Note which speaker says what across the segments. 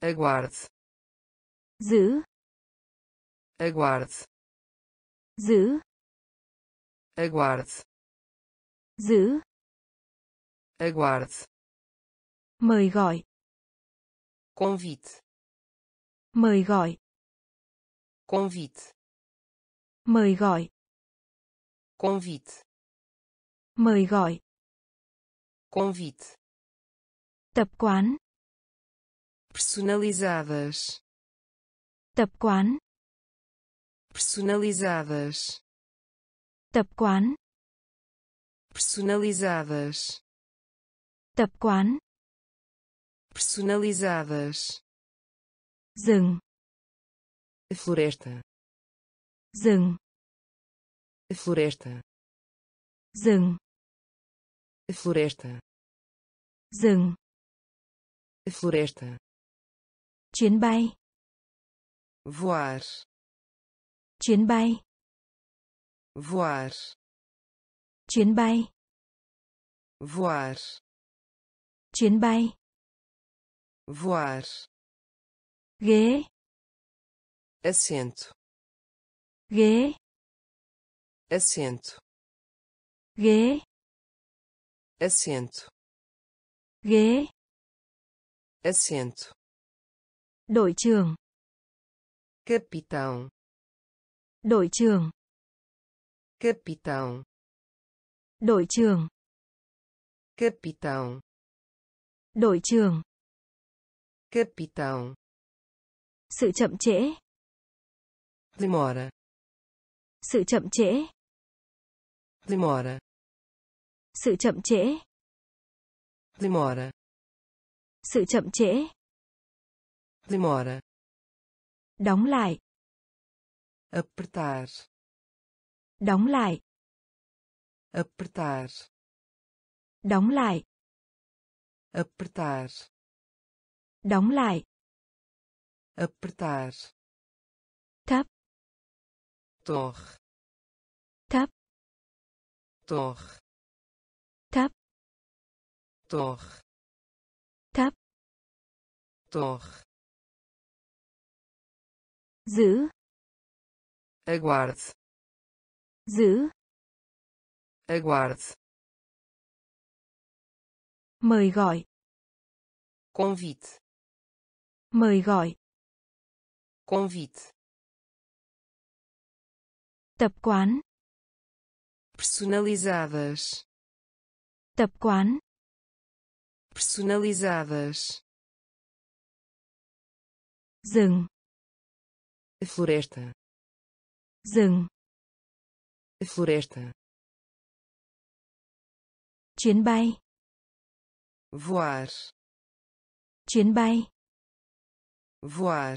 Speaker 1: Aguarde.
Speaker 2: Giữ.
Speaker 1: Aguarde.
Speaker 2: Giữ.
Speaker 1: Aguarde.
Speaker 2: Giữ.
Speaker 1: Aguarde.
Speaker 2: Mời gọi.
Speaker 1: Convite.
Speaker 2: Mời gọi.
Speaker 1: Convite.
Speaker 2: Mời gọi.
Speaker 1: Convite.
Speaker 2: Mời gọi.
Speaker 1: Convite.
Speaker 2: Tập quán.
Speaker 1: Personalizadas.
Speaker 2: Tập quán.
Speaker 1: Personalizadas.
Speaker 2: Tập quán.
Speaker 1: Personalizadas.
Speaker 2: Tập quán.
Speaker 1: Personalizadas.
Speaker 2: Rừng.
Speaker 1: A floresta.
Speaker 2: Rừng.
Speaker 1: A floresta.
Speaker 2: Rừng.
Speaker 1: A floresta.
Speaker 2: Rừng.
Speaker 1: A floresta.
Speaker 2: Chuyến bay.
Speaker 1: Voar.
Speaker 2: Chuyến bay.
Speaker 1: Voar.
Speaker 2: Chuyến bay.
Speaker 1: Voar.
Speaker 2: Chuyến bay.
Speaker 1: Voar.
Speaker 2: Ghế.
Speaker 1: Assento.
Speaker 2: Ghế.
Speaker 1: Assento.
Speaker 2: Ghế.
Speaker 1: Assento.
Speaker 2: Ghế.
Speaker 1: Assento.
Speaker 2: Đội trưởng.
Speaker 1: Capitão.
Speaker 2: Đội trưởng.
Speaker 1: Capitão.
Speaker 2: Đội trưởng.
Speaker 1: Capitão.
Speaker 2: Đội trưởng.
Speaker 1: Capitão.
Speaker 2: Sự chậm trễ.
Speaker 1: Demora.
Speaker 2: Sự chậm trễ.
Speaker 1: Demora.
Speaker 2: Sự chậm trễ.
Speaker 1: Demora.
Speaker 2: Sự chậm trễ.
Speaker 1: Demora.
Speaker 2: Đóng lại.
Speaker 1: Apertar.
Speaker 2: Đóng lại.
Speaker 1: Apertar.
Speaker 2: Đóng lại.
Speaker 1: Apertar.
Speaker 2: Đóng lại.
Speaker 1: Apertar.
Speaker 2: Thấp.
Speaker 1: Torre.
Speaker 2: Thấp.
Speaker 1: Torre.
Speaker 2: Thấp.
Speaker 1: Torre.
Speaker 2: Thấp.
Speaker 1: Torre.
Speaker 2: Giữ.
Speaker 1: Aguarde.
Speaker 2: Giữ.
Speaker 1: Aguarde.
Speaker 2: Mời gọi.
Speaker 1: Convite.
Speaker 2: Mời gọi.
Speaker 1: Convite.
Speaker 2: Tập quán.
Speaker 1: Personalizadas.
Speaker 2: Tập quán.
Speaker 1: Personalizadas.
Speaker 2: Rừng.
Speaker 1: A floresta.
Speaker 2: Rừng.
Speaker 1: A floresta.
Speaker 2: Chuyến bay.
Speaker 1: Voar.
Speaker 2: Chuyến bay.
Speaker 1: Voar.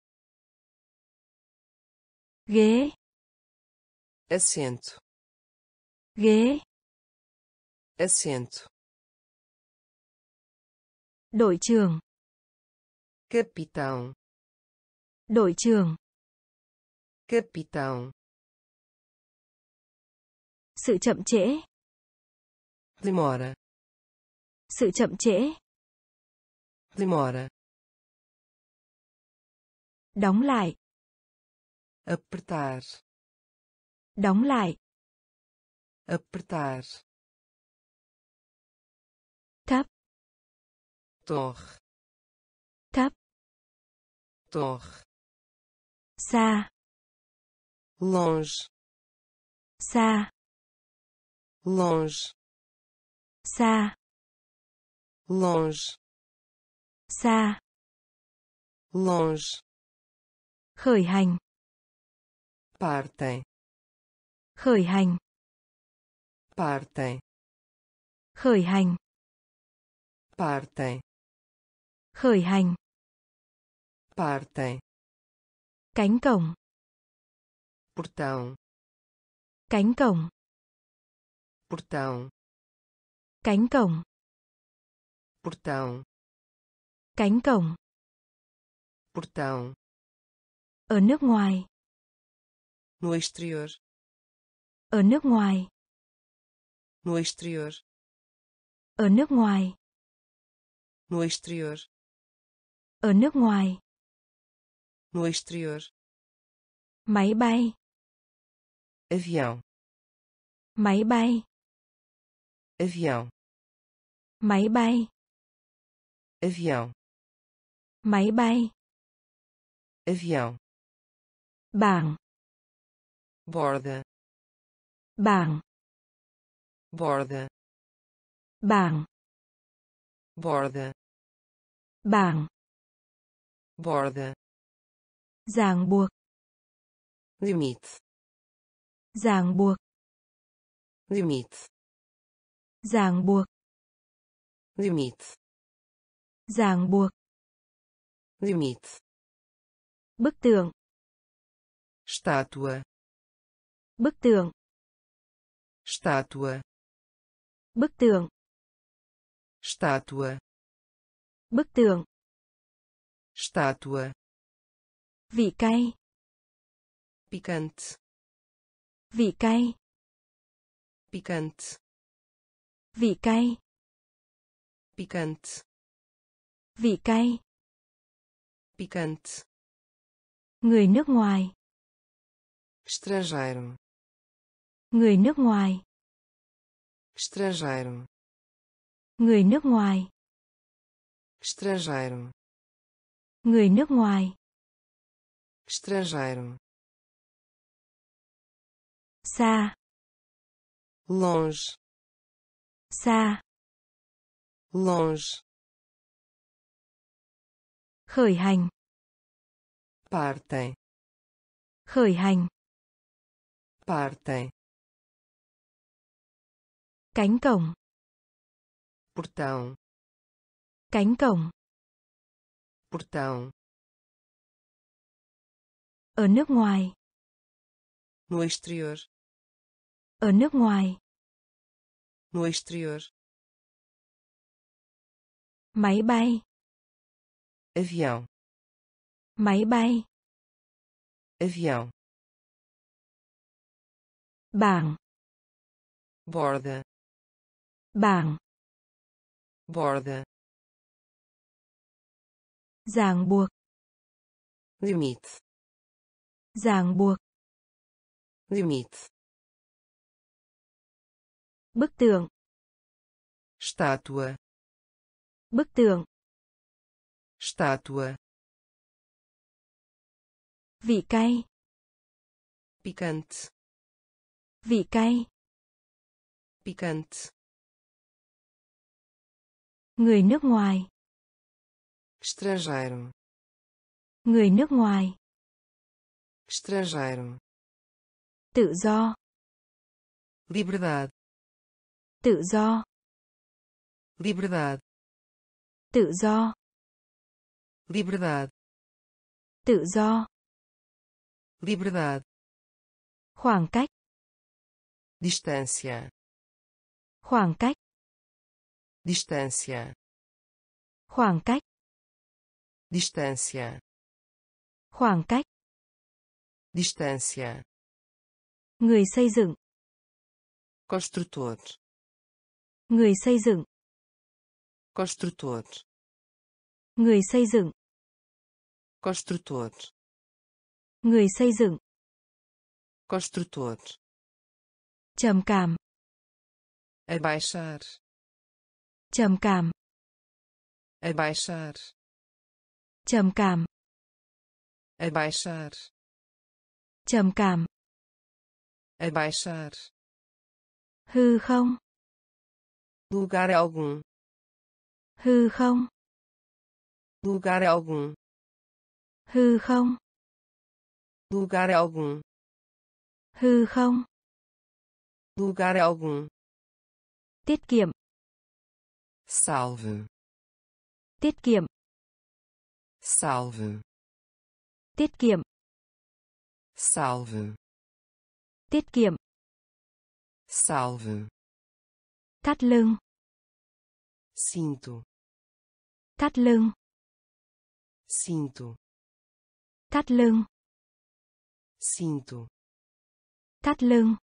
Speaker 2: Ghế.
Speaker 1: Assento.
Speaker 2: Ghế.
Speaker 1: Assento.
Speaker 2: Đội trưởng.
Speaker 1: Capitão.
Speaker 2: Đội trưởng.
Speaker 1: Capitão.
Speaker 2: Sự chậm trễ.
Speaker 1: Demora.
Speaker 2: Sự chậm trễ.
Speaker 1: Demora.
Speaker 2: Đóng lại.
Speaker 1: Apertar.
Speaker 2: Đóng lại.
Speaker 1: Apertar.
Speaker 2: Thấp.
Speaker 1: Torre.
Speaker 2: Thấp.
Speaker 1: Torre.
Speaker 2: Xa.
Speaker 1: Longe.
Speaker 2: Xa.
Speaker 1: Longe.
Speaker 2: Xa.
Speaker 1: Longe.
Speaker 2: Xa.
Speaker 1: Longe.
Speaker 2: Khởi hành.
Speaker 1: Partem.
Speaker 2: Khởi hành.
Speaker 1: Partem.
Speaker 2: Khởi hành.
Speaker 1: Partem.
Speaker 2: Khởi hành.
Speaker 1: Partem.
Speaker 2: Cánh cổng.
Speaker 1: Portão.
Speaker 2: Cánh cổng.
Speaker 1: Portão.
Speaker 2: Cánh cổng.
Speaker 1: Portão.
Speaker 2: Cánh cổng.
Speaker 1: Portão.
Speaker 2: Ở nước ngoài.
Speaker 1: No exterior.
Speaker 2: Ở nước ngoài.
Speaker 1: No exterior.
Speaker 2: Ở nước ngoài.
Speaker 1: No exterior.
Speaker 2: Ở nước ngoài.
Speaker 1: No exterior.
Speaker 2: Máy bay.
Speaker 1: Avião.
Speaker 2: Máy bay.
Speaker 1: Avião.
Speaker 2: Máy bay.
Speaker 1: Avião.
Speaker 2: Máy bay.
Speaker 1: Avião.
Speaker 2: Bảng.
Speaker 1: Borda.
Speaker 2: Bảng.
Speaker 1: Borda.
Speaker 2: Bảng.
Speaker 1: Borda.
Speaker 2: Bảng.
Speaker 1: Borda.
Speaker 2: Ràng buộc.
Speaker 1: Limite.
Speaker 2: Ràng buộc.
Speaker 1: Limite.
Speaker 2: Ràng buộc.
Speaker 1: Limite.
Speaker 2: Ràng buộc.
Speaker 1: Limite.
Speaker 2: Bức tượng.
Speaker 1: Estátua.
Speaker 2: Bức tượng.
Speaker 1: Estátua.
Speaker 2: Bức tượng.
Speaker 1: Estátua.
Speaker 2: Bức tượng.
Speaker 1: Estátua.
Speaker 2: Vị cay.
Speaker 1: Picante.
Speaker 2: Vị cay.
Speaker 1: Picante.
Speaker 2: Vị cay.
Speaker 1: Picante.
Speaker 2: Vị cay.
Speaker 1: Picante.
Speaker 2: Người nước ngoài.
Speaker 1: Estrangeiro.
Speaker 2: Người nước ngoài.
Speaker 1: Estrangeiro.
Speaker 2: Người nước ngoài.
Speaker 1: Estrangeiro.
Speaker 2: Người nước ngoài.
Speaker 1: Estrangeiro.
Speaker 2: Xa.
Speaker 1: Longe.
Speaker 2: Xa.
Speaker 1: Longe.
Speaker 2: Khởi hành.
Speaker 1: Partem.
Speaker 2: Khởi hành.
Speaker 1: Partem.
Speaker 2: Cánh cổng.
Speaker 1: Portão.
Speaker 2: Cánh cổng.
Speaker 1: Portão.
Speaker 2: Ở nước ngoài.
Speaker 1: No exterior.
Speaker 2: Ở nước ngoài.
Speaker 1: No exterior.
Speaker 2: Máy bay.
Speaker 1: Avião.
Speaker 2: Máy bay.
Speaker 1: Avião.
Speaker 2: Bảng.
Speaker 1: Borda.
Speaker 2: Bảng.
Speaker 1: Borda.
Speaker 2: Ràng buộc.
Speaker 1: Limite.
Speaker 2: Ràng buộc.
Speaker 1: Limite.
Speaker 2: Bức tượng.
Speaker 1: Estátua.
Speaker 2: Bức tượng.
Speaker 1: Estátua.
Speaker 2: Vị cay.
Speaker 1: Picante.
Speaker 2: Vị cay.
Speaker 1: Picante.
Speaker 2: Người nước ngoài.
Speaker 1: Estrangeiro.
Speaker 2: Người nước ngoài.
Speaker 1: Estrangeiro.
Speaker 2: Tự do.
Speaker 1: Liberdade.
Speaker 2: Tự do.
Speaker 1: Liberdade.
Speaker 2: Tự do.
Speaker 1: Liberdade.
Speaker 2: Tự do.
Speaker 1: Liberdade.
Speaker 2: Khoảng cách.
Speaker 1: Distância.
Speaker 2: Khoảng cách.
Speaker 1: Distância.
Speaker 2: Khoảng cách.
Speaker 1: Distância.
Speaker 2: Khoảng cách.
Speaker 1: Distância.
Speaker 2: Người xây dựng.
Speaker 1: Construtor.
Speaker 2: Người xây dựng.
Speaker 1: Construtor.
Speaker 2: Người xây dựng.
Speaker 1: Construtor.
Speaker 2: Người xây dựng.
Speaker 1: Construtor.
Speaker 2: Trầm cảm.
Speaker 1: Abaixar.
Speaker 2: Trầm cảm.
Speaker 1: Abaixar.
Speaker 2: Trầm cảm.
Speaker 1: Abaixar.
Speaker 2: Trầm cảm.
Speaker 1: Abaixar.
Speaker 2: Hư không.
Speaker 1: Lugar algum.
Speaker 2: Hư không.
Speaker 1: Lugar algum.
Speaker 2: Hư không.
Speaker 1: Lugar algum.
Speaker 2: Hư không.
Speaker 1: Lugar algum.
Speaker 2: Tiết kiệm.
Speaker 1: Salve.
Speaker 2: Tiết kiệm.
Speaker 1: Salve.
Speaker 2: Tiết kiệm.
Speaker 1: Salve.
Speaker 2: Tiết kiệm.
Speaker 1: Salve.
Speaker 2: Thắt lưng.
Speaker 1: Cinto.
Speaker 2: Thắt lưng.
Speaker 1: Cinto.
Speaker 2: Thắt lưng.
Speaker 1: Cinto.
Speaker 2: Thắt lưng.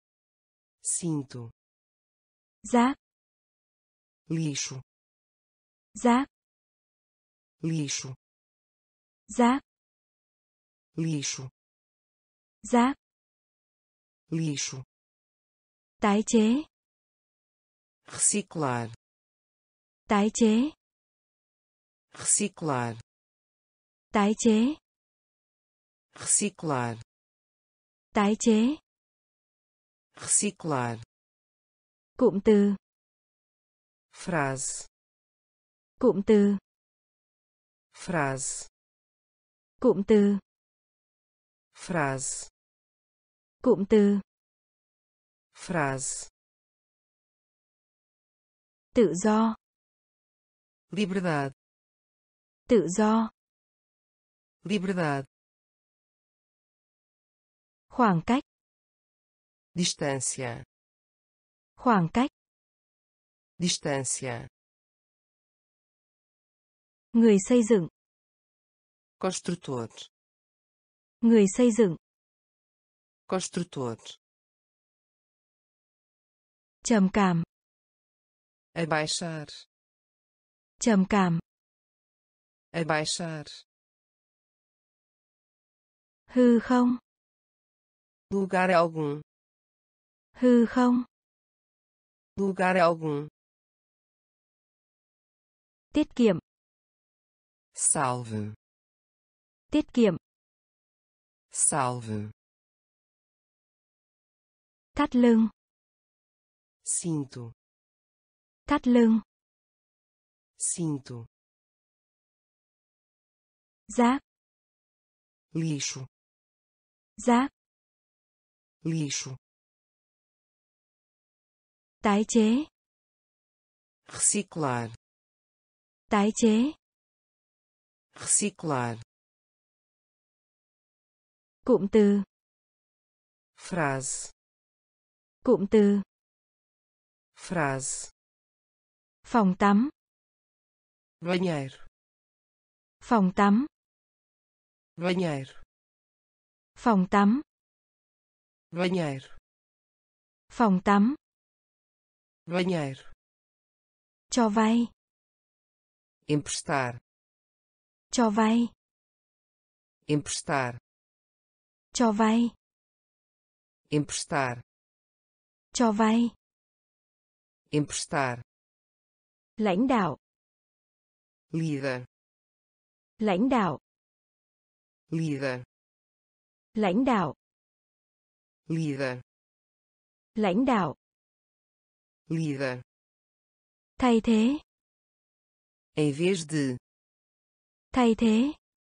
Speaker 1: Cinto.
Speaker 2: Rác.
Speaker 1: Lixo.
Speaker 2: Rác.
Speaker 1: lixo,
Speaker 2: rác,
Speaker 1: lixo,
Speaker 2: rác,
Speaker 1: lixo,
Speaker 2: tái chế,
Speaker 1: reciclar,
Speaker 2: tái chế,
Speaker 1: reciclar,
Speaker 2: tái chế,
Speaker 1: reciclar,
Speaker 2: tái chế,
Speaker 1: reciclar,
Speaker 2: cụm từ,
Speaker 1: frase,
Speaker 2: cụm từ,
Speaker 1: frase,
Speaker 2: cụm từ,
Speaker 1: frase,
Speaker 2: cụm từ,
Speaker 1: frase,
Speaker 2: tự do,
Speaker 1: liberdade,
Speaker 2: tự do,
Speaker 1: liberdade,
Speaker 2: khoảng cách,
Speaker 1: distância,
Speaker 2: khoảng cách,
Speaker 1: distância,
Speaker 2: người xây dựng,
Speaker 1: construtor,
Speaker 2: người xây dựng,
Speaker 1: construtor,
Speaker 2: trầm cảm,
Speaker 1: abaixar,
Speaker 2: trầm cảm,
Speaker 1: abaixar,
Speaker 2: hư không,
Speaker 1: lugar algum,
Speaker 2: hư không,
Speaker 1: lugar algum,
Speaker 2: tiết kiệm,
Speaker 1: salve,
Speaker 2: tiết kiệm,
Speaker 1: salve,
Speaker 2: thắt lưng,
Speaker 1: cinto,
Speaker 2: thắt lưng,
Speaker 1: cinto,
Speaker 2: rác,
Speaker 1: lixo,
Speaker 2: rác,
Speaker 1: lixo,
Speaker 2: tái chế,
Speaker 1: reciclar,
Speaker 2: tái chế,
Speaker 1: reciclar,
Speaker 2: cụm từ,
Speaker 1: frase,
Speaker 2: cụm từ,
Speaker 1: frase,
Speaker 2: phòng tắm,
Speaker 1: banheiro,
Speaker 2: phòng tắm,
Speaker 1: banheiro,
Speaker 2: phòng tắm,
Speaker 1: banheiro,
Speaker 2: phòng tắm,
Speaker 1: banheiro,
Speaker 2: cho vay,
Speaker 1: emprestar,
Speaker 2: cho vay,
Speaker 1: emprestar,
Speaker 2: cho vay,
Speaker 1: emprestar,
Speaker 2: cho vay,
Speaker 1: emprestar,
Speaker 2: lãnh đạo,
Speaker 1: líder,
Speaker 2: lãnh đạo,
Speaker 1: líder,
Speaker 2: lãnh đạo,
Speaker 1: líder,
Speaker 2: lãnh đạo,
Speaker 1: líder,
Speaker 2: thay thế,
Speaker 1: em vez de,
Speaker 2: thay thế,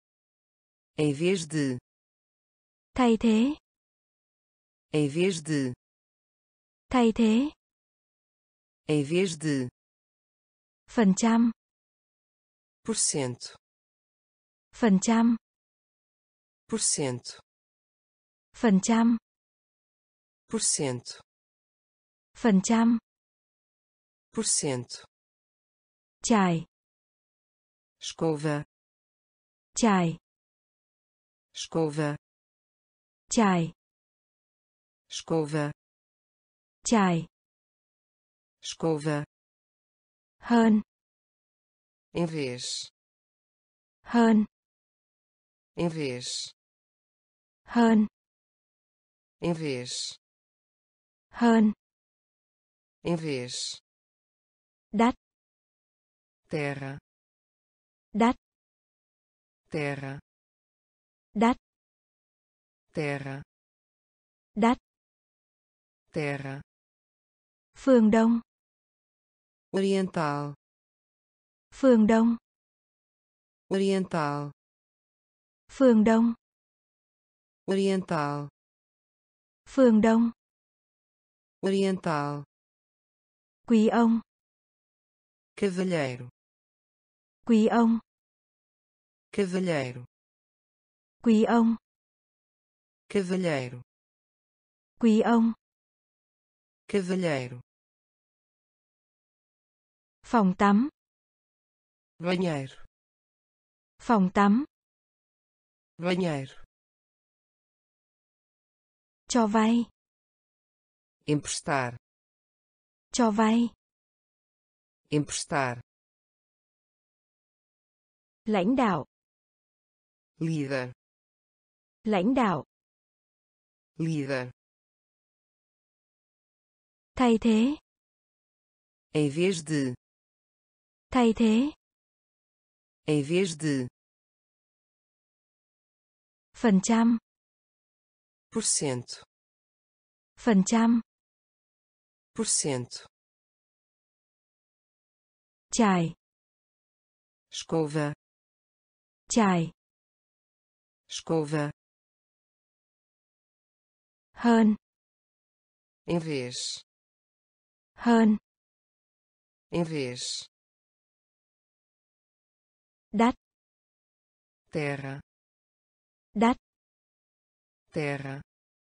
Speaker 1: em vez de,
Speaker 2: thay thế,
Speaker 1: em vez de,
Speaker 2: thay thế,
Speaker 1: em vez de,
Speaker 2: phần trăm,
Speaker 1: por cento,
Speaker 2: phần trăm,
Speaker 1: por cento,
Speaker 2: phần trăm,
Speaker 1: por cento,
Speaker 2: phần trăm,
Speaker 1: por cento,
Speaker 2: trải,
Speaker 1: escova,
Speaker 2: trải,
Speaker 1: escova,
Speaker 2: trải,
Speaker 1: escova,
Speaker 2: trải,
Speaker 1: escova,
Speaker 2: hơn,
Speaker 1: em vez,
Speaker 2: hơn,
Speaker 1: em vez,
Speaker 2: hơn,
Speaker 1: em vez,
Speaker 2: hơn,
Speaker 1: em vez,
Speaker 2: đắt,
Speaker 1: terra,
Speaker 2: đắt,
Speaker 1: terra,
Speaker 2: đắt,
Speaker 1: terra,
Speaker 2: đắt,
Speaker 1: terra,
Speaker 2: phương Đông,
Speaker 1: oriental,
Speaker 2: phương Đông,
Speaker 1: oriental,
Speaker 2: phương Đông,
Speaker 1: oriental,
Speaker 2: phương Đông,
Speaker 1: oriental,
Speaker 2: quý ông,
Speaker 1: cavalheiro,
Speaker 2: quý ông,
Speaker 1: cavalheiro,
Speaker 2: quý ông,
Speaker 1: cavalheiro,
Speaker 2: quý ông,
Speaker 1: cavalheiro,
Speaker 2: phòng tắm,
Speaker 1: banheiro,
Speaker 2: phòng tắm,
Speaker 1: banheiro,
Speaker 2: cho vay,
Speaker 1: emprestar,
Speaker 2: cho vay,
Speaker 1: emprestar,
Speaker 2: Lãnh đạo.
Speaker 1: líder,
Speaker 2: Lãnh đạo.
Speaker 1: líder,
Speaker 2: Thay thế.
Speaker 1: em vez de,
Speaker 2: Thay thế.
Speaker 1: em vez de,
Speaker 2: Phần trăm.
Speaker 1: por cento,
Speaker 2: Phần trăm.
Speaker 1: por cento,
Speaker 2: Trải.
Speaker 1: escova,
Speaker 2: Trải.
Speaker 1: escova,
Speaker 2: Hơn.
Speaker 1: em vez,
Speaker 2: Hơn.
Speaker 1: em vez,
Speaker 2: Đắt.
Speaker 1: terra,
Speaker 2: Đắt.
Speaker 1: terra,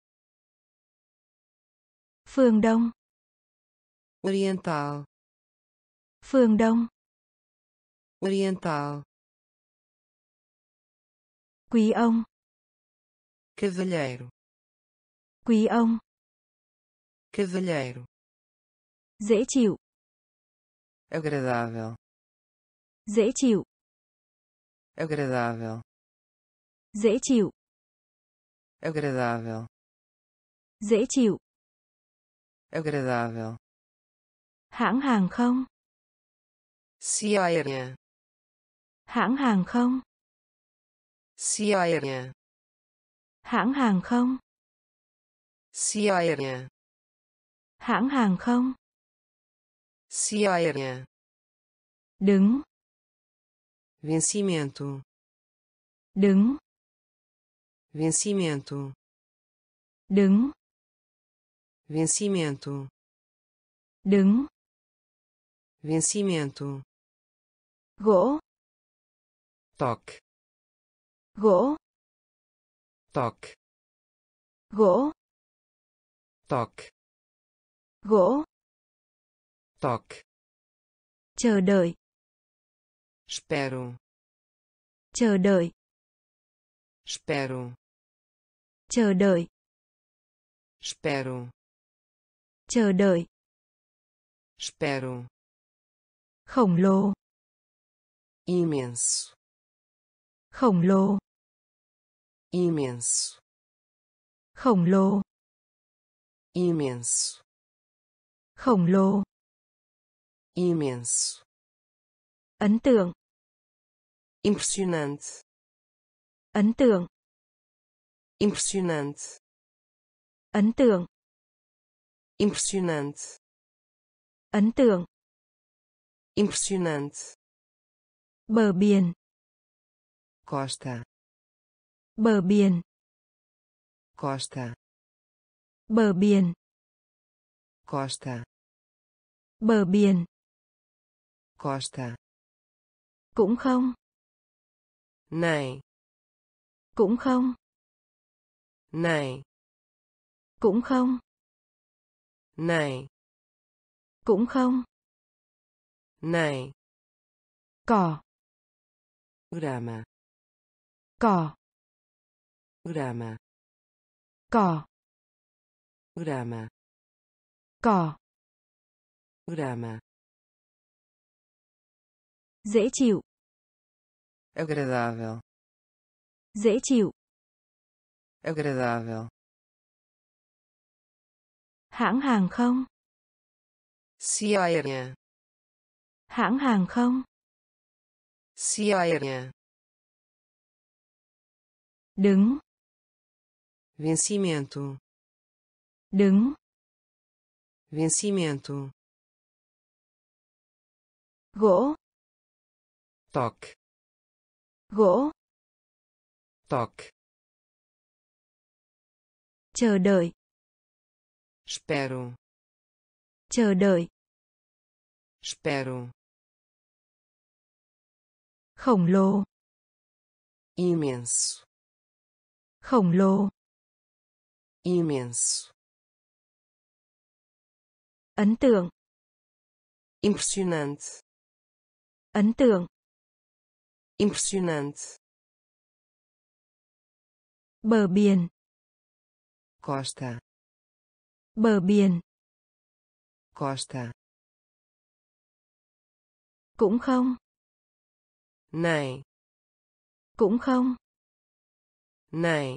Speaker 2: Phương Đông.
Speaker 1: oriental,
Speaker 2: Phương Đông.
Speaker 1: oriental,
Speaker 2: Quý ông.
Speaker 1: cavalheiro,
Speaker 2: Quý ông.
Speaker 1: cavalheiro,
Speaker 2: Dễ chịu.
Speaker 1: agradável,
Speaker 2: Dễ chịu.
Speaker 1: agradável,
Speaker 2: Dễ chịu.
Speaker 1: agradável,
Speaker 2: Dễ chịu.
Speaker 1: agradável,
Speaker 2: Hãng hàng không.
Speaker 1: cia aérea,
Speaker 2: Hãng hàng không.
Speaker 1: cia aérea,
Speaker 2: Hãng hàng không.
Speaker 1: cia aérea,
Speaker 2: Hãng hàng không.
Speaker 1: cia aérea,
Speaker 2: Đứng.
Speaker 1: vencimento,
Speaker 2: Đứng.
Speaker 1: vencimento,
Speaker 2: Đứng.
Speaker 1: vencimento,
Speaker 2: Đứng.
Speaker 1: vencimento,
Speaker 2: Gỗ.
Speaker 1: toque,
Speaker 2: Gỗ.
Speaker 1: toque,
Speaker 2: Gỗ.
Speaker 1: toque,
Speaker 2: Gỗ.
Speaker 1: toque,
Speaker 2: Chờ đợi.
Speaker 1: espero,
Speaker 2: Chờ đợi.
Speaker 1: espero,
Speaker 2: Chờ đợi.
Speaker 1: espero,
Speaker 2: Chờ đợi.
Speaker 1: espero,
Speaker 2: Khổng lồ.
Speaker 1: imenso,
Speaker 2: Khổng lồ.
Speaker 1: imenso,
Speaker 2: Khổng lồ.
Speaker 1: imenso,
Speaker 2: Khổng lồ.
Speaker 1: imenso,
Speaker 2: Ấn tượng.
Speaker 1: impressionante,
Speaker 2: Ấn tượng.
Speaker 1: impressionante,
Speaker 2: Ấn tượng.
Speaker 1: impressionante,
Speaker 2: Ấn tượng.
Speaker 1: impressionante,
Speaker 2: Bờ biển.
Speaker 1: costa,
Speaker 2: Bờ biển.
Speaker 1: costa,
Speaker 2: Bờ biển.
Speaker 1: costa,
Speaker 2: Bờ biển.
Speaker 1: costa,
Speaker 2: Cũng không.
Speaker 1: nem,
Speaker 2: Cũng không.
Speaker 1: nem,
Speaker 2: Cũng không.
Speaker 1: nem,
Speaker 2: Cũng không.
Speaker 1: nem,
Speaker 2: Cỏ.
Speaker 1: grama,
Speaker 2: Cỏ.
Speaker 1: grama,
Speaker 2: Cỏ.
Speaker 1: grama,
Speaker 2: Cỏ.
Speaker 1: grama,
Speaker 2: Dễ chịu.
Speaker 1: agradável,
Speaker 2: Dễ chịu.
Speaker 1: agradável,
Speaker 2: Hãng hàng không.
Speaker 1: cia aérea,
Speaker 2: Hãng hàng không.
Speaker 1: cia aérea,
Speaker 2: Đứng.
Speaker 1: vencimento,
Speaker 2: Đứng.
Speaker 1: vencimento,
Speaker 2: Gỗ.
Speaker 1: toque,
Speaker 2: Gỗ.
Speaker 1: toque,
Speaker 2: Chờ đợi.
Speaker 1: espero,
Speaker 2: Chờ đợi.
Speaker 1: espero,
Speaker 2: Khổng lồ.
Speaker 1: imenso,
Speaker 2: Khổng lồ.
Speaker 1: imenso,
Speaker 2: Ấn tượng.
Speaker 1: impressionante,
Speaker 2: Ấn tượng.
Speaker 1: impressionante,
Speaker 2: Bờ biển.
Speaker 1: costa,
Speaker 2: Bờ biển.
Speaker 1: costa,
Speaker 2: Cũng không.
Speaker 1: nem,
Speaker 2: Cũng không.
Speaker 1: Nem.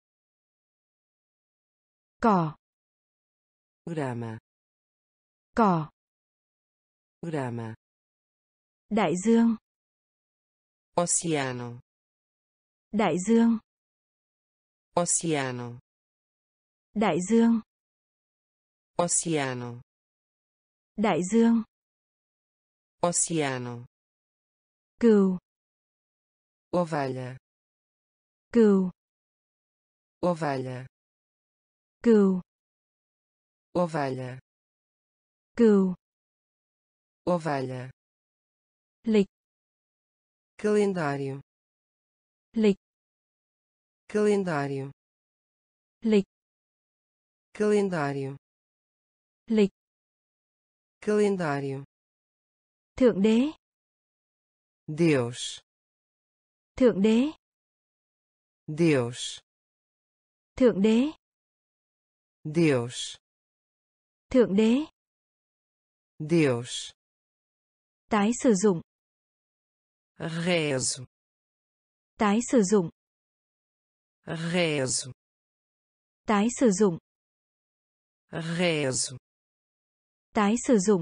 Speaker 2: Cỏ.
Speaker 1: Grama.
Speaker 2: Cỏ.
Speaker 1: Grama.
Speaker 2: Đại dương.
Speaker 1: Oceano.
Speaker 2: Đại dương.
Speaker 1: Oceano.
Speaker 2: Đại dương.
Speaker 1: Oceano.
Speaker 2: Đại dương.
Speaker 1: Oceano.
Speaker 2: Cừu.
Speaker 1: Ovelha.
Speaker 2: Cừu.
Speaker 1: Ovelha.
Speaker 2: Cừu.
Speaker 1: Ovelha.
Speaker 2: Cừu.
Speaker 1: Ovelha.
Speaker 2: Lịch.
Speaker 1: Calendário.
Speaker 2: Lịch.
Speaker 1: Calendário.
Speaker 2: Lịch.
Speaker 1: Calendário.
Speaker 2: Lịch.
Speaker 1: Calendário.
Speaker 2: Thượng đế.
Speaker 1: Deus.
Speaker 2: Thượng đế.
Speaker 1: Deus.
Speaker 2: Thượng đế.
Speaker 1: Deus.
Speaker 2: Thượng đế.
Speaker 1: Deus.
Speaker 2: Tái sử dụng.
Speaker 1: Rezo.
Speaker 2: Tái sử dụng.
Speaker 1: Rezo.
Speaker 2: Tái sử dụng.
Speaker 1: Rezo.
Speaker 2: Tái sử dụng.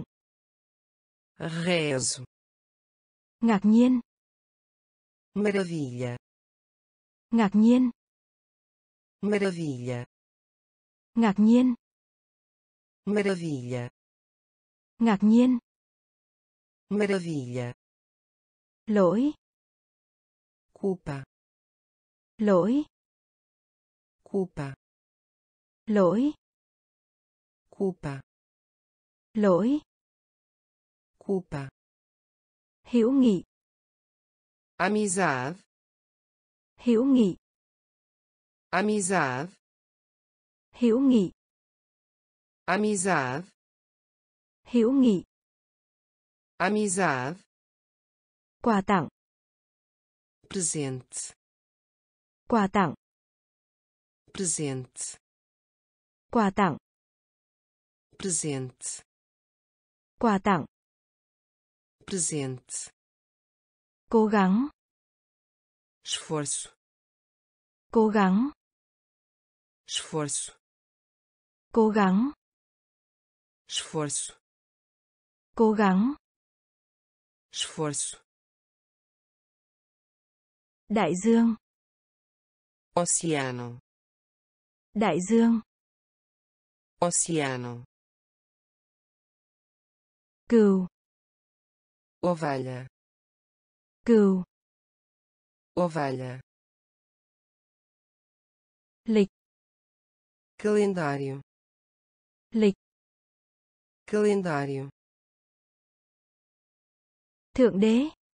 Speaker 1: Rezo.
Speaker 2: Ngạc nhiên.
Speaker 1: Maravilha.
Speaker 2: Ngạc nhiên.
Speaker 1: Maravilha.
Speaker 2: Ngạc nhiên.
Speaker 1: Maravilha.
Speaker 2: Ngạc nhiên.
Speaker 1: Maravilha.
Speaker 2: Lỗi.
Speaker 1: Culpa.
Speaker 2: Lỗi.
Speaker 1: Culpa.
Speaker 2: Lỗi.
Speaker 1: Culpa.
Speaker 2: Lỗi.
Speaker 1: Culpa.
Speaker 2: Hữu nghị.
Speaker 1: Amizade.
Speaker 2: Hữu nghị.
Speaker 1: Amizade.
Speaker 2: Hữu nghị.
Speaker 1: Amizade.
Speaker 2: Hữu nghị.
Speaker 1: Amizade.
Speaker 2: Quà tặng.
Speaker 1: Presente.
Speaker 2: Quà tặng.
Speaker 1: Presente.
Speaker 2: Quà tặng.
Speaker 1: Presente.
Speaker 2: Quà tặng.
Speaker 1: Presente.
Speaker 2: Cố gắng.
Speaker 1: Esforço.
Speaker 2: Cố gắng.
Speaker 1: Esforço.
Speaker 2: Cố gắng.
Speaker 1: Esforço.
Speaker 2: Cố gắng.
Speaker 1: Esforço.
Speaker 2: Đại dương.
Speaker 1: Oceano.
Speaker 2: Đại dương.
Speaker 1: Oceano.
Speaker 2: Cừu.
Speaker 1: Ovelha.
Speaker 2: Cừu.
Speaker 1: Ovelha.
Speaker 2: Lịch.
Speaker 1: Calendário.
Speaker 2: Lịch.
Speaker 1: Calendário.
Speaker 2: Thượng đế.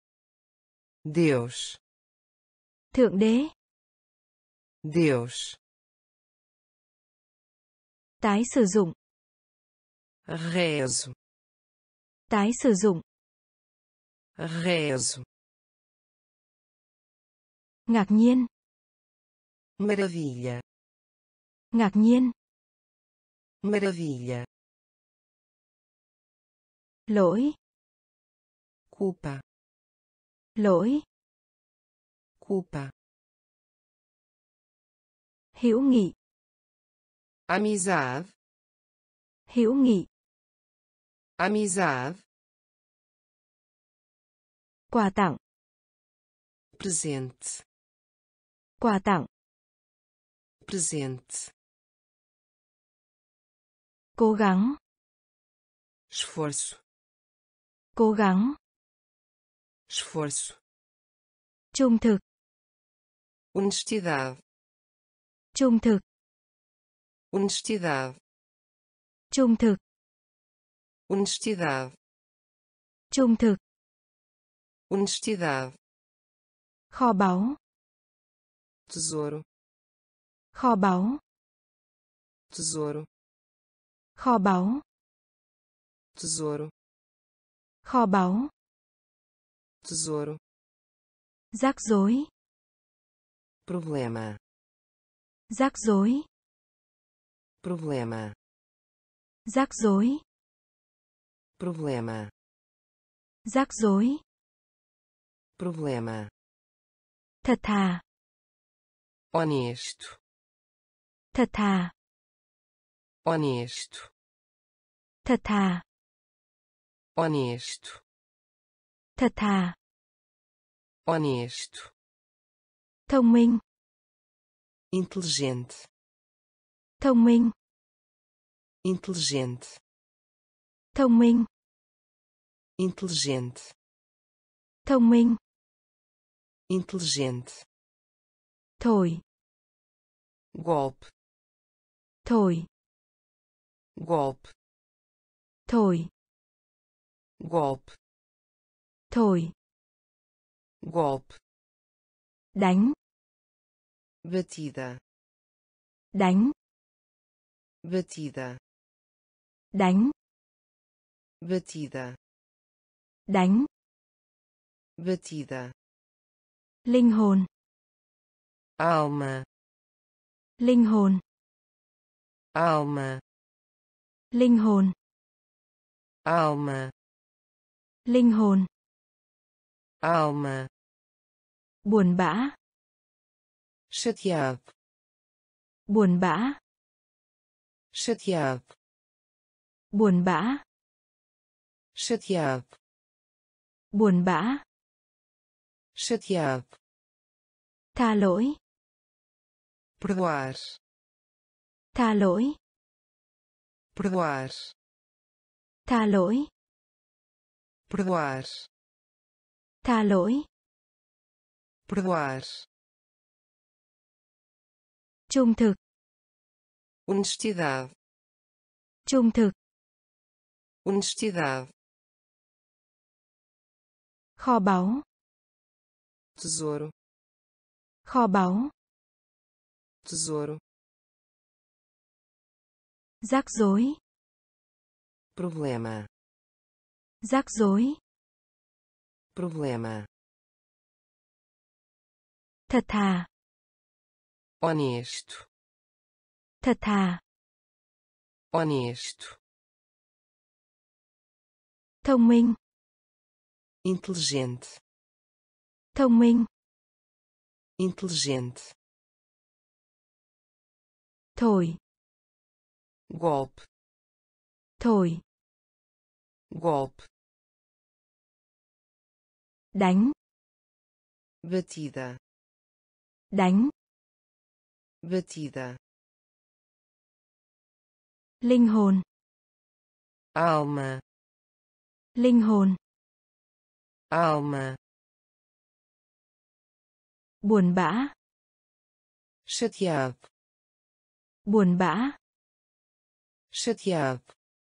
Speaker 1: Deus.
Speaker 2: Thượng đế.
Speaker 1: Deus.
Speaker 2: Tái sử dụng.
Speaker 1: Rezo.
Speaker 2: Tái sử dụng.
Speaker 1: Rezo.
Speaker 2: Ngạc nhiên.
Speaker 1: Maravilha.
Speaker 2: Ngạc nhiên.
Speaker 1: Maravilha.
Speaker 2: Lỗi.
Speaker 1: Culpa.
Speaker 2: Lỗi.
Speaker 1: Culpa.
Speaker 2: Hữu nghị.
Speaker 1: Amizade.
Speaker 2: Hữu nghị.
Speaker 1: Amizade.
Speaker 2: Quà tặng.
Speaker 1: Presente.
Speaker 2: Quà tặng.
Speaker 1: Presente.
Speaker 2: Cố gắng.
Speaker 1: Esforço.
Speaker 2: Cố gắng.
Speaker 1: Esforço.
Speaker 2: Trung thực.
Speaker 1: Honestidade.
Speaker 2: Trung thực.
Speaker 1: Honestidade.
Speaker 2: Trung thực.
Speaker 1: Honestidade.
Speaker 2: Trung thực.
Speaker 1: Honestidade.
Speaker 2: Kho báu.
Speaker 1: Tesouro.
Speaker 2: Kho báu.
Speaker 1: Tesouro.
Speaker 2: Kho báu.
Speaker 1: Tesouro.
Speaker 2: Kho báu.
Speaker 1: Tesouro.
Speaker 2: Rắc rối.
Speaker 1: Problema.
Speaker 2: Rắc rối.
Speaker 1: Problema.
Speaker 2: Rắc rối.
Speaker 1: Problema.
Speaker 2: Rắc rối.
Speaker 1: Problema.
Speaker 2: Thật thà.
Speaker 1: Honesto.
Speaker 2: Thật thà.
Speaker 1: Honesto.
Speaker 2: Thật thà.
Speaker 1: Honesto.
Speaker 2: Thật thà.
Speaker 1: Honesto.
Speaker 2: Thông minh.
Speaker 1: Inteligente.
Speaker 2: Thông minh.
Speaker 1: Inteligente.
Speaker 2: Thông minh.
Speaker 1: Inteligente.
Speaker 2: Thông minh.
Speaker 1: Inteligente.
Speaker 2: Thổi.
Speaker 1: Golpe.
Speaker 2: Thổi.
Speaker 1: Golpe.
Speaker 2: Thổi.
Speaker 1: Golpe.
Speaker 2: Thổi.
Speaker 1: Golpe.
Speaker 2: Đánh.
Speaker 1: Batida.
Speaker 2: Đánh.
Speaker 1: Batida.
Speaker 2: Đánh.
Speaker 1: Batida.
Speaker 2: Đánh.
Speaker 1: Batida.
Speaker 2: Linh hồn.
Speaker 1: Alma.
Speaker 2: Linh hồn.
Speaker 1: Alma.
Speaker 2: Linh hồn.
Speaker 1: Alma.
Speaker 2: Linh hồn.
Speaker 1: Alma.
Speaker 2: Buồn bã.
Speaker 1: Chateado.
Speaker 2: Buồn bã.
Speaker 1: Chateado.
Speaker 2: Buồn bã.
Speaker 1: Chateado.
Speaker 2: Buồn bã.
Speaker 1: Chateado.
Speaker 2: Tha lỗi.
Speaker 1: Perdoar.
Speaker 2: Tha lỗi.
Speaker 1: Perdoar.
Speaker 2: Tha lỗi.
Speaker 1: Perdoar.
Speaker 2: Tha lỗi.
Speaker 1: Perdoar.
Speaker 2: Trung thực.
Speaker 1: Honestidade.
Speaker 2: Trung thực.
Speaker 1: Honestidade.
Speaker 2: Kho báu.
Speaker 1: Tesouro.
Speaker 2: Kho báu.
Speaker 1: Tesouro.
Speaker 2: Rắc rối.
Speaker 1: Problema.
Speaker 2: Rắc rối.
Speaker 1: Problema.
Speaker 2: Thật thà.
Speaker 1: Honesto.
Speaker 2: Thật thà.
Speaker 1: Honesto.
Speaker 2: Thông minh.
Speaker 1: Inteligente.
Speaker 2: Thông minh.
Speaker 1: Inteligente.
Speaker 2: Thổi.
Speaker 1: Golpe.
Speaker 2: Thổi.
Speaker 1: Golpe.
Speaker 2: Đánh.
Speaker 1: Batida.
Speaker 2: Đánh.
Speaker 1: Batida.
Speaker 2: Linh hồn.
Speaker 1: Alma.
Speaker 2: Linh hồn.
Speaker 1: Alma.
Speaker 2: Buồn bã.
Speaker 1: Chateado.
Speaker 2: Buồn bã.
Speaker 1: Chateado.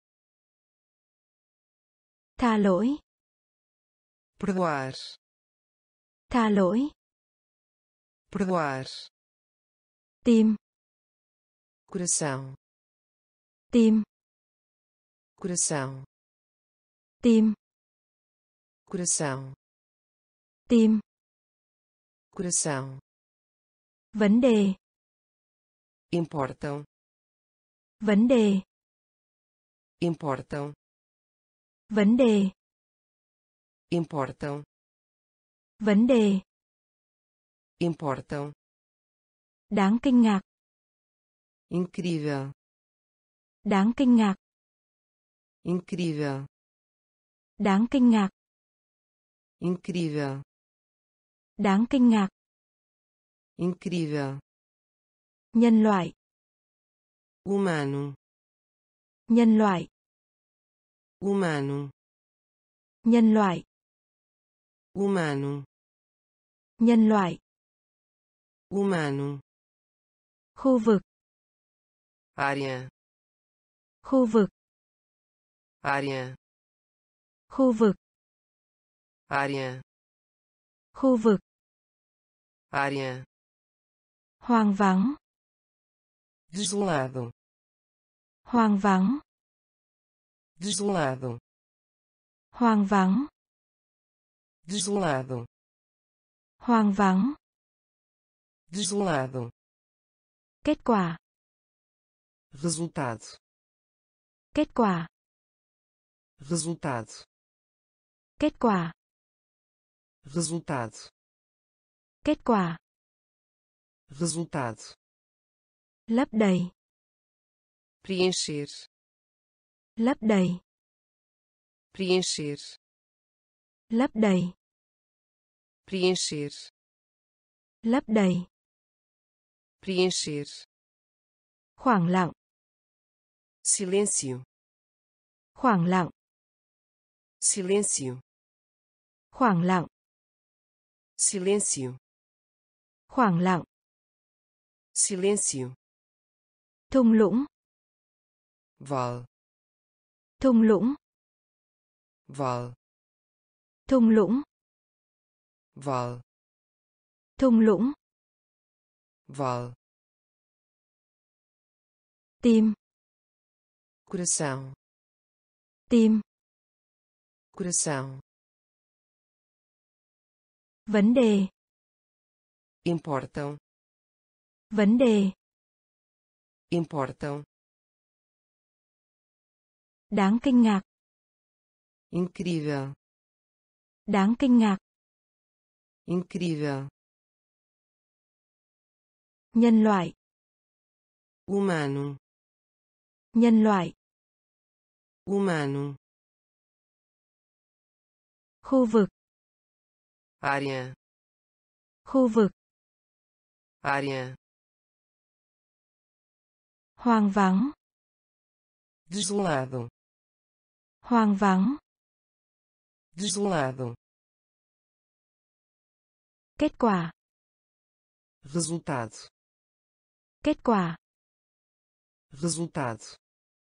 Speaker 2: Tha lỗi.
Speaker 1: Perdoar.
Speaker 2: Tha lỗi.
Speaker 1: Perdoar.
Speaker 2: Tim.
Speaker 1: Coração.
Speaker 2: Tim.
Speaker 1: Coração.
Speaker 2: Tim.
Speaker 1: Coração.
Speaker 2: Tim.
Speaker 1: Coração.
Speaker 2: Vấn đề.
Speaker 1: Importam.
Speaker 2: Vấn đề.
Speaker 1: Importam.
Speaker 2: Vấn đề.
Speaker 1: Importam.
Speaker 2: Vấn đề.
Speaker 1: Importam.
Speaker 2: Đáng kinh ngạc.
Speaker 1: Incrível.
Speaker 2: Đáng kinh ngạc.
Speaker 1: Incrível.
Speaker 2: Đáng kinh ngạc.
Speaker 1: Incrível.
Speaker 2: Đáng kinh ngạc.
Speaker 1: Incrível.
Speaker 2: Nhân loại.
Speaker 1: Humano.
Speaker 2: Nhân loại.
Speaker 1: Humano.
Speaker 2: Nhân loại.
Speaker 1: Humano.
Speaker 2: Nhân loại.
Speaker 1: Humano.
Speaker 2: Khu vực.
Speaker 1: Área.
Speaker 2: Khu vực.
Speaker 1: Área.
Speaker 2: Khu vực.
Speaker 1: Área.
Speaker 2: Khu vực.
Speaker 1: Área.
Speaker 2: Hoang vắng.
Speaker 1: Desolado.
Speaker 2: Hoang vắng.
Speaker 1: Desolado.
Speaker 2: Hoang vắng.
Speaker 1: Desolado.
Speaker 2: Hoang vắng.
Speaker 1: Desolado.
Speaker 2: Kết quả.
Speaker 1: Resultado.
Speaker 2: Kết quả.
Speaker 1: Resultado.
Speaker 2: Kết quả.
Speaker 1: Resultado.
Speaker 2: Kết quả.
Speaker 1: resultado,
Speaker 2: Lấp đầy.
Speaker 1: preencher,
Speaker 2: Lấp đầy.
Speaker 1: preencher,
Speaker 2: Lấp đầy.
Speaker 1: preencher,
Speaker 2: Lấp đầy.
Speaker 1: preencher,
Speaker 2: Khoảng lặng.
Speaker 1: silêncio,
Speaker 2: Khoảng lặng.
Speaker 1: silêncio,
Speaker 2: Khoảng lặng.
Speaker 1: silêncio,
Speaker 2: Khoảng lặng.
Speaker 1: silêncio,
Speaker 2: Thung lũng.
Speaker 1: val,
Speaker 2: Thung lũng.
Speaker 1: val,
Speaker 2: Thung lũng.
Speaker 1: val,
Speaker 2: Thung lũng.
Speaker 1: val,
Speaker 2: Tim.
Speaker 1: coração,
Speaker 2: Tim.
Speaker 1: coração,
Speaker 2: Vấn đề.
Speaker 1: importam,
Speaker 2: Vấn đề.
Speaker 1: importam,
Speaker 2: Đáng kinh ngạc.
Speaker 1: incrível,
Speaker 2: Đáng kinh ngạc.
Speaker 1: incrível,
Speaker 2: Nhân loại.
Speaker 1: humano,
Speaker 2: Nhân loại.
Speaker 1: humano,
Speaker 2: Khu vực.
Speaker 1: área,
Speaker 2: Khu vực.
Speaker 1: área,
Speaker 2: Hoang vắng.
Speaker 1: desolado,
Speaker 2: Hoang vắng.
Speaker 1: desolado,
Speaker 2: Kết quả.
Speaker 1: resultado,
Speaker 2: Kết quả.
Speaker 1: resultado,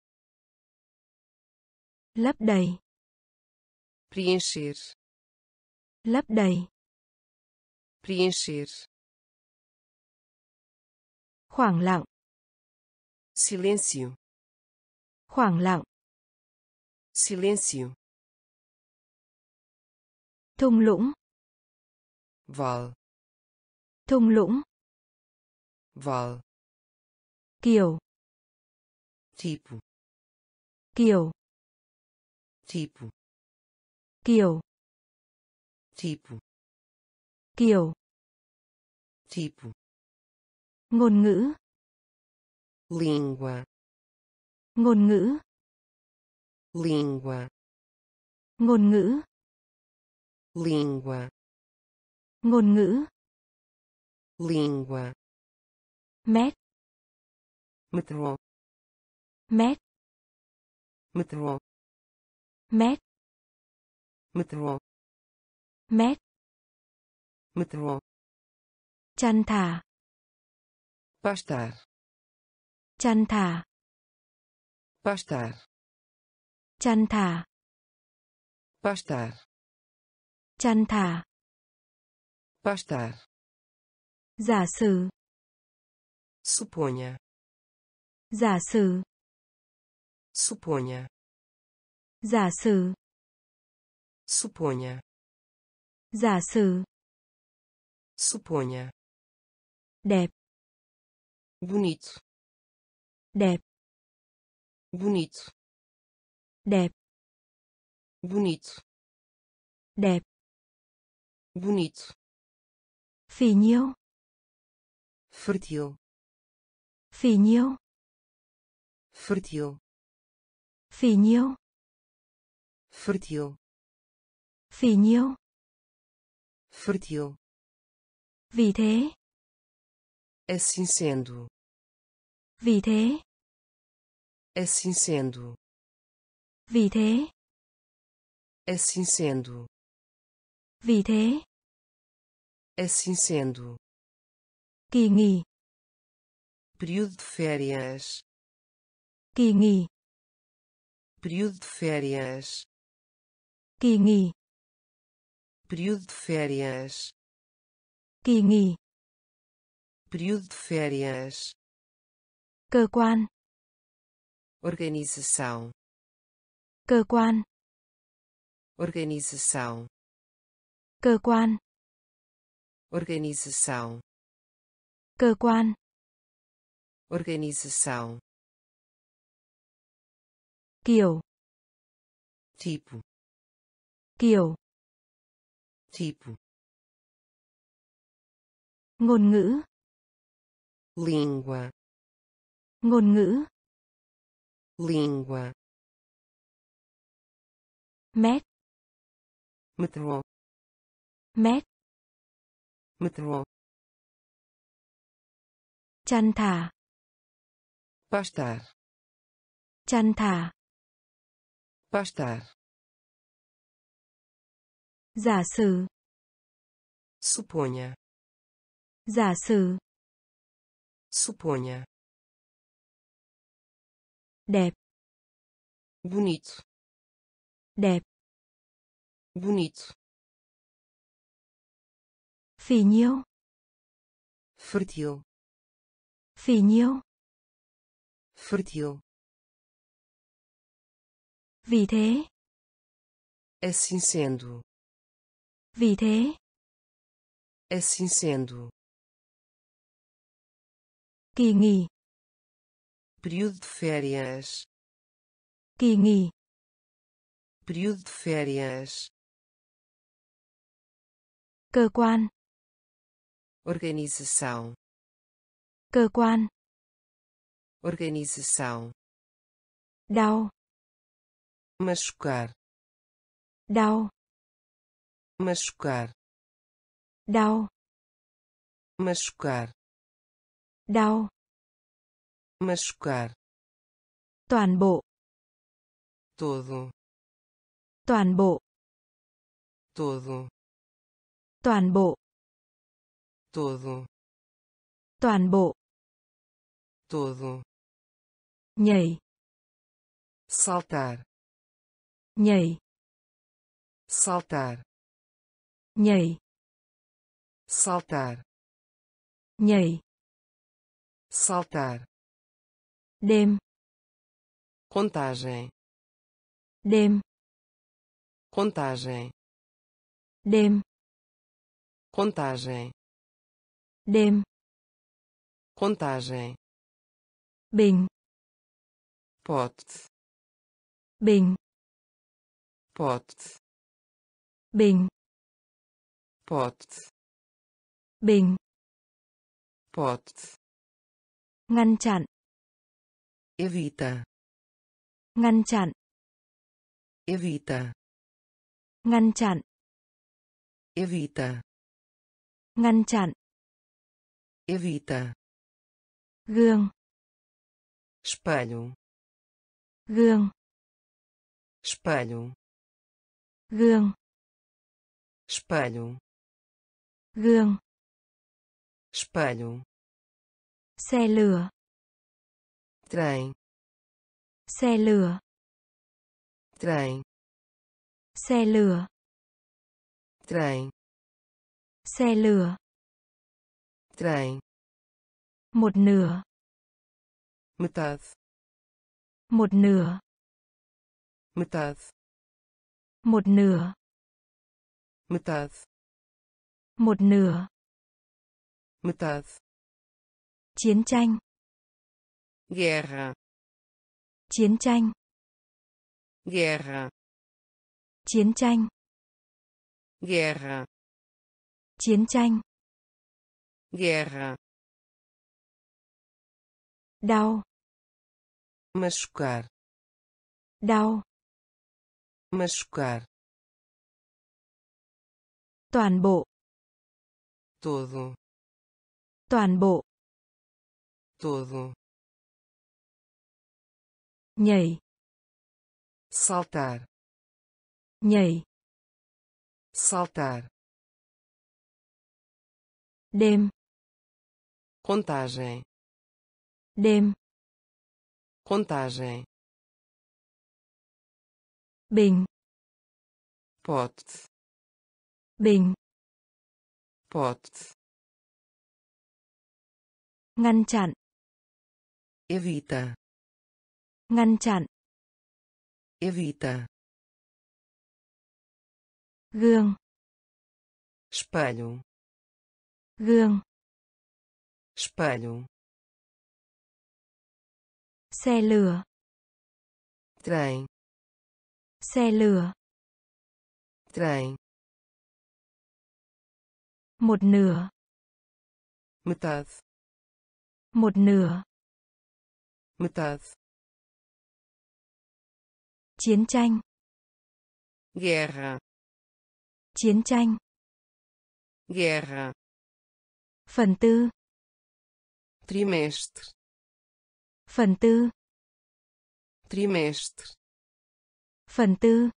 Speaker 2: Lấp đầy.
Speaker 1: preencher,
Speaker 2: Lấp đầy.
Speaker 1: preencher,
Speaker 2: Khoảng lặng.
Speaker 1: silêncio,
Speaker 2: Khoảng lặng.
Speaker 1: silêncio,
Speaker 2: Thung lũng.
Speaker 1: val,
Speaker 2: Thung lũng.
Speaker 1: val,
Speaker 2: Kiểu.
Speaker 1: tipo,
Speaker 2: Kiểu.
Speaker 1: tipo,
Speaker 2: Kiểu.
Speaker 1: tipo,
Speaker 2: Kiểu.
Speaker 1: tipo,
Speaker 2: Ngôn ngữ.
Speaker 1: língua,
Speaker 2: Ngôn ngữ.
Speaker 1: língua,
Speaker 2: Ngôn ngữ.
Speaker 1: língua,
Speaker 2: Ngôn ngữ.
Speaker 1: língua,
Speaker 2: Mét.
Speaker 1: metrô,
Speaker 2: Mét.
Speaker 1: metrô,
Speaker 2: Mét.
Speaker 1: metrô,
Speaker 2: Mét.
Speaker 1: metrô,
Speaker 2: Chăn thả.
Speaker 1: pastar,
Speaker 2: Chăn thả.
Speaker 1: pastar,
Speaker 2: Chăn thả.
Speaker 1: pastar,
Speaker 2: Chăn thả.
Speaker 1: pastar,
Speaker 2: Giả sử.
Speaker 1: suponha,
Speaker 2: Giả sử.
Speaker 1: suponha,
Speaker 2: Giả sử.
Speaker 1: suponha,
Speaker 2: Giả sử.
Speaker 1: suponha,
Speaker 2: Đẹp.
Speaker 1: bonito,
Speaker 2: Đẹp.
Speaker 1: bonito,
Speaker 2: Đẹp.
Speaker 1: bonito,
Speaker 2: Đẹp.
Speaker 1: bonito,
Speaker 2: Phì nhiêu.
Speaker 1: fértil,
Speaker 2: Phì nhiêu.
Speaker 1: fértil,
Speaker 2: Phì nhiêu.
Speaker 1: fértil,
Speaker 2: Phì nhiêu.
Speaker 1: fértil,
Speaker 2: Vì thế.
Speaker 1: assim sendo,
Speaker 2: Vì thế.
Speaker 1: assim sendo,
Speaker 2: Vì thế.
Speaker 1: assim sendo,
Speaker 2: Vì thế.
Speaker 1: assim sendo,
Speaker 2: Kỳ nghỉ.
Speaker 1: período de férias,
Speaker 2: Kỳ nghỉ.
Speaker 1: período de férias,
Speaker 2: Kỳ nghỉ.
Speaker 1: período de férias,
Speaker 2: Kỳ nghỉ.
Speaker 1: período de férias,
Speaker 2: Cơ quan.
Speaker 1: organização,
Speaker 2: Cơ quan.
Speaker 1: organização,
Speaker 2: Cơ quan.
Speaker 1: organização,
Speaker 2: Cơ quan.
Speaker 1: organização,
Speaker 2: Kiểu.
Speaker 1: tipo,
Speaker 2: Kiểu.
Speaker 1: tipo,
Speaker 2: Ngôn ngữ.
Speaker 1: língua,
Speaker 2: Ngôn ngữ.
Speaker 1: língua,
Speaker 2: Mét.
Speaker 1: metrô,
Speaker 2: Mét.
Speaker 1: metrô,
Speaker 2: Chăn thả.
Speaker 1: pastar,
Speaker 2: Chăn thả.
Speaker 1: pastar,
Speaker 2: Giả sử.
Speaker 1: suponha,
Speaker 2: Giả sử.
Speaker 1: suponha,
Speaker 2: Đẹp.
Speaker 1: bonito,
Speaker 2: Đẹp.
Speaker 1: bonito,
Speaker 2: Phì nhiêu.
Speaker 1: fértil,
Speaker 2: Phì nhiêu.
Speaker 1: fértil,
Speaker 2: Vì thế.
Speaker 1: assim sendo,
Speaker 2: Vì thế.
Speaker 1: assim sendo,
Speaker 2: Kỳ nghỉ.
Speaker 1: período de férias,
Speaker 2: Kỳ nghỉ.
Speaker 1: período de férias,
Speaker 2: Cơ quan.
Speaker 1: organização,
Speaker 2: Cơ quan.
Speaker 1: organização,
Speaker 2: Đau.
Speaker 1: machucar,
Speaker 2: Đau.
Speaker 1: machucar,
Speaker 2: Đau.
Speaker 1: machucar,
Speaker 2: Đau.
Speaker 1: machucar,
Speaker 2: Toàn bộ.
Speaker 1: todo,
Speaker 2: Toàn bộ.
Speaker 1: todo,
Speaker 2: Toàn bộ.
Speaker 1: todo,
Speaker 2: Toàn bộ.
Speaker 1: todo,
Speaker 2: Nhảy.
Speaker 1: saltar,
Speaker 2: Nhảy.
Speaker 1: saltar,
Speaker 2: Nhảy.
Speaker 1: saltar,
Speaker 2: Nhảy.
Speaker 1: saltar,
Speaker 2: Đêm.
Speaker 1: contagem,
Speaker 2: Đêm.
Speaker 1: contagem,
Speaker 2: Đêm.
Speaker 1: contagem,
Speaker 2: Đêm.
Speaker 1: contagem,
Speaker 2: Bình.
Speaker 1: pote,
Speaker 2: Bình.
Speaker 1: pote,
Speaker 2: Bình.
Speaker 1: pote,
Speaker 2: Bình.
Speaker 1: pote,
Speaker 2: Ngăn chặn.
Speaker 1: evita,
Speaker 2: Ngăn chặn.
Speaker 1: evita,
Speaker 2: Ngăn chặn.
Speaker 1: evita,
Speaker 2: Ngăn chặn.
Speaker 1: evita,
Speaker 2: Gương.
Speaker 1: espelho,
Speaker 2: Gương.
Speaker 1: espelho,
Speaker 2: Gương.
Speaker 1: espelho,
Speaker 2: Gương.
Speaker 1: espelho,
Speaker 2: Xe lửa.
Speaker 1: trem,
Speaker 2: Xe lửa.
Speaker 1: trem,
Speaker 2: Xe lửa.
Speaker 1: trem,
Speaker 2: Xe lửa.
Speaker 1: trem,
Speaker 2: Một nửa.
Speaker 1: metade,
Speaker 2: Một nửa.
Speaker 1: metade,
Speaker 2: Một nửa.
Speaker 1: metade,
Speaker 2: Một nửa.
Speaker 1: metade,
Speaker 2: Chiến tranh.
Speaker 1: guerra,
Speaker 2: Chiến tranh.
Speaker 1: guerra,
Speaker 2: Chiến tranh.
Speaker 1: guerra,
Speaker 2: Chiến tranh.
Speaker 1: guerra,
Speaker 2: Đau.
Speaker 1: machucar,
Speaker 2: Đau.
Speaker 1: machucar,
Speaker 2: Toàn bộ.
Speaker 1: todo,
Speaker 2: Toàn bộ.
Speaker 1: todo,
Speaker 2: Nhảy.
Speaker 1: saltar,
Speaker 2: Nhảy.
Speaker 1: saltar,
Speaker 2: Đêm.
Speaker 1: contagem,
Speaker 2: Đêm.
Speaker 1: contagem,
Speaker 2: Bình.
Speaker 1: pote,
Speaker 2: Bình.
Speaker 1: pote,
Speaker 2: Ngăn chặn.
Speaker 1: evita,
Speaker 2: Ngăn chặn.
Speaker 1: evita,
Speaker 2: Gương.
Speaker 1: espelho,
Speaker 2: Gương.
Speaker 1: espelho,
Speaker 2: Xe lửa.
Speaker 1: trem,
Speaker 2: Xe lửa.
Speaker 1: trem,
Speaker 2: Một nửa.
Speaker 1: metade,
Speaker 2: một nửa,
Speaker 1: metade,
Speaker 2: chiến tranh,
Speaker 1: guerra,
Speaker 2: chiến tranh,
Speaker 1: guerra,
Speaker 2: phần tư,
Speaker 1: trimestre,
Speaker 2: phần tư,
Speaker 1: trimestre,
Speaker 2: phần tư,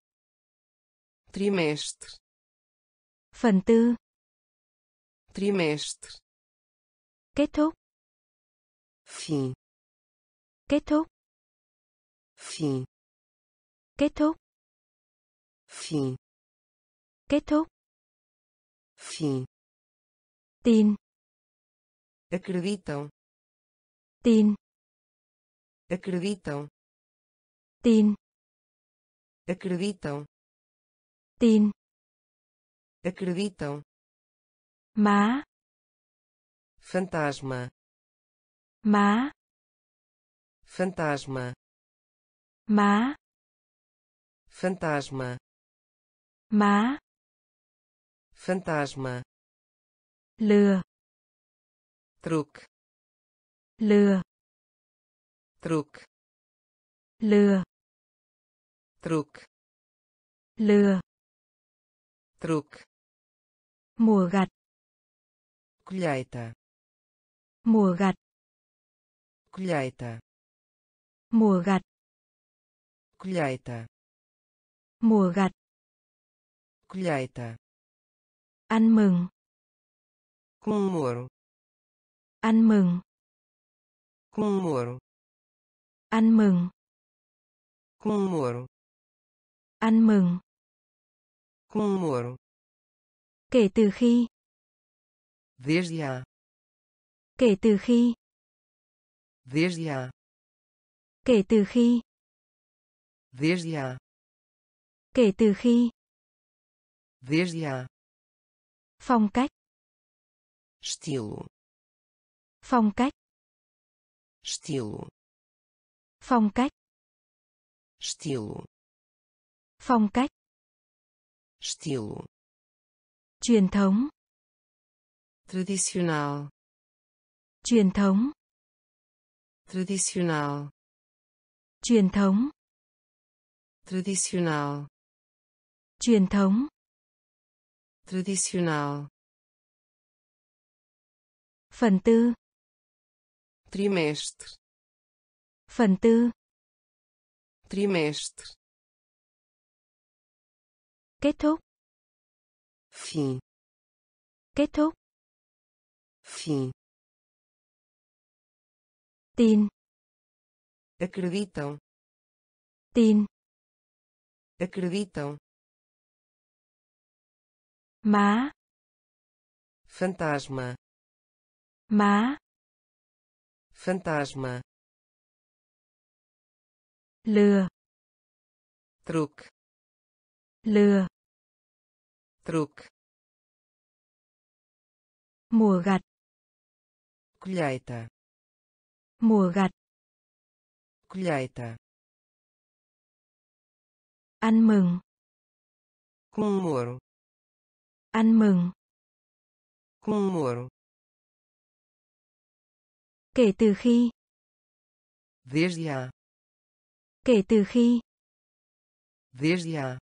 Speaker 1: trimestre,
Speaker 2: phần tư,
Speaker 1: trimestre,
Speaker 2: kết thúc,
Speaker 1: fim,
Speaker 2: kết thúc,
Speaker 1: fim,
Speaker 2: kết thúc,
Speaker 1: fim,
Speaker 2: kết thúc,
Speaker 1: fim,
Speaker 2: tin,
Speaker 1: acreditam,
Speaker 2: tin,
Speaker 1: acreditam,
Speaker 2: tin,
Speaker 1: acreditam,
Speaker 2: tin,
Speaker 1: acreditam,
Speaker 2: má,
Speaker 1: fantasma,
Speaker 2: má,
Speaker 1: fantasma,
Speaker 2: má,
Speaker 1: fantasma,
Speaker 2: má,
Speaker 1: fantasma,
Speaker 2: lừa,
Speaker 1: truque,
Speaker 2: lừa,
Speaker 1: truque,
Speaker 2: lừa,
Speaker 1: truque,
Speaker 2: lừa,
Speaker 1: truque,
Speaker 2: mùa gặt,
Speaker 1: colheita,
Speaker 2: mùa gặt,
Speaker 1: colheita,
Speaker 2: mùa gặt,
Speaker 1: colheita,
Speaker 2: mùa gặt,
Speaker 1: colheita,
Speaker 2: ăn mừng,
Speaker 1: comemoro,
Speaker 2: ăn mừng,
Speaker 1: comemoro,
Speaker 2: ăn mừng,
Speaker 1: comemoro,
Speaker 2: ăn mừng,
Speaker 1: comemoro,
Speaker 2: kể từ khi,
Speaker 1: desde a,
Speaker 2: kể từ khi,
Speaker 1: desde a,
Speaker 2: kể từ khi,
Speaker 1: desde a,
Speaker 2: kể từ khi,
Speaker 1: desde a,
Speaker 2: phong cách,
Speaker 1: estilo,
Speaker 2: phong cách,
Speaker 1: estilo,
Speaker 2: phong cách,
Speaker 1: estilo,
Speaker 2: phong cách,
Speaker 1: estilo,
Speaker 2: truyền thống,
Speaker 1: tradicional,
Speaker 2: truyền thống,
Speaker 1: tradicional,
Speaker 2: truyền thống,
Speaker 1: tradicional,
Speaker 2: truyền thống,
Speaker 1: tradicional,
Speaker 2: phần tư,
Speaker 1: trimestre,
Speaker 2: phần tư,
Speaker 1: trimestre,
Speaker 2: kết thúc,
Speaker 1: fim,
Speaker 2: kết thúc,
Speaker 1: fim,
Speaker 2: tin,
Speaker 1: acreditam,
Speaker 2: tin,
Speaker 1: acreditam,
Speaker 2: má,
Speaker 1: fantasma,
Speaker 2: má,
Speaker 1: fantasma,
Speaker 2: lừa,
Speaker 1: truque,
Speaker 2: lừa,
Speaker 1: truque,
Speaker 2: mùa gặt,
Speaker 1: colheita,
Speaker 2: mùa gặt,
Speaker 1: colheita,
Speaker 2: ăn mừng,
Speaker 1: comemoro,
Speaker 2: ăn mừng,
Speaker 1: comemoro,
Speaker 2: kể từ khi,
Speaker 1: desde a,
Speaker 2: kể từ khi,
Speaker 1: desde a,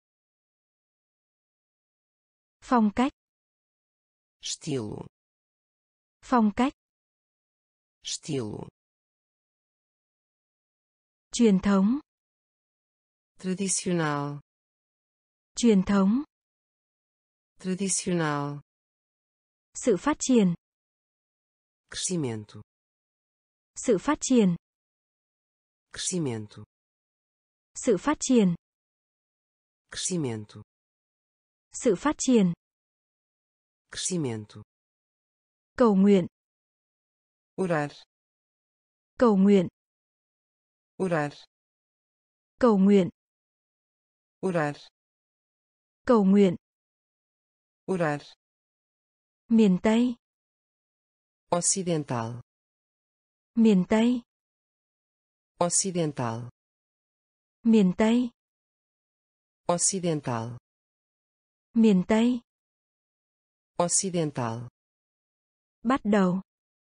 Speaker 2: phong cách,
Speaker 1: estilo,
Speaker 2: phong cách,
Speaker 1: estilo,
Speaker 2: truyền thống,
Speaker 1: tradicional,
Speaker 2: truyền thống,
Speaker 1: tradicional,
Speaker 2: sự phát triển,
Speaker 1: crescimento,
Speaker 2: sự phát triển,
Speaker 1: crescimento,
Speaker 2: sự phát triển,
Speaker 1: crescimento,
Speaker 2: sự phát triển,
Speaker 1: crescimento,
Speaker 2: cầu nguyện,
Speaker 1: orar,
Speaker 2: cầu nguyện,
Speaker 1: orar,
Speaker 2: cầu nguyện,
Speaker 1: orar,
Speaker 2: cầu nguyện,
Speaker 1: orar,
Speaker 2: miền Tây,
Speaker 1: ocidental,
Speaker 2: miền Tây,
Speaker 1: ocidental,
Speaker 2: miền Tây,
Speaker 1: ocidental,
Speaker 2: miền Tây,
Speaker 1: ocidental,
Speaker 2: bắt đầu,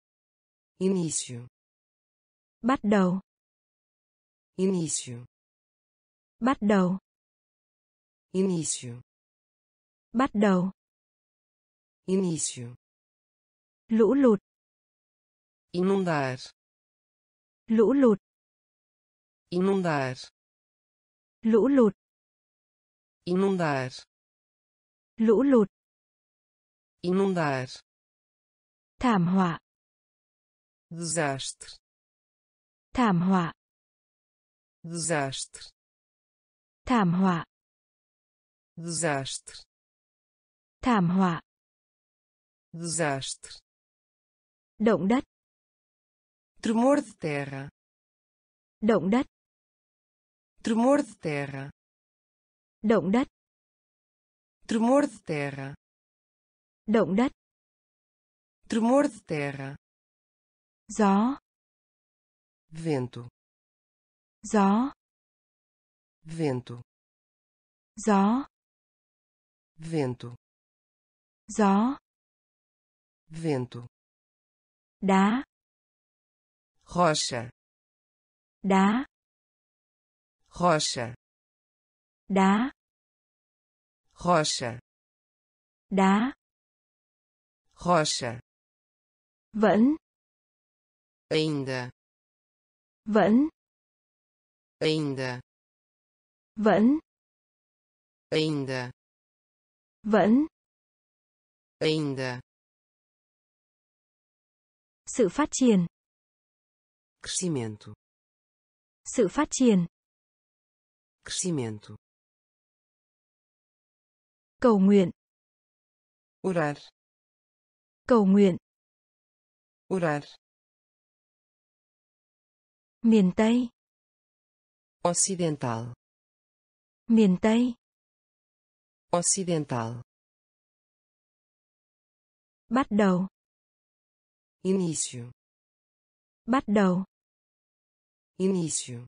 Speaker 1: início,
Speaker 2: Bắt đầu.
Speaker 1: início,
Speaker 2: Bắt đầu.
Speaker 1: início,
Speaker 2: Bắt đầu.
Speaker 1: início,
Speaker 2: Lũ lụt.
Speaker 1: inundar,
Speaker 2: Lũ lụt.
Speaker 1: inundar,
Speaker 2: Lũ lụt.
Speaker 1: inundar,
Speaker 2: Lũ lụt.
Speaker 1: inundar,
Speaker 2: Thảm họa.
Speaker 1: desastre,
Speaker 2: Thảm họa.
Speaker 1: desastre,
Speaker 2: Thảm họa.
Speaker 1: desastre,
Speaker 2: Thảm họa.
Speaker 1: desastre,
Speaker 2: Động đất.
Speaker 1: tremor de terra,
Speaker 2: Động đất.
Speaker 1: tremor de terra,
Speaker 2: Động đất.
Speaker 1: tremor de terra,
Speaker 2: Động đất.
Speaker 1: tremor de terra,
Speaker 2: Gió.
Speaker 1: vento,
Speaker 2: Gió.
Speaker 1: vento,
Speaker 2: Gió.
Speaker 1: vento,
Speaker 2: Gió.
Speaker 1: vento,
Speaker 2: Đá.
Speaker 1: rocha,
Speaker 2: Đá.
Speaker 1: rocha,
Speaker 2: Đá.
Speaker 1: rocha,
Speaker 2: Đá.
Speaker 1: rocha,
Speaker 2: Vẫn.
Speaker 1: ainda,
Speaker 2: Vẫn.
Speaker 1: ainda,
Speaker 2: Vẫn.
Speaker 1: ainda,
Speaker 2: Vẫn.
Speaker 1: ainda,
Speaker 2: Sự phát triển.
Speaker 1: crescimento,
Speaker 2: Sự phát triển.
Speaker 1: crescimento,
Speaker 2: Cầu nguyện.
Speaker 1: orar,
Speaker 2: Cầu nguyện.
Speaker 1: orar,
Speaker 2: Miền Tây.
Speaker 1: ocidental,
Speaker 2: Miền Tây.
Speaker 1: ocidental,
Speaker 2: Bắt đầu.
Speaker 1: início,
Speaker 2: Bắt đầu.
Speaker 1: início,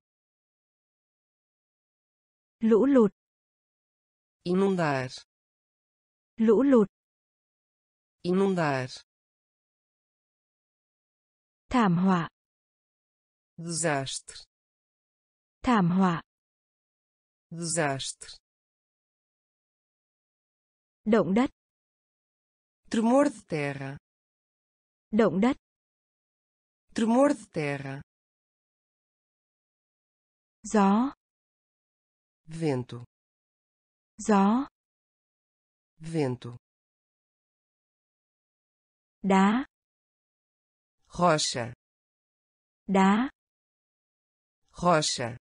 Speaker 2: Lũ lụt.
Speaker 1: inundar,
Speaker 2: Lũ lụt.
Speaker 1: inundar,
Speaker 2: Thảm họa.
Speaker 1: desastre,
Speaker 2: Thảm họa.
Speaker 1: desastre,
Speaker 2: Động đất.
Speaker 1: tremor de terra,
Speaker 2: Động đất.
Speaker 1: tremor de terra,
Speaker 2: Gió.
Speaker 1: vento,
Speaker 2: Gió.
Speaker 1: vento,
Speaker 2: Đá.
Speaker 1: rocha,
Speaker 2: Đá.
Speaker 1: rocha,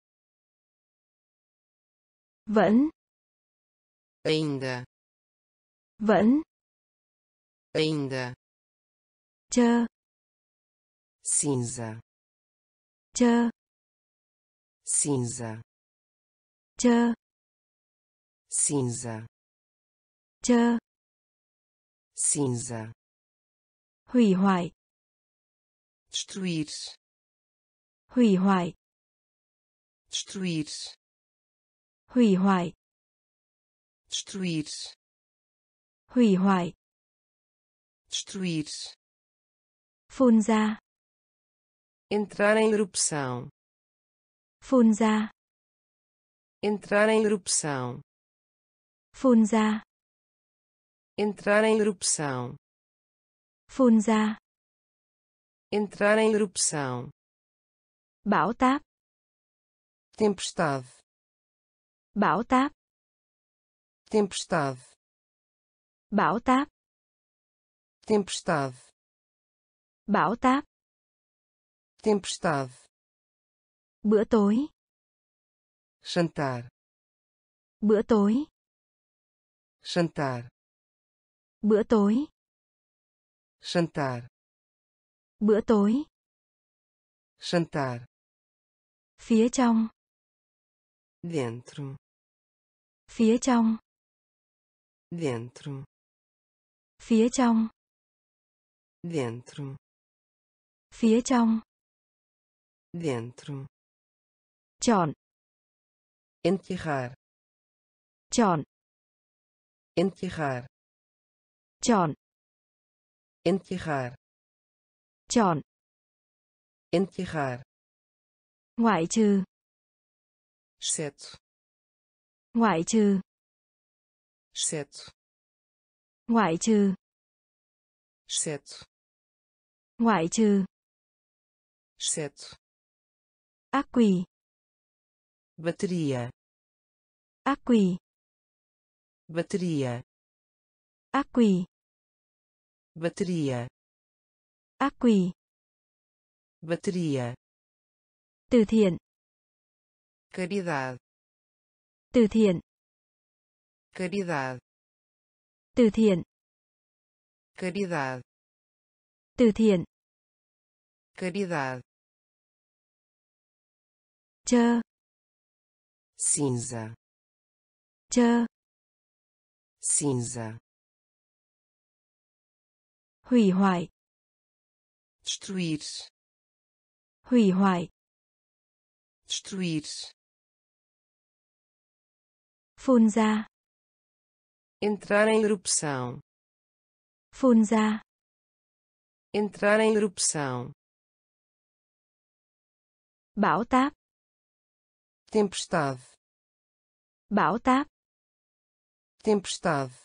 Speaker 2: Vẫn.
Speaker 1: ainda,
Speaker 2: Vẫn.
Speaker 1: ainda,
Speaker 2: Chơ.
Speaker 1: cinza,
Speaker 2: Chơ.
Speaker 1: cinza,
Speaker 2: Chơ.
Speaker 1: cinza,
Speaker 2: Chơ.
Speaker 1: cinza,
Speaker 2: Hủy hoại.
Speaker 1: destruir,
Speaker 2: Hủy hoại.
Speaker 1: destruir,
Speaker 2: Hủy hoại.
Speaker 1: destruir,
Speaker 2: Hủy hoại.
Speaker 1: destruir,
Speaker 2: Phun ra.
Speaker 1: entrar em erupção,
Speaker 2: Phun ra.
Speaker 1: entrar em erupção,
Speaker 2: Phun ra.
Speaker 1: entrar em erupção,
Speaker 2: Phun ra.
Speaker 1: entrar em erupção,
Speaker 2: Bão táp.
Speaker 1: tempestade,
Speaker 2: Bão táp.
Speaker 1: tempestade,
Speaker 2: Bão táp.
Speaker 1: tempestade,
Speaker 2: Bão táp.
Speaker 1: tempestade,
Speaker 2: Bữa tối.
Speaker 1: jantar,
Speaker 2: Bữa tối.
Speaker 1: jantar,
Speaker 2: Bữa tối.
Speaker 1: jantar,
Speaker 2: Bữa tối.
Speaker 1: jantar,
Speaker 2: Phía trong.
Speaker 1: dentro,
Speaker 2: Phía trong.
Speaker 1: dentro,
Speaker 2: Phía trong.
Speaker 1: dentro,
Speaker 2: Phía trong.
Speaker 1: dentro,
Speaker 2: Chọn.
Speaker 1: enterrar,
Speaker 2: Chọn.
Speaker 1: enterrar,
Speaker 2: Chọn.
Speaker 1: enterrar,
Speaker 2: Chọn.
Speaker 1: enterrar,
Speaker 2: Ngoại trừ.
Speaker 1: exceto,
Speaker 2: Ngoại trừ.
Speaker 1: exceto,
Speaker 2: Ngoại trừ.
Speaker 1: exceto,
Speaker 2: Ngoại trừ.
Speaker 1: exceto,
Speaker 2: Ác quỷ.
Speaker 1: bateria,
Speaker 2: Ác quỷ.
Speaker 1: bateria,
Speaker 2: Ác quỷ.
Speaker 1: bateria,
Speaker 2: Ác quỷ.
Speaker 1: bateria,
Speaker 2: Từ thiện.
Speaker 1: caridade,
Speaker 2: Từ thiện.
Speaker 1: caridade,
Speaker 2: Từ thiện.
Speaker 1: caridade,
Speaker 2: Từ thiện.
Speaker 1: caridade,
Speaker 2: Chơ.
Speaker 1: cinza,
Speaker 2: Chơ.
Speaker 1: cinza,
Speaker 2: Hủy hoại.
Speaker 1: destruir,
Speaker 2: Hủy hoại.
Speaker 1: destruir,
Speaker 2: Phun ra.
Speaker 1: entrar em erupção,
Speaker 2: Phun ra.
Speaker 1: entrar em erupção,
Speaker 2: Bão táp.
Speaker 1: tempestade,
Speaker 2: Bão táp.
Speaker 1: tempestade,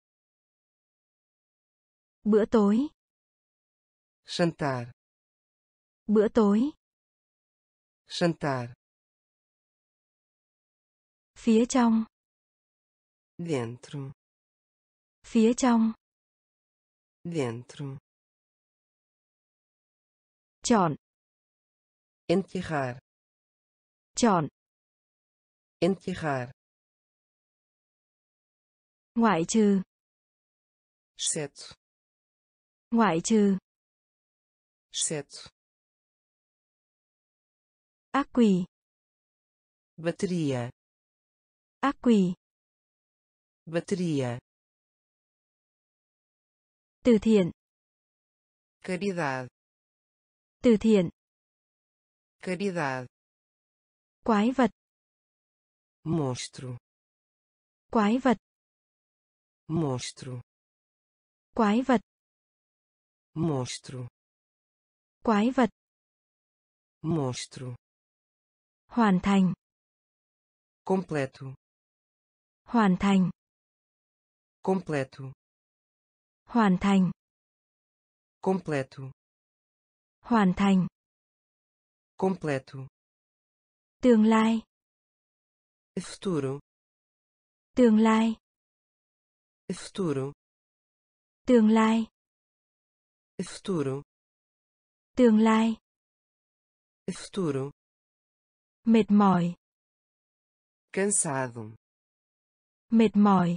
Speaker 2: Bữa tối.
Speaker 1: jantar,
Speaker 2: Bữa tối.
Speaker 1: jantar,
Speaker 2: Phía trong.
Speaker 1: dentro,
Speaker 2: Phía trong.
Speaker 1: dentro,
Speaker 2: Chọn.
Speaker 1: enterrar,
Speaker 2: Chọn.
Speaker 1: enterrar,
Speaker 2: Ngoại trừ.
Speaker 1: exceto,
Speaker 2: Ngoại trừ.
Speaker 1: exceto,
Speaker 2: Ác quỷ.
Speaker 1: bateria,
Speaker 2: Ác quỷ.
Speaker 1: bateria,
Speaker 2: Từ thiện.
Speaker 1: caridade,
Speaker 2: Từ thiện.
Speaker 1: caridade,
Speaker 2: Quái vật.
Speaker 1: monstro,
Speaker 2: Quái vật.
Speaker 1: monstro,
Speaker 2: Quái vật.
Speaker 1: monstro,
Speaker 2: Quái vật.
Speaker 1: monstro,
Speaker 2: Hoàn thành.
Speaker 1: completo,
Speaker 2: Hoàn thành.
Speaker 1: completo,
Speaker 2: Hoàn thành.
Speaker 1: completo,
Speaker 2: Hoàn thành.
Speaker 1: completo,
Speaker 2: Tương lai.
Speaker 1: futuro,
Speaker 2: Tương lai.
Speaker 1: futuro,
Speaker 2: Tương lai.
Speaker 1: futuro,
Speaker 2: Tương lai.
Speaker 1: futuro,
Speaker 2: Mệt mỏi.
Speaker 1: cansado,
Speaker 2: Mệt mỏi.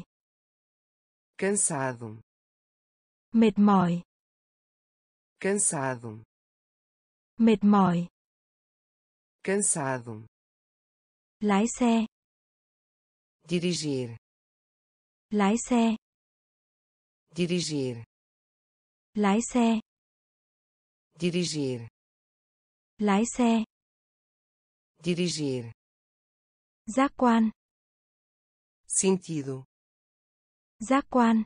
Speaker 1: cansado,
Speaker 2: Mệt mỏi.
Speaker 1: cansado,
Speaker 2: Mệt mỏi.
Speaker 1: cansado,
Speaker 2: Lái xe.
Speaker 1: dirigir,
Speaker 2: Lái xe.
Speaker 1: dirigir,
Speaker 2: Lái xe.
Speaker 1: dirigir,
Speaker 2: Lái xe.
Speaker 1: dirigir,
Speaker 2: Giác quan.
Speaker 1: sentido,
Speaker 2: Giác quan.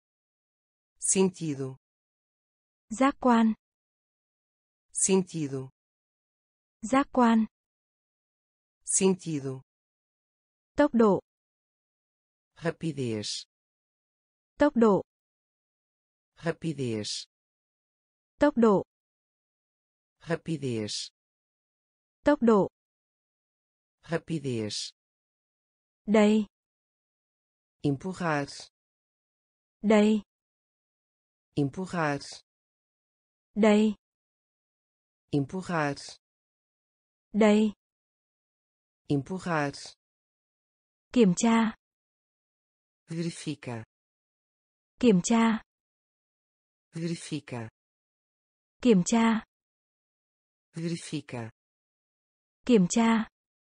Speaker 1: sentido,
Speaker 2: Giác quan.
Speaker 1: sentido,
Speaker 2: Giác quan.
Speaker 1: sentido,
Speaker 2: Tốc độ.
Speaker 1: rapidez,
Speaker 2: Tốc độ.
Speaker 1: rapidez,
Speaker 2: Tốc độ.
Speaker 1: rapidez,
Speaker 2: Tốc độ.
Speaker 1: rapidez,
Speaker 2: Đây.
Speaker 1: empurrar,
Speaker 2: Đây.
Speaker 1: empurrar,
Speaker 2: Đây.
Speaker 1: empurrar,
Speaker 2: Đây.
Speaker 1: empurrar,
Speaker 2: Kiểm tra.
Speaker 1: verifica,
Speaker 2: Kiểm tra.
Speaker 1: verifica,
Speaker 2: Kiểm tra.
Speaker 1: verifica,
Speaker 2: Kiểm tra.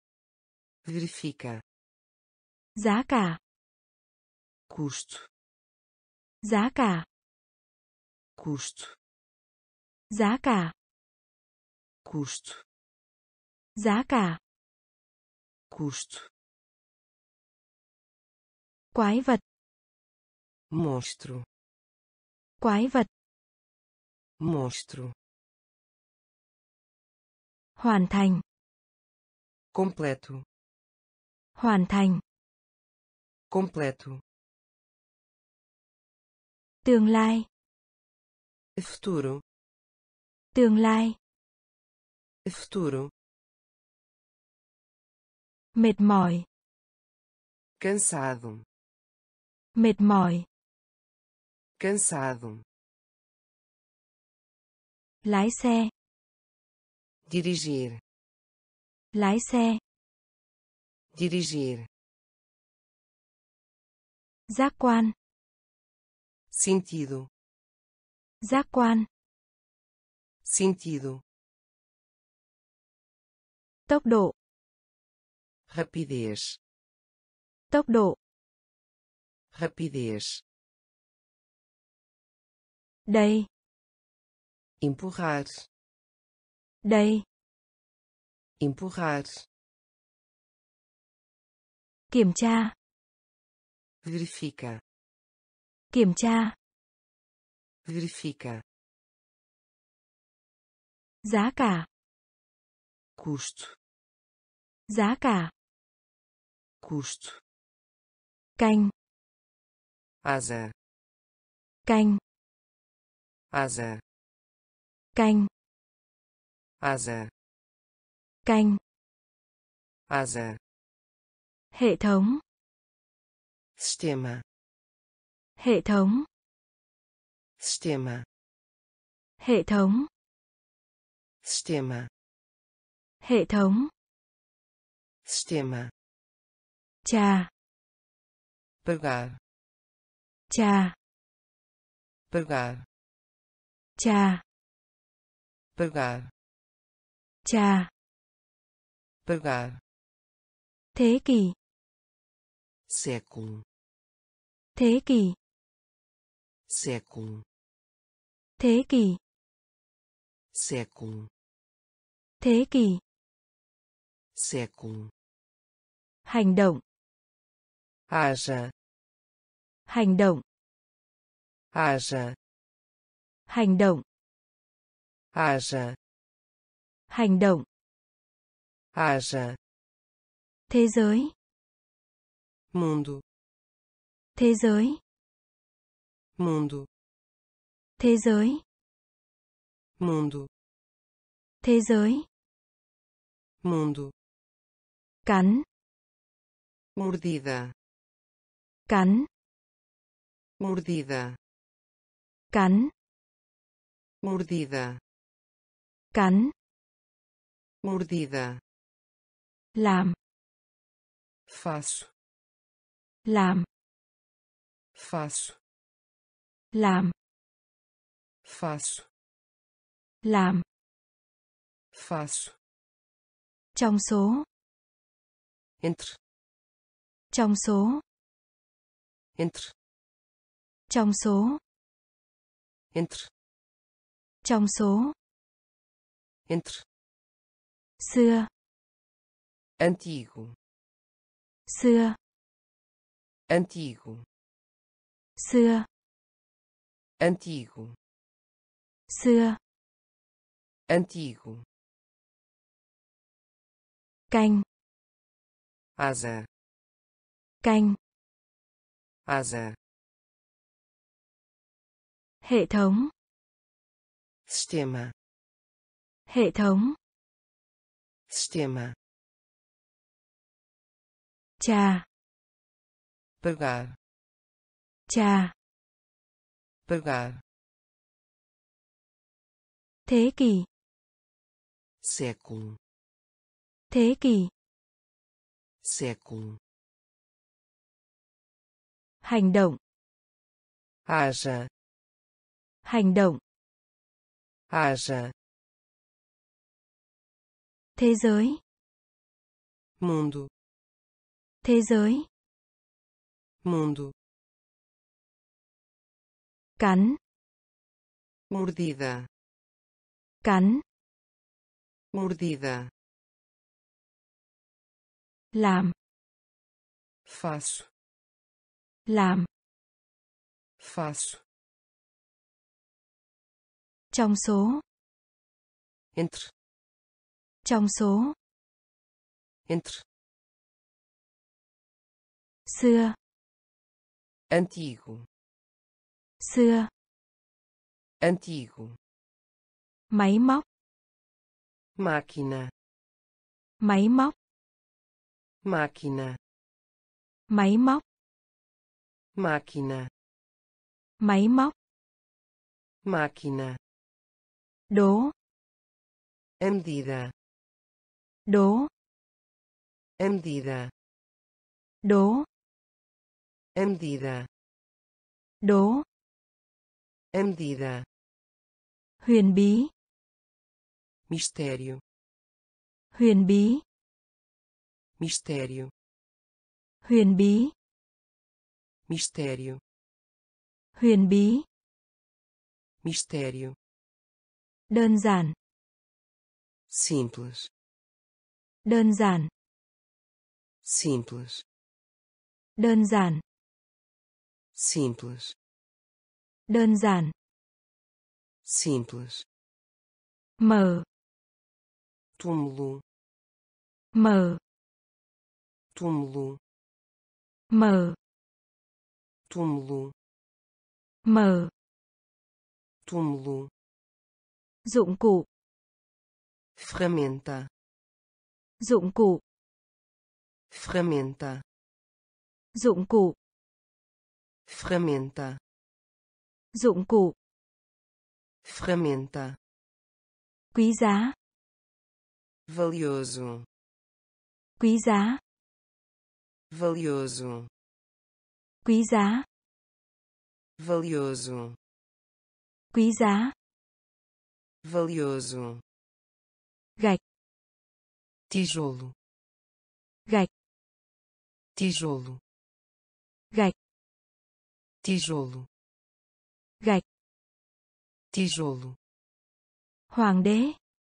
Speaker 1: verifica,
Speaker 2: Giá cả.
Speaker 1: custo,
Speaker 2: Giá cả.
Speaker 1: custo,
Speaker 2: Giá cả.
Speaker 1: custo,
Speaker 2: Giá cả.
Speaker 1: custo,
Speaker 2: Quái vật.
Speaker 1: monstro,
Speaker 2: Quái vật.
Speaker 1: monstro,
Speaker 2: Hoàn thành.
Speaker 1: completo,
Speaker 2: Hoàn thành.
Speaker 1: completo,
Speaker 2: Tương lai.
Speaker 1: futuro,
Speaker 2: Tương lai.
Speaker 1: futuro,
Speaker 2: Mệt mỏi.
Speaker 1: cansado,
Speaker 2: Mệt mỏi.
Speaker 1: cansado,
Speaker 2: Lái xe.
Speaker 1: dirigir,
Speaker 2: Lái xe.
Speaker 1: dirigir,
Speaker 2: Giác quan.
Speaker 1: sentido,
Speaker 2: Giác quan.
Speaker 1: sentido,
Speaker 2: Tốc độ.
Speaker 1: rapidez,
Speaker 2: Tốc độ.
Speaker 1: rapidez,
Speaker 2: Đây.
Speaker 1: empurrar,
Speaker 2: Đây.
Speaker 1: empurrar,
Speaker 2: Kiểm tra.
Speaker 1: verifica,
Speaker 2: Kiểm tra.
Speaker 1: verifica,
Speaker 2: Giá cả.
Speaker 1: custo,
Speaker 2: Giá cả.
Speaker 1: custo,
Speaker 2: Canh.
Speaker 1: asa,
Speaker 2: Canh.
Speaker 1: asa,
Speaker 2: Canh.
Speaker 1: asa,
Speaker 2: Canh.
Speaker 1: asa,
Speaker 2: Hệ thống.
Speaker 1: sistema,
Speaker 2: Hệ thống.
Speaker 1: sistema,
Speaker 2: Hệ thống.
Speaker 1: sistema,
Speaker 2: Hệ thống.
Speaker 1: sistema,
Speaker 2: Trà.
Speaker 1: pagar,
Speaker 2: Trà.
Speaker 1: pagar,
Speaker 2: Trà.
Speaker 1: pagar,
Speaker 2: Trà.
Speaker 1: pagar,
Speaker 2: Thế kỷ.
Speaker 1: século,
Speaker 2: Thế kỷ.
Speaker 1: século,
Speaker 2: Thế kỷ.
Speaker 1: século,
Speaker 2: Thế kỷ.
Speaker 1: século,
Speaker 2: Hành động.
Speaker 1: haja,
Speaker 2: Hành động.
Speaker 1: haja,
Speaker 2: Hành động.
Speaker 1: haja,
Speaker 2: Hành động.
Speaker 1: haja,
Speaker 2: Thế giới.
Speaker 1: mundo,
Speaker 2: Thế giới.
Speaker 1: mundo,
Speaker 2: Thế giới.
Speaker 1: mundo,
Speaker 2: Thế giới.
Speaker 1: mundo,
Speaker 2: Cắn.
Speaker 1: mordida,
Speaker 2: Cắn.
Speaker 1: mordida,
Speaker 2: Cắn.
Speaker 1: mordida,
Speaker 2: Cắn.
Speaker 1: mordida,
Speaker 2: Làm.
Speaker 1: faço,
Speaker 2: Làm.
Speaker 1: faço,
Speaker 2: Làm.
Speaker 1: faço,
Speaker 2: Làm.
Speaker 1: faço,
Speaker 2: Trong số.
Speaker 1: entre,
Speaker 2: Trong số.
Speaker 1: entre,
Speaker 2: Trong số.
Speaker 1: entre,
Speaker 2: Trong số.
Speaker 1: entre,
Speaker 2: Xưa.
Speaker 1: antigo,
Speaker 2: Xưa.
Speaker 1: antigo,
Speaker 2: Xưa.
Speaker 1: antigo,
Speaker 2: Xưa.
Speaker 1: antigo,
Speaker 2: Canh.
Speaker 1: asa,
Speaker 2: Canh.
Speaker 1: asa,
Speaker 2: Hệ thống.
Speaker 1: sistema,
Speaker 2: Hệ thống.
Speaker 1: sistema,
Speaker 2: Trà.
Speaker 1: pagar,
Speaker 2: Trà.
Speaker 1: pagar,
Speaker 2: Thế kỷ.
Speaker 1: século,
Speaker 2: Thế kỷ.
Speaker 1: século,
Speaker 2: Hành động.
Speaker 1: haja,
Speaker 2: Hành động.
Speaker 1: haja,
Speaker 2: Thế giới.
Speaker 1: mundo,
Speaker 2: Thế giới.
Speaker 1: mundo,
Speaker 2: Cắn.
Speaker 1: mordida,
Speaker 2: Cắn.
Speaker 1: mordida,
Speaker 2: Làm.
Speaker 1: faço,
Speaker 2: Làm.
Speaker 1: faço,
Speaker 2: Trong số.
Speaker 1: entre,
Speaker 2: Trong số.
Speaker 1: Entre.
Speaker 2: Xưa.
Speaker 1: Antigo.
Speaker 2: Xưa.
Speaker 1: Antigo.
Speaker 2: Máy móc.
Speaker 1: Máquina.
Speaker 2: Máy móc.
Speaker 1: Máquina.
Speaker 2: Máy móc.
Speaker 1: Máquina.
Speaker 2: Máy móc.
Speaker 1: Máquina.
Speaker 2: Đố.
Speaker 1: A medida.
Speaker 2: Đố.
Speaker 1: A medida.
Speaker 2: Đố.
Speaker 1: A medida.
Speaker 2: Đố.
Speaker 1: A medida.
Speaker 2: Huyền bí.
Speaker 1: Mistério.
Speaker 2: Huyền bí.
Speaker 1: Mistério.
Speaker 2: Huyền bí.
Speaker 1: Mistério.
Speaker 2: Huyền bí.
Speaker 1: Mistério.
Speaker 2: Đơn giản.
Speaker 1: Simples.
Speaker 2: Đơn giản.
Speaker 1: Simples.
Speaker 2: Đơn giản.
Speaker 1: Simples.
Speaker 2: Đơn giản.
Speaker 1: Simples.
Speaker 2: Mở.
Speaker 1: Túmulo.
Speaker 2: Mở.
Speaker 1: Túmulo.
Speaker 2: Mở.
Speaker 1: Túmulo.
Speaker 2: Mở.
Speaker 1: Túmulo.
Speaker 2: Dụng cụ.
Speaker 1: Ferramenta.
Speaker 2: Dụng cụ.
Speaker 1: Ferramenta.
Speaker 2: Dụng cụ.
Speaker 1: Ferramenta.
Speaker 2: Dụng cụ.
Speaker 1: Ferramenta.
Speaker 2: Quý giá.
Speaker 1: Valioso.
Speaker 2: Quý giá.
Speaker 1: Valioso.
Speaker 2: Quý giá.
Speaker 1: Valioso.
Speaker 2: Quý giá.
Speaker 1: Valioso.
Speaker 2: Gạch.
Speaker 1: Tijolo.
Speaker 2: Gạch.
Speaker 1: Tijolo.
Speaker 2: Gạch.
Speaker 1: Tijolo.
Speaker 2: Gạch.
Speaker 1: Tijolo.
Speaker 2: Hoàng đế.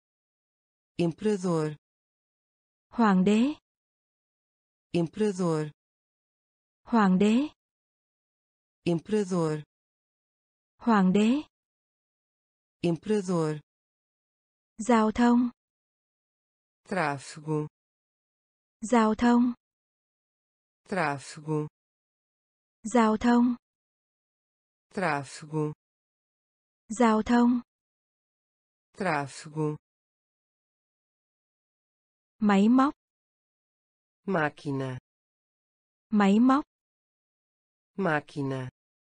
Speaker 1: Imperador.
Speaker 2: Hoàng đế.
Speaker 1: Imperador.
Speaker 2: Hoàng đế.
Speaker 1: Imperador.
Speaker 2: Hoàng đế.
Speaker 1: Imperador.
Speaker 2: Giao thông.
Speaker 1: Tráfego.
Speaker 2: Giao thông.
Speaker 1: Tráfego.
Speaker 2: Giao thông.
Speaker 1: Tráfego.
Speaker 2: Giao thông.
Speaker 1: Tráfego.
Speaker 2: Máy móc.
Speaker 1: Máquina.
Speaker 2: Máy móc.
Speaker 1: Máquina.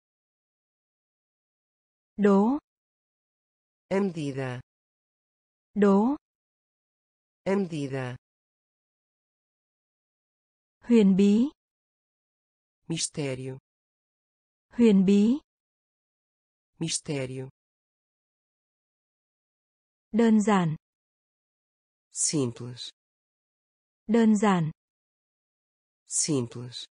Speaker 2: Đố.
Speaker 1: A medida.
Speaker 2: Đố.
Speaker 1: A medida.
Speaker 2: Huyền bí.
Speaker 1: Mistério.
Speaker 2: Huyền bí.
Speaker 1: Mistério.
Speaker 2: Đơn giản.
Speaker 1: Simples.
Speaker 2: Đơn giản.
Speaker 1: Simples.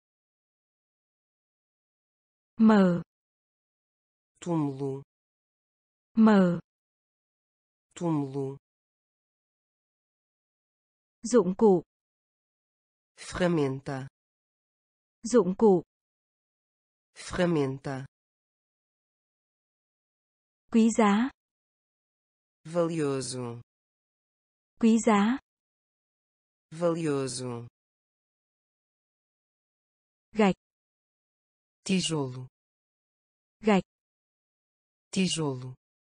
Speaker 2: Mở.
Speaker 1: Túmulo.
Speaker 2: Mở.
Speaker 1: Túmulo.
Speaker 2: Dụng cụ.
Speaker 1: Ferramenta.
Speaker 2: Dụng cụ.
Speaker 1: Ferramenta.
Speaker 2: Quý giá.
Speaker 1: Valioso.
Speaker 2: Quý giá.
Speaker 1: Valioso.
Speaker 2: Gạch.
Speaker 1: Tijolo.
Speaker 2: Gạch.
Speaker 1: Tijolo.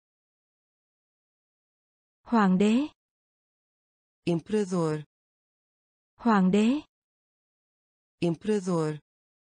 Speaker 2: Hoàng đế.
Speaker 1: Imperador.
Speaker 2: Hoàng đế.
Speaker 1: Imperador.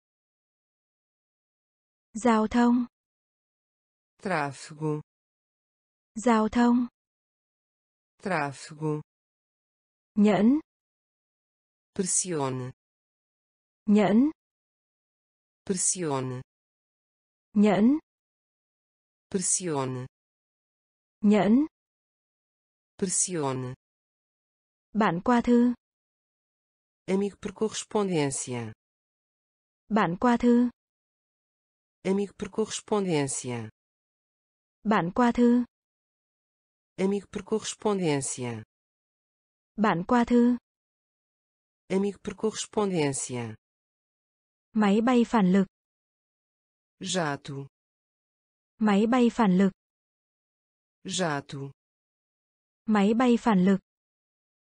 Speaker 2: Giao thông.
Speaker 1: Tráfego.
Speaker 2: Giao thông.
Speaker 1: Tráfego.
Speaker 2: Nhẫn.
Speaker 1: Pressione.
Speaker 2: Nhẫn.
Speaker 1: Pressione.
Speaker 2: Nhẫn.
Speaker 1: Pressione.
Speaker 2: Nhẫn.
Speaker 1: Pressione.
Speaker 2: Bạn qua thư.
Speaker 1: Amigo por correspondência.
Speaker 2: Bạn qua thư.
Speaker 1: Amigo por correspondência.
Speaker 2: Bạn qua thư.
Speaker 1: Amigo por correspondência.
Speaker 2: Bạn qua thư.
Speaker 1: Amigo por correspondência.
Speaker 2: Máy bay phản lực.
Speaker 1: Jato.
Speaker 2: Máy bay phản lực.
Speaker 1: Jato.
Speaker 2: Máy bay phản lực.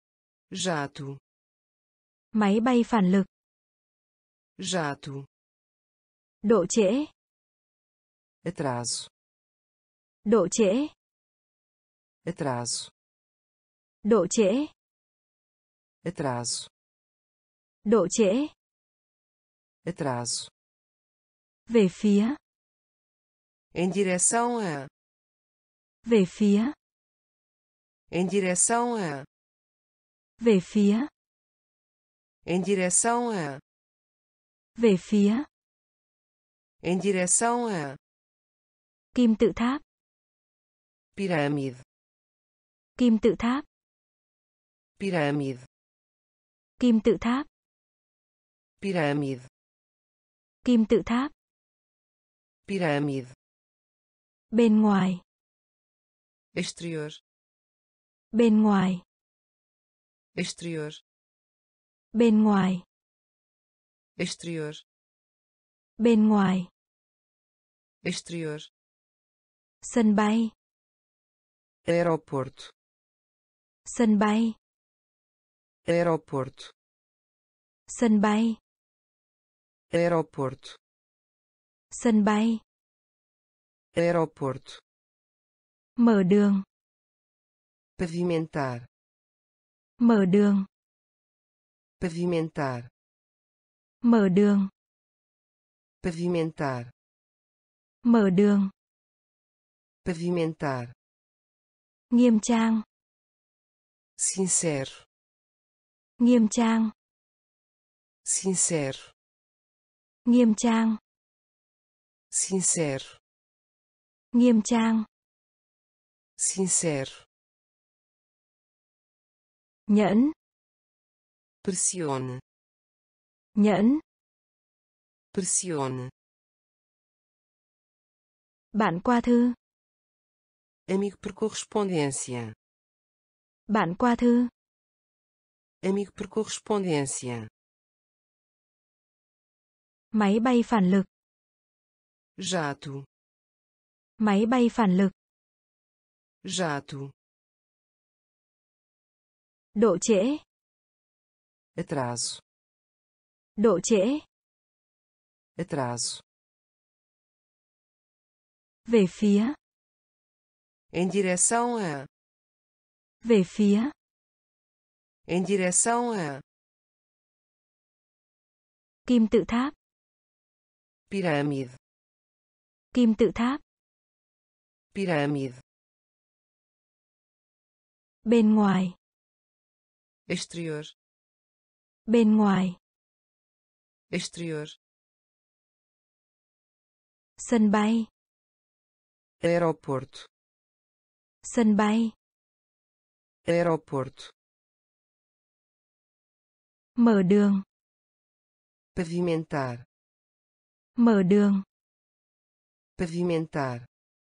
Speaker 1: jato,
Speaker 2: Máy bay phản lực.
Speaker 1: jato,
Speaker 2: Độ trễ.
Speaker 1: atraso,
Speaker 2: Độ trễ.
Speaker 1: atraso,
Speaker 2: Độ trễ.
Speaker 1: atraso,
Speaker 2: Độ trễ.
Speaker 1: atraso,
Speaker 2: Về phía.
Speaker 1: em direção a,
Speaker 2: Về phía.
Speaker 1: em direção a,
Speaker 2: Về phía.
Speaker 1: em direção a,
Speaker 2: Về phía.
Speaker 1: em direção a,
Speaker 2: Kim tự tháp.
Speaker 1: pirâmide,
Speaker 2: Kim tự tháp.
Speaker 1: pirâmide,
Speaker 2: Kim tự tháp.
Speaker 1: pirâmide,
Speaker 2: Kim tự tháp.
Speaker 1: pirâmide,
Speaker 2: Bên ngoài.
Speaker 1: exterior,
Speaker 2: Bên ngoài.
Speaker 1: exterior,
Speaker 2: Bên ngoài.
Speaker 1: exterior,
Speaker 2: Bên ngoài.
Speaker 1: exterior,
Speaker 2: Sân bay.
Speaker 1: aeroporto,
Speaker 2: Sân bay.
Speaker 1: aeroporto,
Speaker 2: Sân bay.
Speaker 1: aeroporto,
Speaker 2: Sân bay.
Speaker 1: aeroporto,
Speaker 2: Mở đường.
Speaker 1: pavimentar,
Speaker 2: Mở đường.
Speaker 1: pavimentar,
Speaker 2: Mở đường.
Speaker 1: pavimentar,
Speaker 2: Mở đường.
Speaker 1: pavimentar,
Speaker 2: Nghiêm trang.
Speaker 1: sincero,
Speaker 2: Nghiêm trang.
Speaker 1: sincero,
Speaker 2: Nghiêm trang.
Speaker 1: sincero,
Speaker 2: Nghiêm trang.
Speaker 1: sincero,
Speaker 2: Nhẫn.
Speaker 1: pressione,
Speaker 2: Nhẫn.
Speaker 1: pressione,
Speaker 2: Bạn qua thư.
Speaker 1: amigo por correspondência,
Speaker 2: Bạn qua thư.
Speaker 1: amigo por correspondência,
Speaker 2: Máy bay phản lực.
Speaker 1: jato,
Speaker 2: Máy bay phản lực.
Speaker 1: jato,
Speaker 2: Độ trễ.
Speaker 1: atraso,
Speaker 2: Độ trễ.
Speaker 1: atraso,
Speaker 2: Về phía.
Speaker 1: em direção a,
Speaker 2: Về phía.
Speaker 1: em direção a,
Speaker 2: Kim tự tháp.
Speaker 1: pirâmide,
Speaker 2: Kim tự tháp.
Speaker 1: pirâmide,
Speaker 2: Bên ngoài.
Speaker 1: exterior,
Speaker 2: Bên ngoài.
Speaker 1: exterior,
Speaker 2: Sân bay.
Speaker 1: aeroporto,
Speaker 2: Sân bay.
Speaker 1: aeroporto,
Speaker 2: Mở đường.
Speaker 1: pavimentar,
Speaker 2: Mở đường.
Speaker 1: pavimentar,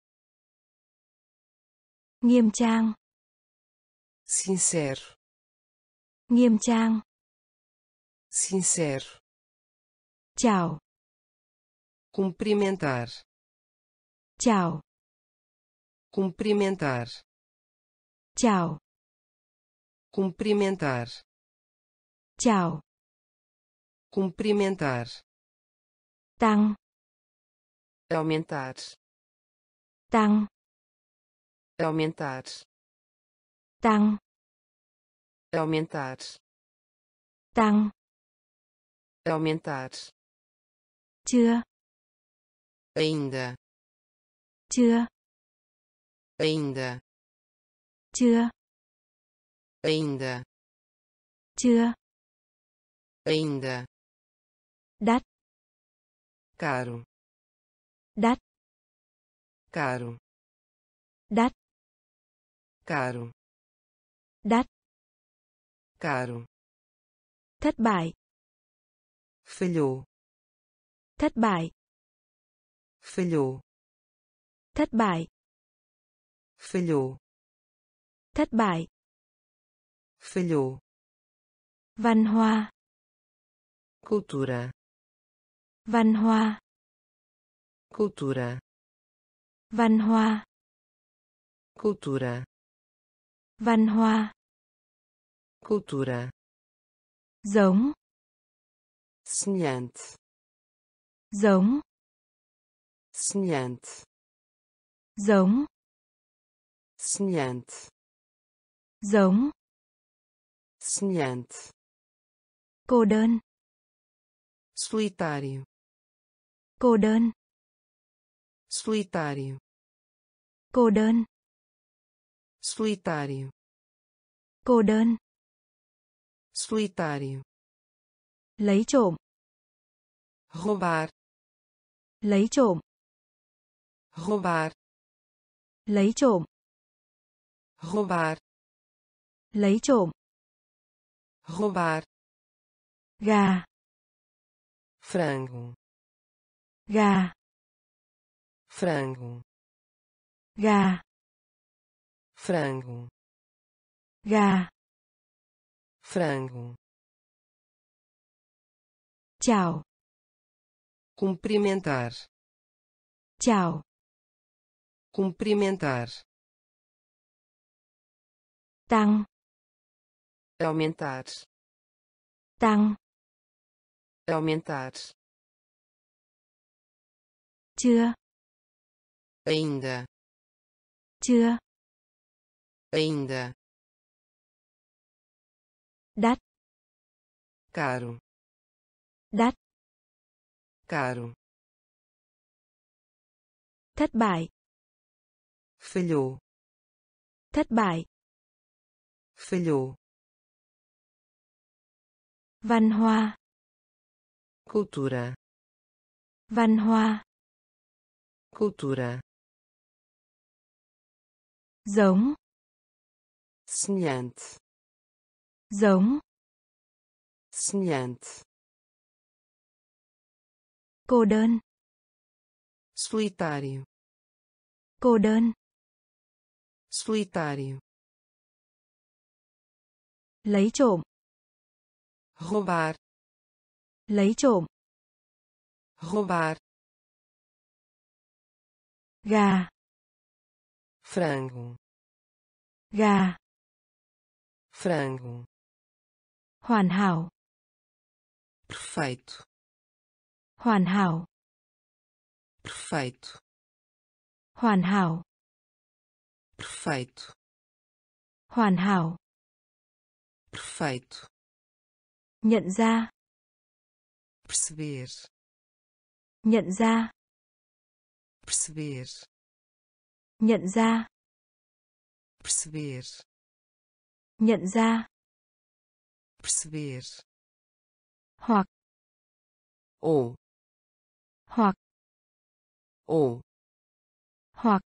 Speaker 2: Nghiêm trang.
Speaker 1: sincero,
Speaker 2: Nghiêm trang.
Speaker 1: sincero,
Speaker 2: Chào.
Speaker 1: cumprimentar,
Speaker 2: Chào.
Speaker 1: cumprimentar,
Speaker 2: Chào.
Speaker 1: cumprimentar,
Speaker 2: Chào.
Speaker 1: cumprimentar,
Speaker 2: Tăng.
Speaker 1: aumentar,
Speaker 2: Tăng.
Speaker 1: aumentar,
Speaker 2: Tăng.
Speaker 1: aumentar,
Speaker 2: Tăng.
Speaker 1: aumentar,
Speaker 2: Chưa.
Speaker 1: ainda,
Speaker 2: Chưa.
Speaker 1: ainda,
Speaker 2: Chưa.
Speaker 1: ainda,
Speaker 2: Chưa.
Speaker 1: ainda,
Speaker 2: Đắt.
Speaker 1: caro,
Speaker 2: Đắt.
Speaker 1: caro,
Speaker 2: Đắt.
Speaker 1: caro,
Speaker 2: Đắt.
Speaker 1: caro,
Speaker 2: Thất bại.
Speaker 1: falhou,
Speaker 2: Thất bại.
Speaker 1: falhou,
Speaker 2: Thất bại.
Speaker 1: falhou,
Speaker 2: Thất bại.
Speaker 1: falhou,
Speaker 2: Văn hoa.
Speaker 1: cultura,
Speaker 2: Văn hoa.
Speaker 1: cultura,
Speaker 2: Văn hoa.
Speaker 1: cultura,
Speaker 2: Văn hoa.
Speaker 1: cultura,
Speaker 2: giống,
Speaker 1: semelhante,
Speaker 2: giống,
Speaker 1: semelhante,
Speaker 2: giống,
Speaker 1: semelhante,
Speaker 2: giống,
Speaker 1: semelhante,
Speaker 2: cô đơn,
Speaker 1: solitário,
Speaker 2: cô đơn,
Speaker 1: solitário,
Speaker 2: cô đơn,
Speaker 1: solitário,
Speaker 2: cô đơn,
Speaker 1: solitário,
Speaker 2: lấy trộm,
Speaker 1: roubar,
Speaker 2: lấy trộm,
Speaker 1: roubar,
Speaker 2: lấy trộm,
Speaker 1: roubar,
Speaker 2: lấy trộm,
Speaker 1: roubar,
Speaker 2: gà,
Speaker 1: frango,
Speaker 2: gà,
Speaker 1: frango,
Speaker 2: gà,
Speaker 1: frango,
Speaker 2: gà,
Speaker 1: frango,
Speaker 2: chào,
Speaker 1: cumprimentar,
Speaker 2: chào,
Speaker 1: cumprimentar,
Speaker 2: tăng,
Speaker 1: aumentar,
Speaker 2: tăng,
Speaker 1: aumentar,
Speaker 2: chưa,
Speaker 1: ainda,
Speaker 2: chưa,
Speaker 1: ainda,
Speaker 2: đắt,
Speaker 1: caro,
Speaker 2: đắt,
Speaker 1: caro,
Speaker 2: thất bại,
Speaker 1: falhou,
Speaker 2: thất bại,
Speaker 1: falhou,
Speaker 2: văn hoa,
Speaker 1: cultura,
Speaker 2: văn hoa,
Speaker 1: cultura,
Speaker 2: giống,
Speaker 1: semelhante,
Speaker 2: giống,
Speaker 1: semelhante,
Speaker 2: cô đơn,
Speaker 1: solitário,
Speaker 2: cô đơn,
Speaker 1: solitário,
Speaker 2: lấy trộm,
Speaker 1: roubar,
Speaker 2: lấy trộm,
Speaker 1: roubar,
Speaker 2: gà,
Speaker 1: frango,
Speaker 2: gà,
Speaker 1: frango,
Speaker 2: hoàn hảo,
Speaker 1: perfeito,
Speaker 2: hoàn hảo,
Speaker 1: perfeito,
Speaker 2: hoàn hảo,
Speaker 1: perfeito,
Speaker 2: hoàn hảo,
Speaker 1: perfeito,
Speaker 2: nhận ra,
Speaker 1: perceber,
Speaker 2: nhận ra,
Speaker 1: perceber,
Speaker 2: nhận ra,
Speaker 1: perceber,
Speaker 2: nhận ra,
Speaker 1: perceber,
Speaker 2: hoặc,
Speaker 1: ou,
Speaker 2: hoặc,
Speaker 1: ou,
Speaker 2: hoặc,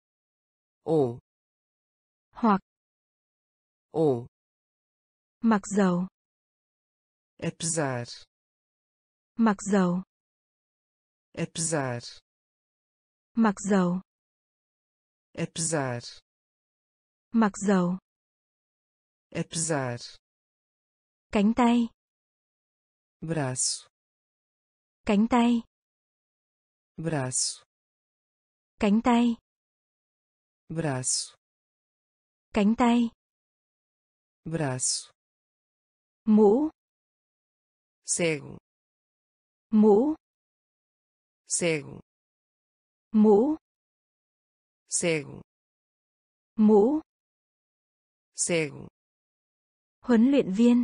Speaker 1: ou,
Speaker 2: hoặc,
Speaker 1: ou,
Speaker 2: mặc dầu,
Speaker 1: apesar,
Speaker 2: mặc dầu,
Speaker 1: apesar,
Speaker 2: mặc dầu,
Speaker 1: apesar,
Speaker 2: mặc dầu,
Speaker 1: apesar,
Speaker 2: cánh tay,
Speaker 1: braço,
Speaker 2: cánh tay,
Speaker 1: braço,
Speaker 2: cánh tay,
Speaker 1: braço,
Speaker 2: cánh tay,
Speaker 1: braço,
Speaker 2: mũ,
Speaker 1: cego,
Speaker 2: mũ,
Speaker 1: cego,
Speaker 2: mũ,
Speaker 1: cego,
Speaker 2: mũ,
Speaker 1: cego,
Speaker 2: huấn luyện viên,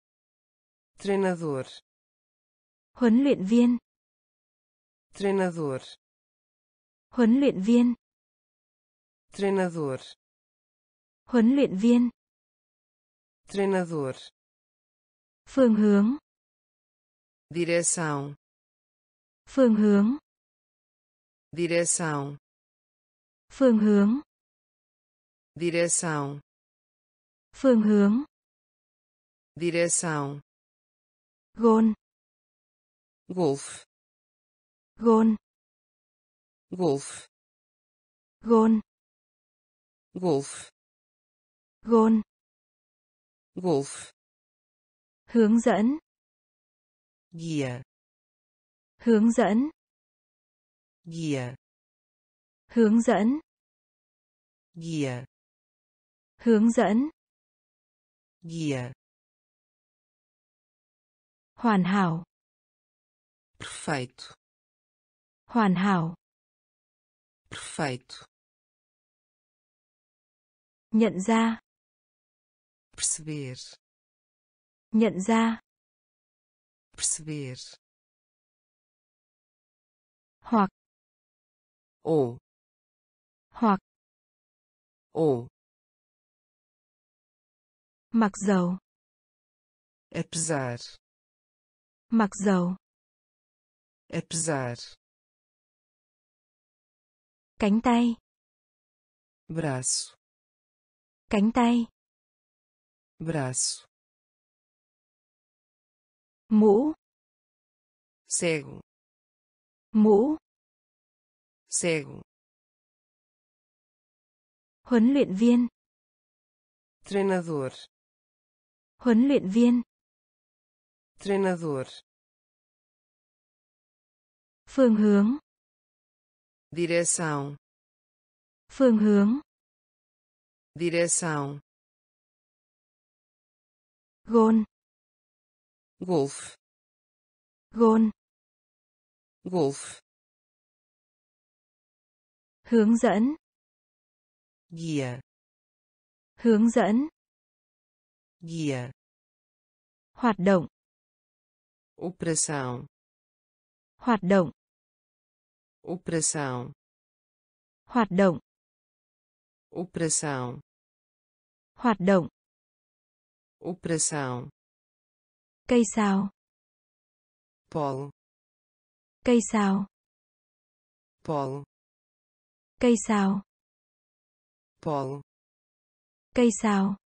Speaker 1: treinador,
Speaker 2: huấn luyện viên,
Speaker 1: treinador,
Speaker 2: huấn luyện viên,
Speaker 1: treinador,
Speaker 2: huấn luyện viên,
Speaker 1: treinador,
Speaker 2: phương hướng,
Speaker 1: direção,
Speaker 2: phương hướng,
Speaker 1: direção,
Speaker 2: phương hướng,
Speaker 1: direção,
Speaker 2: phương hướng,
Speaker 1: direção,
Speaker 2: gôn,
Speaker 1: golfe,
Speaker 2: gôn,
Speaker 1: golfe,
Speaker 2: gôn,
Speaker 1: golfe,
Speaker 2: gôn,
Speaker 1: golfe,
Speaker 2: hướng dẫn,
Speaker 1: guia,
Speaker 2: hướng dẫn,
Speaker 1: guia,
Speaker 2: hướng dẫn,
Speaker 1: guia,
Speaker 2: hướng dẫn,
Speaker 1: guia,
Speaker 2: hoàn hảo,
Speaker 1: perfeito,
Speaker 2: hoàn hảo,
Speaker 1: perfeito,
Speaker 2: nhận ra,
Speaker 1: perceber,
Speaker 2: nhận ra,
Speaker 1: perceber,
Speaker 2: hoặc,
Speaker 1: ou,
Speaker 2: hoặc,
Speaker 1: ou,
Speaker 2: mặc dầu,
Speaker 1: apesar,
Speaker 2: mặc dầu,
Speaker 1: apesar,
Speaker 2: cánh tay,
Speaker 1: braço,
Speaker 2: cánh tay,
Speaker 1: braço,
Speaker 2: mũ,
Speaker 1: cego,
Speaker 2: mũ,
Speaker 1: cego,
Speaker 2: huấn luyện viên,
Speaker 1: treinador,
Speaker 2: huấn luyện viên,
Speaker 1: treinador,
Speaker 2: phương hướng,
Speaker 1: direção,
Speaker 2: phương hướng,
Speaker 1: direção,
Speaker 2: gôn,
Speaker 1: golfe,
Speaker 2: gôn,
Speaker 1: golfe,
Speaker 2: hướng dẫn,
Speaker 1: guia,
Speaker 2: hướng dẫn,
Speaker 1: guia,
Speaker 2: hoạt động,
Speaker 1: operação,
Speaker 2: hoạt động,
Speaker 1: operação,
Speaker 2: hoạt động,
Speaker 1: operação,
Speaker 2: hoạt động,
Speaker 1: operação,
Speaker 2: cây sào,
Speaker 1: polo,
Speaker 2: cây sào,
Speaker 1: polo,
Speaker 2: cây sào,
Speaker 1: polo,
Speaker 2: cây sào,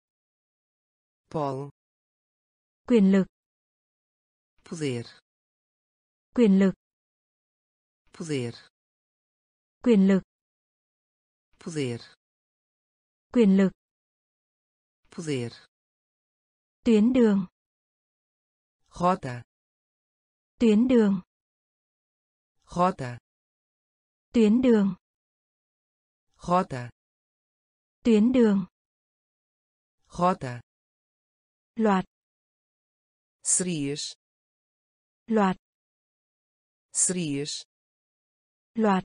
Speaker 1: polo,
Speaker 2: quyền lực,
Speaker 1: poder,
Speaker 2: quyền lực,
Speaker 1: poder,
Speaker 2: quyền lực,
Speaker 1: poder,
Speaker 2: quyền lực,
Speaker 1: poder,
Speaker 2: tuyến đường,
Speaker 1: rota,
Speaker 2: tuyến đường,
Speaker 1: rota,
Speaker 2: tuyến đường,
Speaker 1: rota,
Speaker 2: tuyến đường,
Speaker 1: rota,
Speaker 2: loạt,
Speaker 1: serias,
Speaker 2: loạt,
Speaker 1: serias,
Speaker 2: loạt,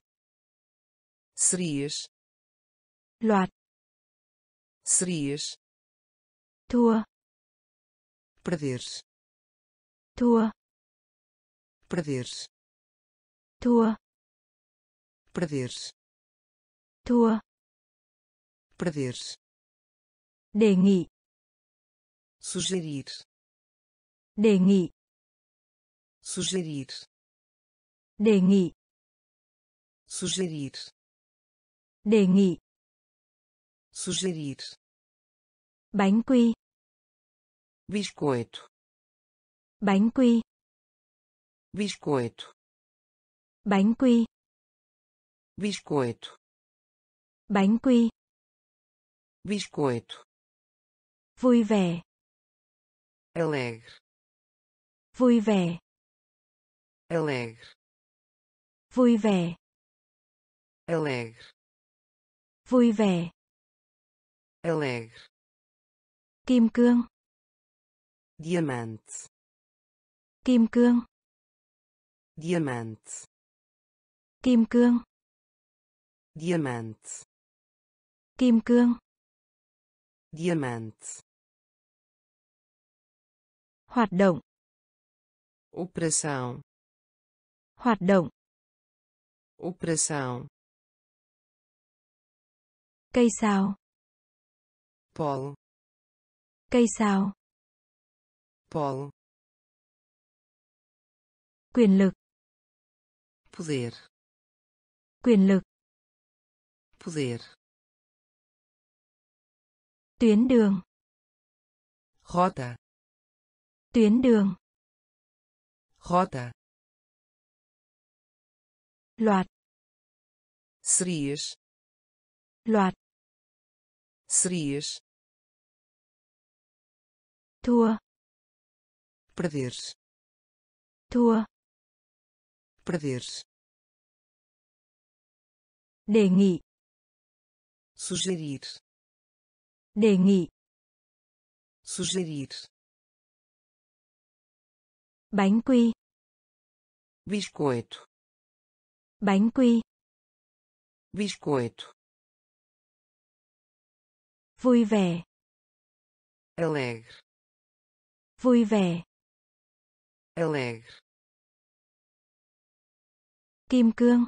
Speaker 1: serias,
Speaker 2: loạt,
Speaker 1: serias,
Speaker 2: thua,
Speaker 1: perderes,
Speaker 2: thua,
Speaker 1: perderes,
Speaker 2: thua,
Speaker 1: perderes,
Speaker 2: thua,
Speaker 1: perderes,
Speaker 2: đề nghị,
Speaker 1: sugerir,
Speaker 2: đề nghị,
Speaker 1: sugerir,
Speaker 2: đề nghị,
Speaker 1: sugerir,
Speaker 2: đề nghị,
Speaker 1: sugerir,
Speaker 2: bánh quy,
Speaker 1: biscoito,
Speaker 2: bánh quy,
Speaker 1: biscoito,
Speaker 2: bánh quy,
Speaker 1: biscoito,
Speaker 2: bánh quy,
Speaker 1: biscoito,
Speaker 2: vui vẻ,
Speaker 1: alegre,
Speaker 2: vui vẻ,
Speaker 1: alegre,
Speaker 2: vui vẻ,
Speaker 1: alegre,
Speaker 2: vui vẻ,
Speaker 1: alegre,
Speaker 2: kim cương,
Speaker 1: diamante,
Speaker 2: kim cương,
Speaker 1: diamante,
Speaker 2: kim cương,
Speaker 1: diamante,
Speaker 2: kim cương,
Speaker 1: diamante,
Speaker 2: hoạt động,
Speaker 1: operação,
Speaker 2: hoạt động,
Speaker 1: operação,
Speaker 2: cây sào,
Speaker 1: polo,
Speaker 2: cây sào,
Speaker 1: polo,
Speaker 2: quyền lực,
Speaker 1: poder,
Speaker 2: quyền lực,
Speaker 1: poder,
Speaker 2: tuyến đường,
Speaker 1: rota,
Speaker 2: tuyến đường,
Speaker 1: rota,
Speaker 2: loạt,
Speaker 1: serias,
Speaker 2: loạt,
Speaker 1: serias,
Speaker 2: thua,
Speaker 1: perderes,
Speaker 2: thua,
Speaker 1: perderes,
Speaker 2: đề nghị,
Speaker 1: sugerir,
Speaker 2: đề nghị,
Speaker 1: sugerir,
Speaker 2: bánh quy,
Speaker 1: biscoito,
Speaker 2: bánh quy,
Speaker 1: biscoito,
Speaker 2: vui vẻ,
Speaker 1: alegre,
Speaker 2: vui vẻ,
Speaker 1: alegre,
Speaker 2: kim cương,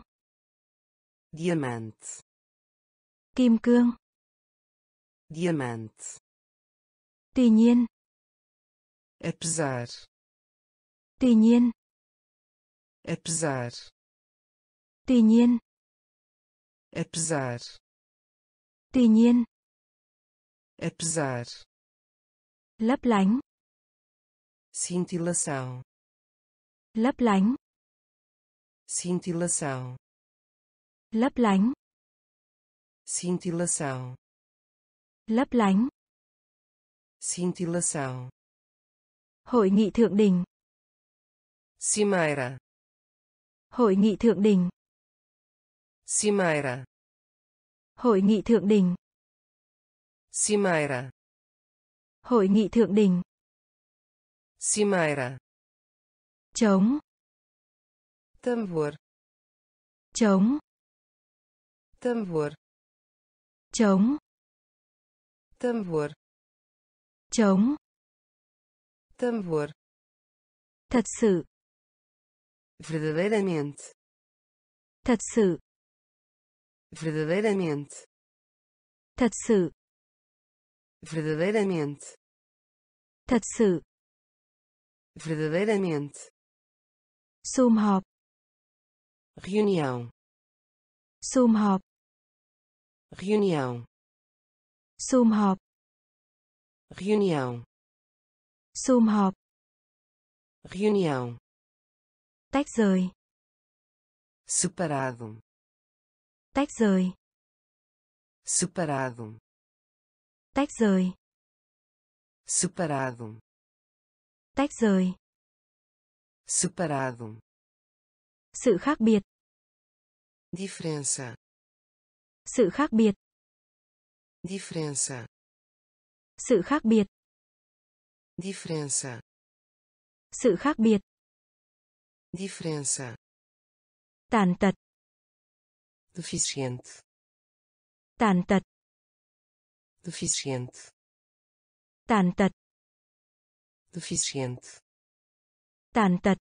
Speaker 1: diamante,
Speaker 2: kim cương,
Speaker 1: diamante,
Speaker 2: tuy nhiên,
Speaker 1: apesar,
Speaker 2: tuy nhiên,
Speaker 1: apesar,
Speaker 2: tuy nhiên,
Speaker 1: apesar,
Speaker 2: tuy nhiên,
Speaker 1: apesar,
Speaker 2: lấp lánh,
Speaker 1: cintilação,
Speaker 2: lấp lánh,
Speaker 1: cintilação,
Speaker 2: lấp lánh,
Speaker 1: cintilação,
Speaker 2: lấp lánh,
Speaker 1: cintilação,
Speaker 2: hội nghị thượng đỉnh,
Speaker 1: cimeira,
Speaker 2: hội nghị thượng đỉnh,
Speaker 1: cimeira,
Speaker 2: hội nghị thượng đỉnh,
Speaker 1: cimeira,
Speaker 2: hội nghị thượng đỉnh,
Speaker 1: cimeira,
Speaker 2: trống,
Speaker 1: tambor,
Speaker 2: trống,
Speaker 1: tambor,
Speaker 2: trống,
Speaker 1: tambor,
Speaker 2: trống,
Speaker 1: tambor,
Speaker 2: thật sự,
Speaker 1: verdadeiramente,
Speaker 2: thật sự,
Speaker 1: verdadeiramente,
Speaker 2: thật sự,
Speaker 1: verdadeiramente,
Speaker 2: thật sự,
Speaker 1: verdadeiramente,
Speaker 2: sum họp,
Speaker 1: reunião,
Speaker 2: sum họp,
Speaker 1: reunião,
Speaker 2: sum họp,
Speaker 1: reunião,
Speaker 2: sum họp,
Speaker 1: reunião,
Speaker 2: tách rời,
Speaker 1: separado,
Speaker 2: tách rời,
Speaker 1: separado,
Speaker 2: tách rời,
Speaker 1: separado,
Speaker 2: tách rời,
Speaker 1: separado,
Speaker 2: sự khác biệt,
Speaker 1: diferença,
Speaker 2: sự khác biệt,
Speaker 1: diferença,
Speaker 2: sự khác biệt,
Speaker 1: diferença,
Speaker 2: sự khác biệt,
Speaker 1: diferença,
Speaker 2: tàn tật,
Speaker 1: deficiente,
Speaker 2: tàn tật,
Speaker 1: deficiente,
Speaker 2: tàn tật,
Speaker 1: deficiente,
Speaker 2: tàn tật,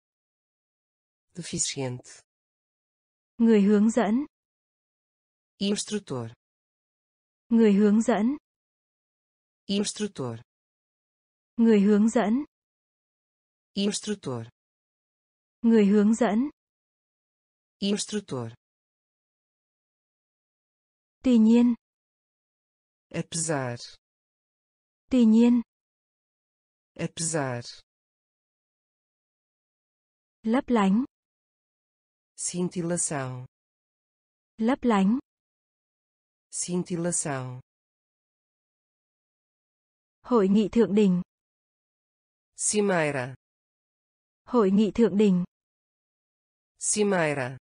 Speaker 1: deficiente,
Speaker 2: người hướng dẫn,
Speaker 1: instrutor,
Speaker 2: người hướng dẫn,
Speaker 1: instrutor,
Speaker 2: người hướng dẫn,
Speaker 1: instrutor,
Speaker 2: người hướng dẫn,
Speaker 1: instrutor,
Speaker 2: tuy nhiên,
Speaker 1: apesar,
Speaker 2: tuy nhiên,
Speaker 1: apesar,
Speaker 2: lấp lánh,
Speaker 1: cintilação,
Speaker 2: lấp lánh,
Speaker 1: cintilação,
Speaker 2: hội nghị thượng đỉnh,
Speaker 1: cimeira,
Speaker 2: hội nghị thượng đỉnh,
Speaker 1: cimeira,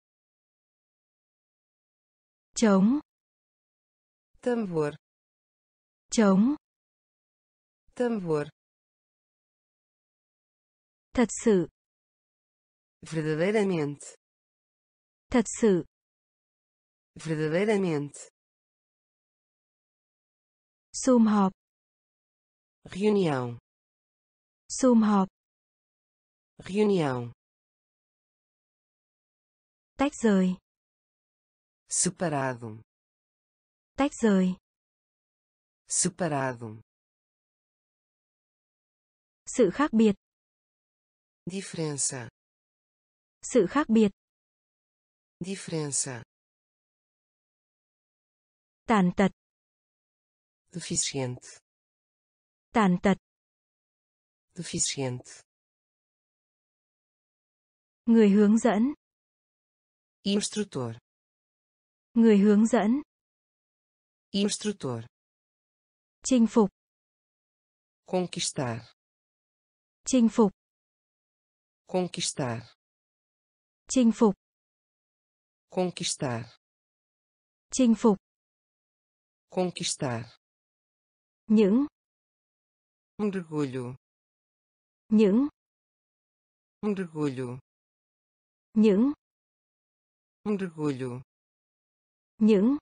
Speaker 2: trống,
Speaker 1: tambor,
Speaker 2: trống,
Speaker 1: tambor,
Speaker 2: thật sự,
Speaker 1: verdadeiramente,
Speaker 2: thật sự,
Speaker 1: verdadeiramente,
Speaker 2: sum họp,
Speaker 1: reunião,
Speaker 2: sum họp,
Speaker 1: reunião,
Speaker 2: tách rời,
Speaker 1: separado,
Speaker 2: tách rời,
Speaker 1: separado,
Speaker 2: sự khác biệt,
Speaker 1: diferença,
Speaker 2: sự khác biệt,
Speaker 1: diferença,
Speaker 2: tàn tật,
Speaker 1: deficiente,
Speaker 2: tàn tật,
Speaker 1: deficiente,
Speaker 2: người hướng dẫn,
Speaker 1: instrutor,
Speaker 2: người hướng dẫn,
Speaker 1: instrutor,
Speaker 2: chinh phục,
Speaker 1: conquistar,
Speaker 2: chinh phục,
Speaker 1: conquistar,
Speaker 2: chinh phục,
Speaker 1: conquistar,
Speaker 2: chinh phục,
Speaker 1: conquistar,
Speaker 2: những,
Speaker 1: mergulho,
Speaker 2: những,
Speaker 1: mergulho,
Speaker 2: những,
Speaker 1: mergulho,
Speaker 2: những,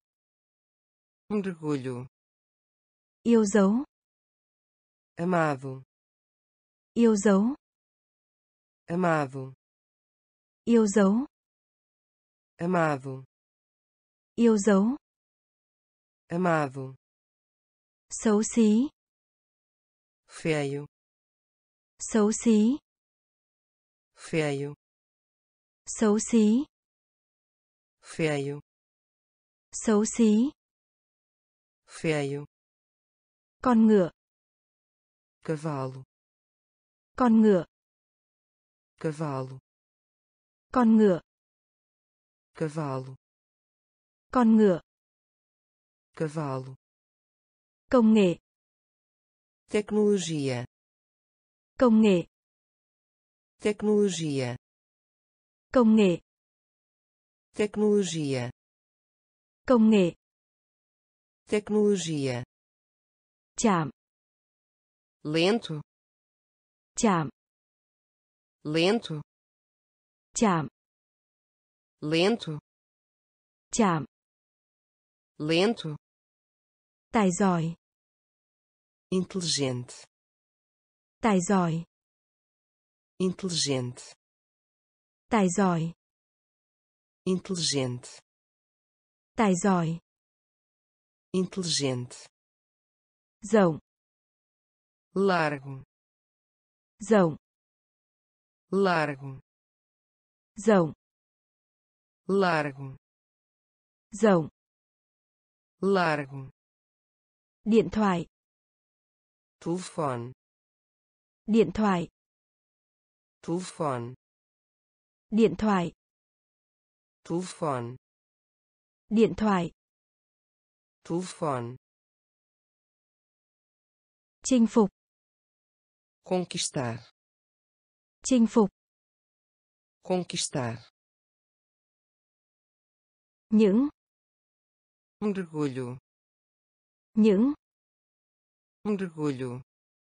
Speaker 1: mergulho,
Speaker 2: yêu dấu,
Speaker 1: amado,
Speaker 2: yêu dấu,
Speaker 1: amado,
Speaker 2: yêu dấu,
Speaker 1: amado,
Speaker 2: yêu dấu,
Speaker 1: amado,
Speaker 2: xấu xí,
Speaker 1: feio,
Speaker 2: xấu xí,
Speaker 1: feio,
Speaker 2: xấu xí,
Speaker 1: feio,
Speaker 2: xấu xí,
Speaker 1: feio,
Speaker 2: con ngựa,
Speaker 1: cavalo,
Speaker 2: con ngựa,
Speaker 1: cavalo,
Speaker 2: con ngựa,
Speaker 1: cavalo,
Speaker 2: con ngựa,
Speaker 1: cavalo,
Speaker 2: công nghệ,
Speaker 1: tecnologia,
Speaker 2: công nghệ,
Speaker 1: tecnologia,
Speaker 2: công nghệ,
Speaker 1: tecnologia,
Speaker 2: công nghệ,
Speaker 1: tecnologia,
Speaker 2: chạm,
Speaker 1: lento,
Speaker 2: chạm,
Speaker 1: lento,
Speaker 2: chạm,
Speaker 1: lento,
Speaker 2: chạm,
Speaker 1: lento,
Speaker 2: tài giỏi,
Speaker 1: inteligente,
Speaker 2: tài giỏi,
Speaker 1: inteligente,
Speaker 2: tài giỏi,
Speaker 1: inteligente,
Speaker 2: tài giỏi,
Speaker 1: inteligente,
Speaker 2: rộng,
Speaker 1: largo,
Speaker 2: rộng,
Speaker 1: largo,
Speaker 2: rộng,
Speaker 1: largo,
Speaker 2: rộng,
Speaker 1: largo,
Speaker 2: điện thoại,
Speaker 1: telefone,
Speaker 2: điện thoại,
Speaker 1: telefone,
Speaker 2: điện thoại,
Speaker 1: telefone,
Speaker 2: điện thoại,
Speaker 1: telefone,
Speaker 2: chinh phục,
Speaker 1: conquistar,
Speaker 2: chinh phục,
Speaker 1: conquistar,
Speaker 2: những,
Speaker 1: mergulho,
Speaker 2: những,
Speaker 1: mergulho,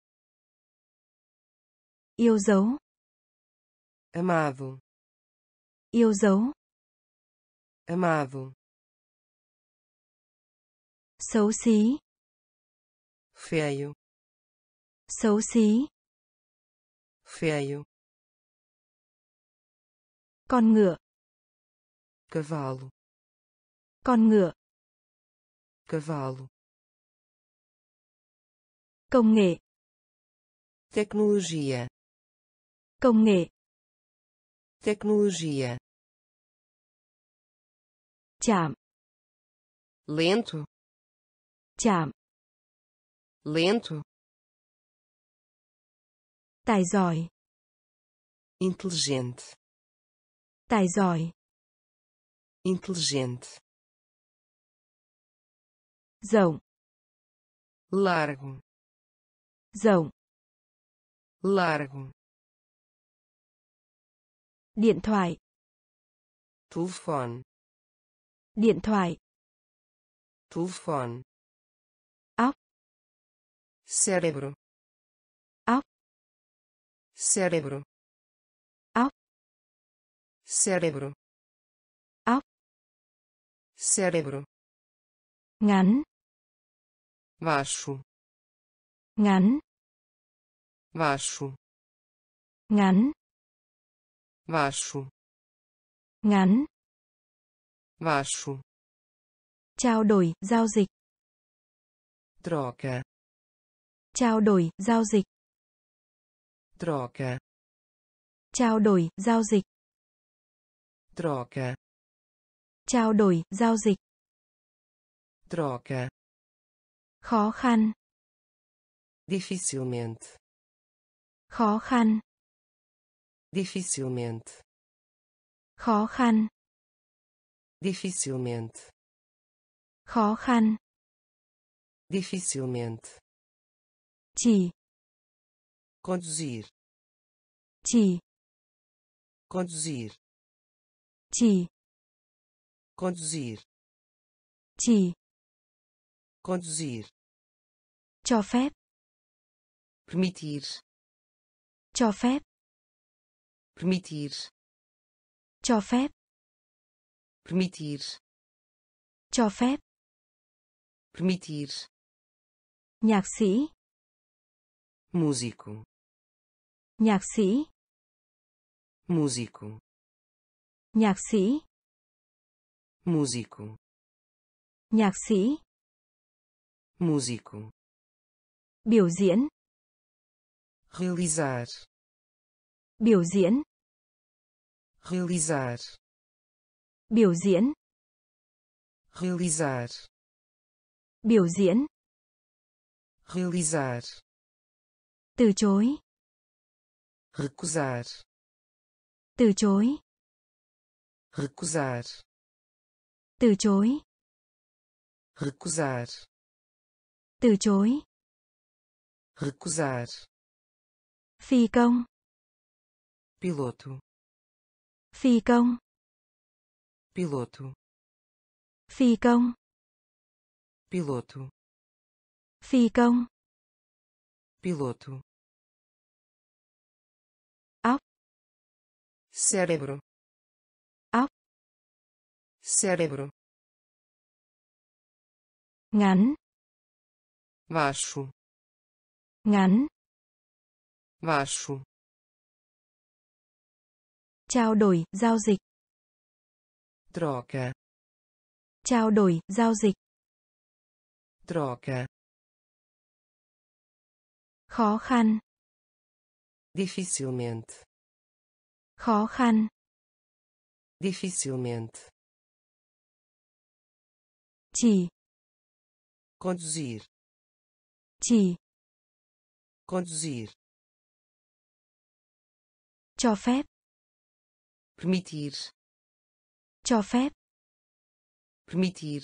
Speaker 2: yêu dấu,
Speaker 1: amado,
Speaker 2: yêu dấu,
Speaker 1: amado,
Speaker 2: xấu xí,
Speaker 1: feio,
Speaker 2: xấu xí,
Speaker 1: feio,
Speaker 2: con ngựa,
Speaker 1: cavalo,
Speaker 2: con ngựa,
Speaker 1: cavalo,
Speaker 2: công nghệ,
Speaker 1: tecnologia,
Speaker 2: công nghệ,
Speaker 1: tecnologia,
Speaker 2: chạm,
Speaker 1: lento,
Speaker 2: chạm,
Speaker 1: lento,
Speaker 2: tài giỏi,
Speaker 1: inteligente,
Speaker 2: tài giỏi,
Speaker 1: inteligente,
Speaker 2: rộng,
Speaker 1: largo,
Speaker 2: rộng,
Speaker 1: largo,
Speaker 2: điện thoại,
Speaker 1: telefone,
Speaker 2: điện thoại,
Speaker 1: telefone,
Speaker 2: óc,
Speaker 1: cérebro,
Speaker 2: óc,
Speaker 1: cérebro,
Speaker 2: óc,
Speaker 1: cérebro,
Speaker 2: óc,
Speaker 1: cérebro,
Speaker 2: ngắn,
Speaker 1: baixo,
Speaker 2: ngắn,
Speaker 1: baixo,
Speaker 2: ngắn,
Speaker 1: baixo,
Speaker 2: ngắn,
Speaker 1: baixo,
Speaker 2: trao đổi, giao dịch,
Speaker 1: troca,
Speaker 2: trao đổi, giao dịch,
Speaker 1: troca,
Speaker 2: trao đổi, giao dịch,
Speaker 1: troca,
Speaker 2: trao đổi, giao dịch,
Speaker 1: troca,
Speaker 2: khó khăn,
Speaker 1: dificilmente,
Speaker 2: khó khăn,
Speaker 1: dificilmente,
Speaker 2: khó khăn,
Speaker 1: dificilmente,
Speaker 2: khó khăn,
Speaker 1: dificilmente,
Speaker 2: chỉ,
Speaker 1: conduzir,
Speaker 2: chỉ,
Speaker 1: conduzir,
Speaker 2: chỉ,
Speaker 1: conduzir,
Speaker 2: chỉ,
Speaker 1: conduzir,
Speaker 2: cho phép,
Speaker 1: permitir,
Speaker 2: cho phép,
Speaker 1: permitir,
Speaker 2: cho phép,
Speaker 1: permitir,
Speaker 2: cho phép,
Speaker 1: permitir,
Speaker 2: nhạc sĩ,
Speaker 1: músico,
Speaker 2: nhạc sĩ,
Speaker 1: músico,
Speaker 2: nhạc sĩ, nhạc
Speaker 1: músico,
Speaker 2: sĩ,
Speaker 1: músico,
Speaker 2: biểu diễn,
Speaker 1: realizar,
Speaker 2: biểu diễn,
Speaker 1: realizar,
Speaker 2: biểu diễn,
Speaker 1: realizar,
Speaker 2: biểu diễn,
Speaker 1: realizar,
Speaker 2: từ chối,
Speaker 1: recusar,
Speaker 2: từ chối,
Speaker 1: recusar,
Speaker 2: từ chối,
Speaker 1: recusar,
Speaker 2: từ chối,
Speaker 1: recusar,
Speaker 2: phi công,
Speaker 1: piloto,
Speaker 2: phi công,
Speaker 1: piloto,
Speaker 2: phi công,
Speaker 1: piloto,
Speaker 2: phi công,
Speaker 1: piloto,
Speaker 2: óc,
Speaker 1: cérebro,
Speaker 2: óc,
Speaker 1: cérebro,
Speaker 2: ngắn,
Speaker 1: baixo,
Speaker 2: ngắn,
Speaker 1: baixo,
Speaker 2: trao đổi, giao dịch,
Speaker 1: troca,
Speaker 2: trao đổi, giao dịch,
Speaker 1: troca,
Speaker 2: khó khăn,
Speaker 1: dificilmente,
Speaker 2: khó khăn,
Speaker 1: dificilmente,
Speaker 2: chỉ,
Speaker 1: conduzir,
Speaker 2: chỉ,
Speaker 1: conduzir,
Speaker 2: cho phép,
Speaker 1: permitir,
Speaker 2: cho phép,
Speaker 1: permitir,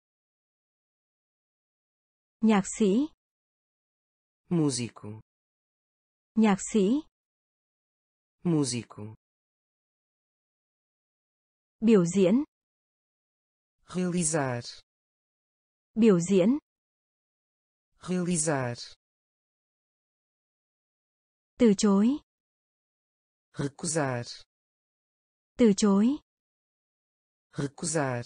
Speaker 2: nhạc sĩ,
Speaker 1: músico,
Speaker 2: nhạc sĩ,
Speaker 1: músico,
Speaker 2: biểu diễn,
Speaker 1: realizar,
Speaker 2: biểu diễn,
Speaker 1: realizar,
Speaker 2: từ chối,
Speaker 1: recusar,
Speaker 2: từ chối,
Speaker 1: recusar,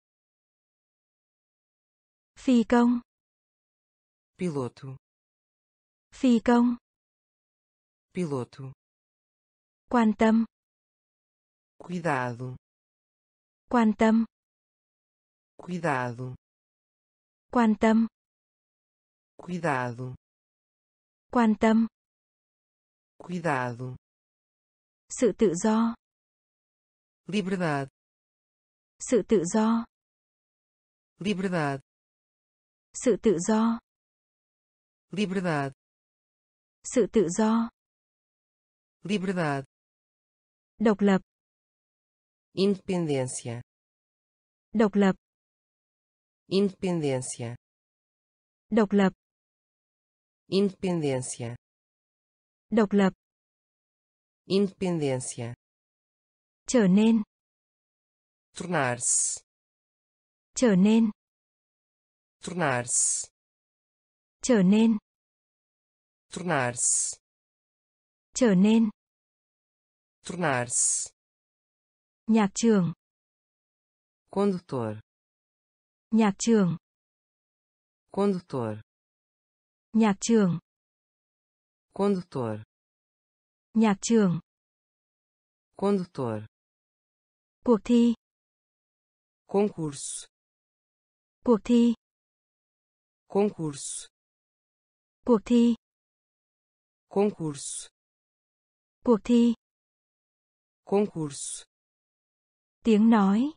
Speaker 2: phi công,
Speaker 1: piloto,
Speaker 2: phi công,
Speaker 1: piloto,
Speaker 2: quan tâm,
Speaker 1: cuidado,
Speaker 2: quan tâm,
Speaker 1: cuidado,
Speaker 2: quan tâm,
Speaker 1: cuidado,
Speaker 2: quan tâm,
Speaker 1: cuidado,
Speaker 2: sự tự do,
Speaker 1: liberdade,
Speaker 2: sự tự do,
Speaker 1: liberdade,
Speaker 2: sự tự do,
Speaker 1: liberdade,
Speaker 2: sự tự do,
Speaker 1: liberdade,
Speaker 2: độc lập,
Speaker 1: independência,
Speaker 2: độc lập,
Speaker 1: independência,
Speaker 2: độc lập,
Speaker 1: independência,
Speaker 2: độc lập,
Speaker 1: independência,
Speaker 2: trở nên,
Speaker 1: tornar-se,
Speaker 2: trở nên,
Speaker 1: tornar-se,
Speaker 2: trở nên,
Speaker 1: tornar-se,
Speaker 2: trở nên,
Speaker 1: tornar-se,
Speaker 2: nhạc trưởng,
Speaker 1: condutor,
Speaker 2: nhạc trưởng,
Speaker 1: condutor,
Speaker 2: nhạc trưởng,
Speaker 1: condutor,
Speaker 2: nhạc trưởng,
Speaker 1: condutor,
Speaker 2: cuộc thi,
Speaker 1: concurso,
Speaker 2: cuộc thi,
Speaker 1: concurso,
Speaker 2: cuộc thi,
Speaker 1: concurso,
Speaker 2: cuộc thi,
Speaker 1: concurso,
Speaker 2: tiếng nói,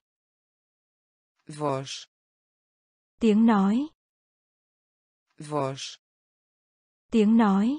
Speaker 1: voz,
Speaker 2: tiếng nói,
Speaker 1: voz,
Speaker 2: tiếng nói,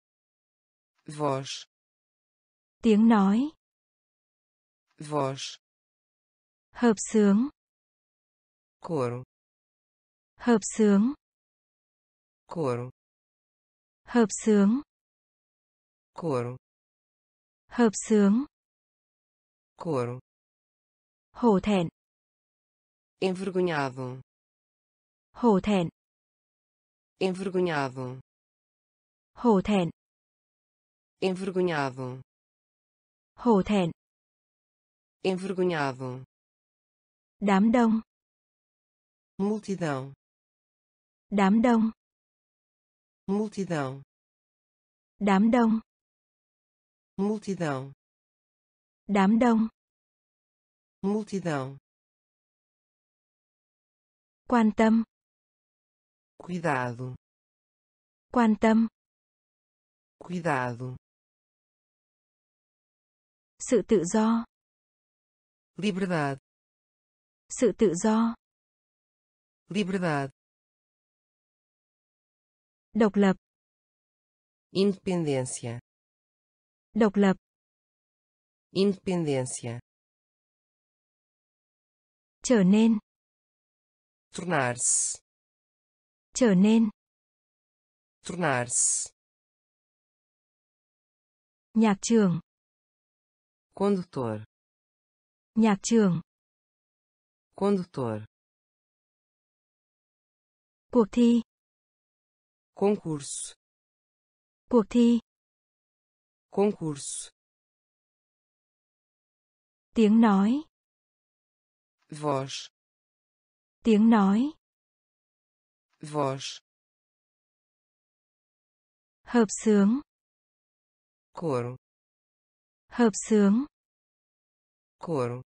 Speaker 1: voz,
Speaker 2: tiếng nói,
Speaker 1: voz,
Speaker 2: hợp xướng,
Speaker 1: coro,
Speaker 2: hợp xướng,
Speaker 1: coro,
Speaker 2: hợp xướng,
Speaker 1: coro,
Speaker 2: hợp xướng,
Speaker 1: coro,
Speaker 2: hổ thẹn,
Speaker 1: envergonhado,
Speaker 2: hổ thẹn,
Speaker 1: envergonhado,
Speaker 2: Hổ thẹn.
Speaker 1: envergonhado,
Speaker 2: Hổ thẹn.
Speaker 1: envergonhado,
Speaker 2: Đám đông.
Speaker 1: multidão,
Speaker 2: Đám đông.
Speaker 1: multidão,
Speaker 2: Đám đông.
Speaker 1: multidão,
Speaker 2: Đám đông.
Speaker 1: multidão,
Speaker 2: Quan tâm.
Speaker 1: cuidado,
Speaker 2: Quan tâm.
Speaker 1: cuidado,
Speaker 2: Sự tự do.
Speaker 1: liberdade,
Speaker 2: Sự tự do.
Speaker 1: liberdade,
Speaker 2: Độc lập.
Speaker 1: independência,
Speaker 2: Độc lập.
Speaker 1: independência,
Speaker 2: Trở nên.
Speaker 1: tornar-se,
Speaker 2: Trở nên.
Speaker 1: tornar-se,
Speaker 2: Nhạc trưởng.
Speaker 1: condutor,
Speaker 2: Nhạc trưởng.
Speaker 1: condutor,
Speaker 2: Cuộc thi.
Speaker 1: concurso,
Speaker 2: Cuộc thi.
Speaker 1: concurso,
Speaker 2: Tiếng nói.
Speaker 1: voz,
Speaker 2: Tiếng nói.
Speaker 1: voz,
Speaker 2: Hợp xướng.
Speaker 1: coro,
Speaker 2: Hợp xướng.
Speaker 1: coro,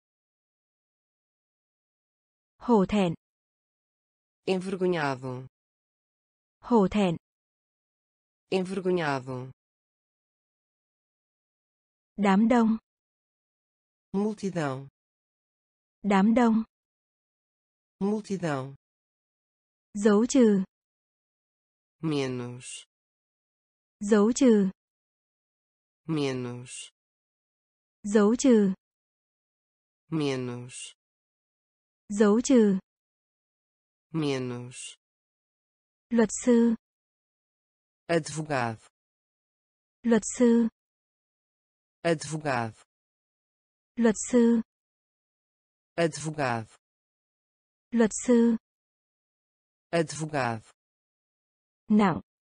Speaker 2: Hổ thẹn.
Speaker 1: envergonhado,
Speaker 2: Hổ thẹn.
Speaker 1: envergonhado,
Speaker 2: Đám đông.
Speaker 1: multidão,
Speaker 2: Đám đông.
Speaker 1: multidão,
Speaker 2: Dấu trừ.
Speaker 1: menos,
Speaker 2: Dấu trừ.
Speaker 1: menos,
Speaker 2: Dấu trừ.
Speaker 1: menos,
Speaker 2: Dấu trừ.
Speaker 1: menos,
Speaker 2: Luật sư.
Speaker 1: advogado,
Speaker 2: Luật sư.
Speaker 1: advogado,
Speaker 2: Luật sư.
Speaker 1: advogado,
Speaker 2: Luật sư.
Speaker 1: advogado,
Speaker 2: Nặng.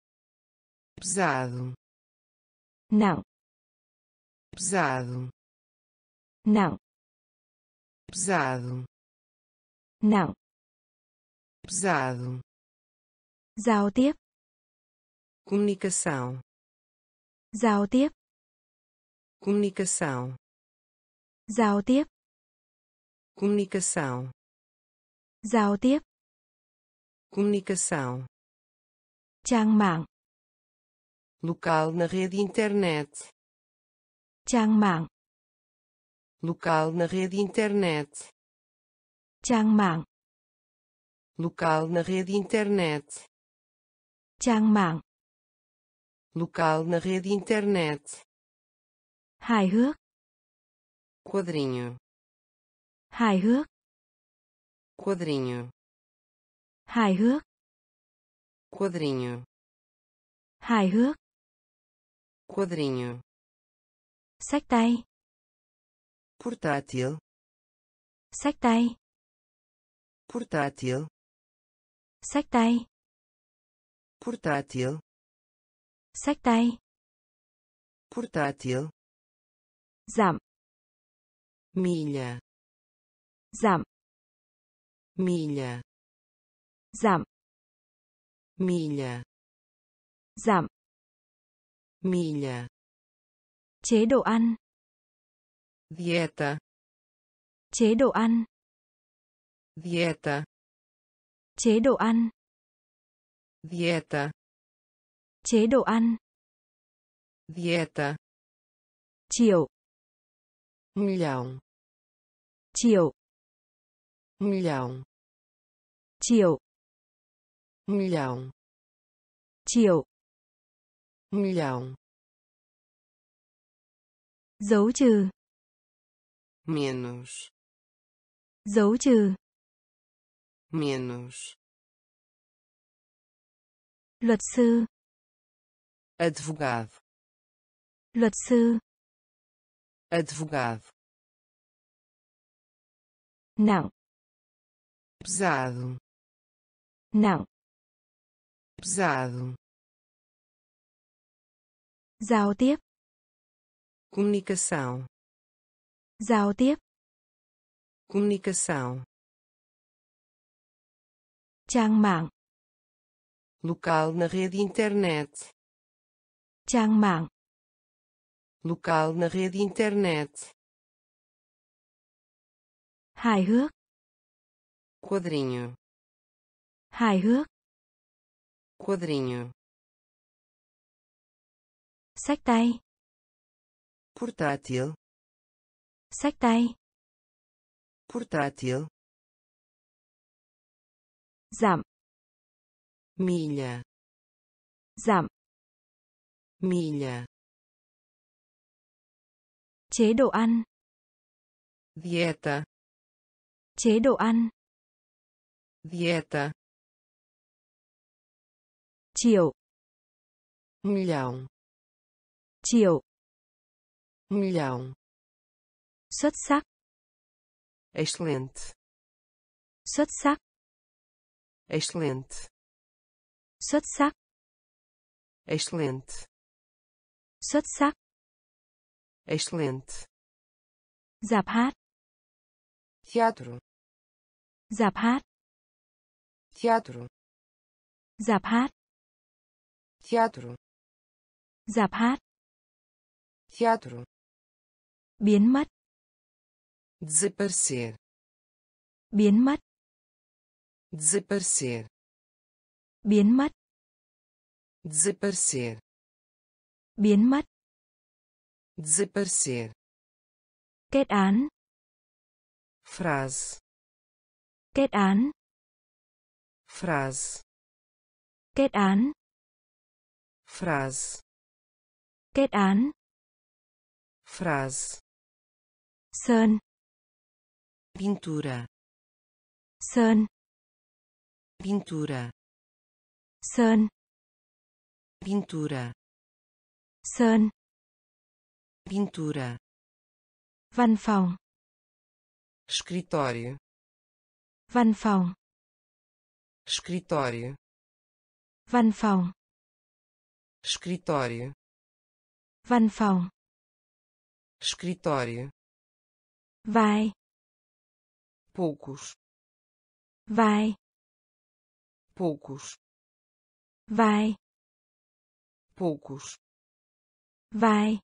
Speaker 1: pesado,
Speaker 2: Nặng.
Speaker 1: pesado,
Speaker 2: Nặng.
Speaker 1: pesado,
Speaker 2: Nặng.
Speaker 1: pesado,
Speaker 2: Giao tiếp.
Speaker 1: comunicação,
Speaker 2: Giao tiếp.
Speaker 1: comunicação,
Speaker 2: Giao tiếp.
Speaker 1: comunicação,
Speaker 2: Giao tiếp.
Speaker 1: comunicação,
Speaker 2: Trang mạng.
Speaker 1: local na rede internet,
Speaker 2: Trang mạng.
Speaker 1: local na rede internet,
Speaker 2: Trang mạng.
Speaker 1: local na rede internet,
Speaker 2: Trang mạng.
Speaker 1: local na rede internet,
Speaker 2: Hài hước.
Speaker 1: quadrinho,
Speaker 2: Hài hước.
Speaker 1: quadrinho,
Speaker 2: Hài hước.
Speaker 1: quadrinho,
Speaker 2: Hài hước.
Speaker 1: quadrinho,
Speaker 2: Xách tay.
Speaker 1: portátil,
Speaker 2: Xách tay.
Speaker 1: portátil,
Speaker 2: Xách tay.
Speaker 1: portátil,
Speaker 2: Xách tay.
Speaker 1: portátil,
Speaker 2: Giảm.
Speaker 1: milha,
Speaker 2: Giảm.
Speaker 1: milha,
Speaker 2: Giảm.
Speaker 1: milha,
Speaker 2: Giảm.
Speaker 1: milha,
Speaker 2: Chế độ ăn.
Speaker 1: dieta,
Speaker 2: Chế độ ăn.
Speaker 1: dieta,
Speaker 2: Chế độ ăn.
Speaker 1: dieta,
Speaker 2: Chế độ ăn.
Speaker 1: dieta,
Speaker 2: Triệu.
Speaker 1: milhão,
Speaker 2: Triệu.
Speaker 1: milhão,
Speaker 2: Triệu.
Speaker 1: milhão,
Speaker 2: Triệu.
Speaker 1: milhão,
Speaker 2: Dấu trừ.
Speaker 1: menos,
Speaker 2: Dấu trừ.
Speaker 1: menos,
Speaker 2: Luật sư.
Speaker 1: advogado,
Speaker 2: Luật sư.
Speaker 1: advogado,
Speaker 2: Nặng.
Speaker 1: pesado,
Speaker 2: Nặng.
Speaker 1: pesado,
Speaker 2: Giao tiếp.
Speaker 1: Comunicação.
Speaker 2: Giao tiếp.
Speaker 1: Comunicação.
Speaker 2: Trang mạng.
Speaker 1: Local na rede internet.
Speaker 2: Trang mạng.
Speaker 1: Local na rede internet.
Speaker 2: Hài hước.
Speaker 1: Quadrinho.
Speaker 2: Hài hước.
Speaker 1: Quadrinho.
Speaker 2: Xách tay.
Speaker 1: Portátil.
Speaker 2: Xách tay.
Speaker 1: Portátil.
Speaker 2: Giảm.
Speaker 1: Milha.
Speaker 2: Giảm.
Speaker 1: Milha.
Speaker 2: Chế độ ăn.
Speaker 1: Dieta.
Speaker 2: Chế độ ăn.
Speaker 1: Dieta.
Speaker 2: Triệu.
Speaker 1: Milhão.
Speaker 2: Triệu.
Speaker 1: Milhão.
Speaker 2: Xuất sắc.
Speaker 1: Excelente.
Speaker 2: Xuất sắc.
Speaker 1: Excelente.
Speaker 2: Xuất sắc.
Speaker 1: Excelente.
Speaker 2: Xuất sắc.
Speaker 1: Excelente.
Speaker 2: Dạp hát.
Speaker 1: Teatro.
Speaker 2: Dạp hát.
Speaker 1: Teatro.
Speaker 2: Dạp hát.
Speaker 1: Teatro.
Speaker 2: Dạp hát.
Speaker 1: Teatro.
Speaker 2: Biến mất.
Speaker 1: Desaparecer.
Speaker 2: Biến mất.
Speaker 1: Desaparecer.
Speaker 2: Biến mất.
Speaker 1: Desaparecer.
Speaker 2: Biến mất.
Speaker 1: Desaparecer.
Speaker 2: Kết án.
Speaker 1: Frase.
Speaker 2: Kết án.
Speaker 1: Frase.
Speaker 2: Kết án.
Speaker 1: Frase.
Speaker 2: Kết án.
Speaker 1: Frase.
Speaker 2: Sơn.
Speaker 1: Pintura.
Speaker 2: Sơn.
Speaker 1: Pintura.
Speaker 2: Sơn.
Speaker 1: Pintura.
Speaker 2: Sơn.
Speaker 1: Pintura.
Speaker 2: Văn phòng.
Speaker 1: Escritório.
Speaker 2: Văn phòng.
Speaker 1: Escritório.
Speaker 2: Văn phòng.
Speaker 1: Escritório.
Speaker 2: Văn phòng.
Speaker 1: Escritório.
Speaker 2: Vai.
Speaker 1: Poucos.
Speaker 2: Vai.
Speaker 1: Poucos.
Speaker 2: Vai.
Speaker 1: Poucos.
Speaker 2: Vai.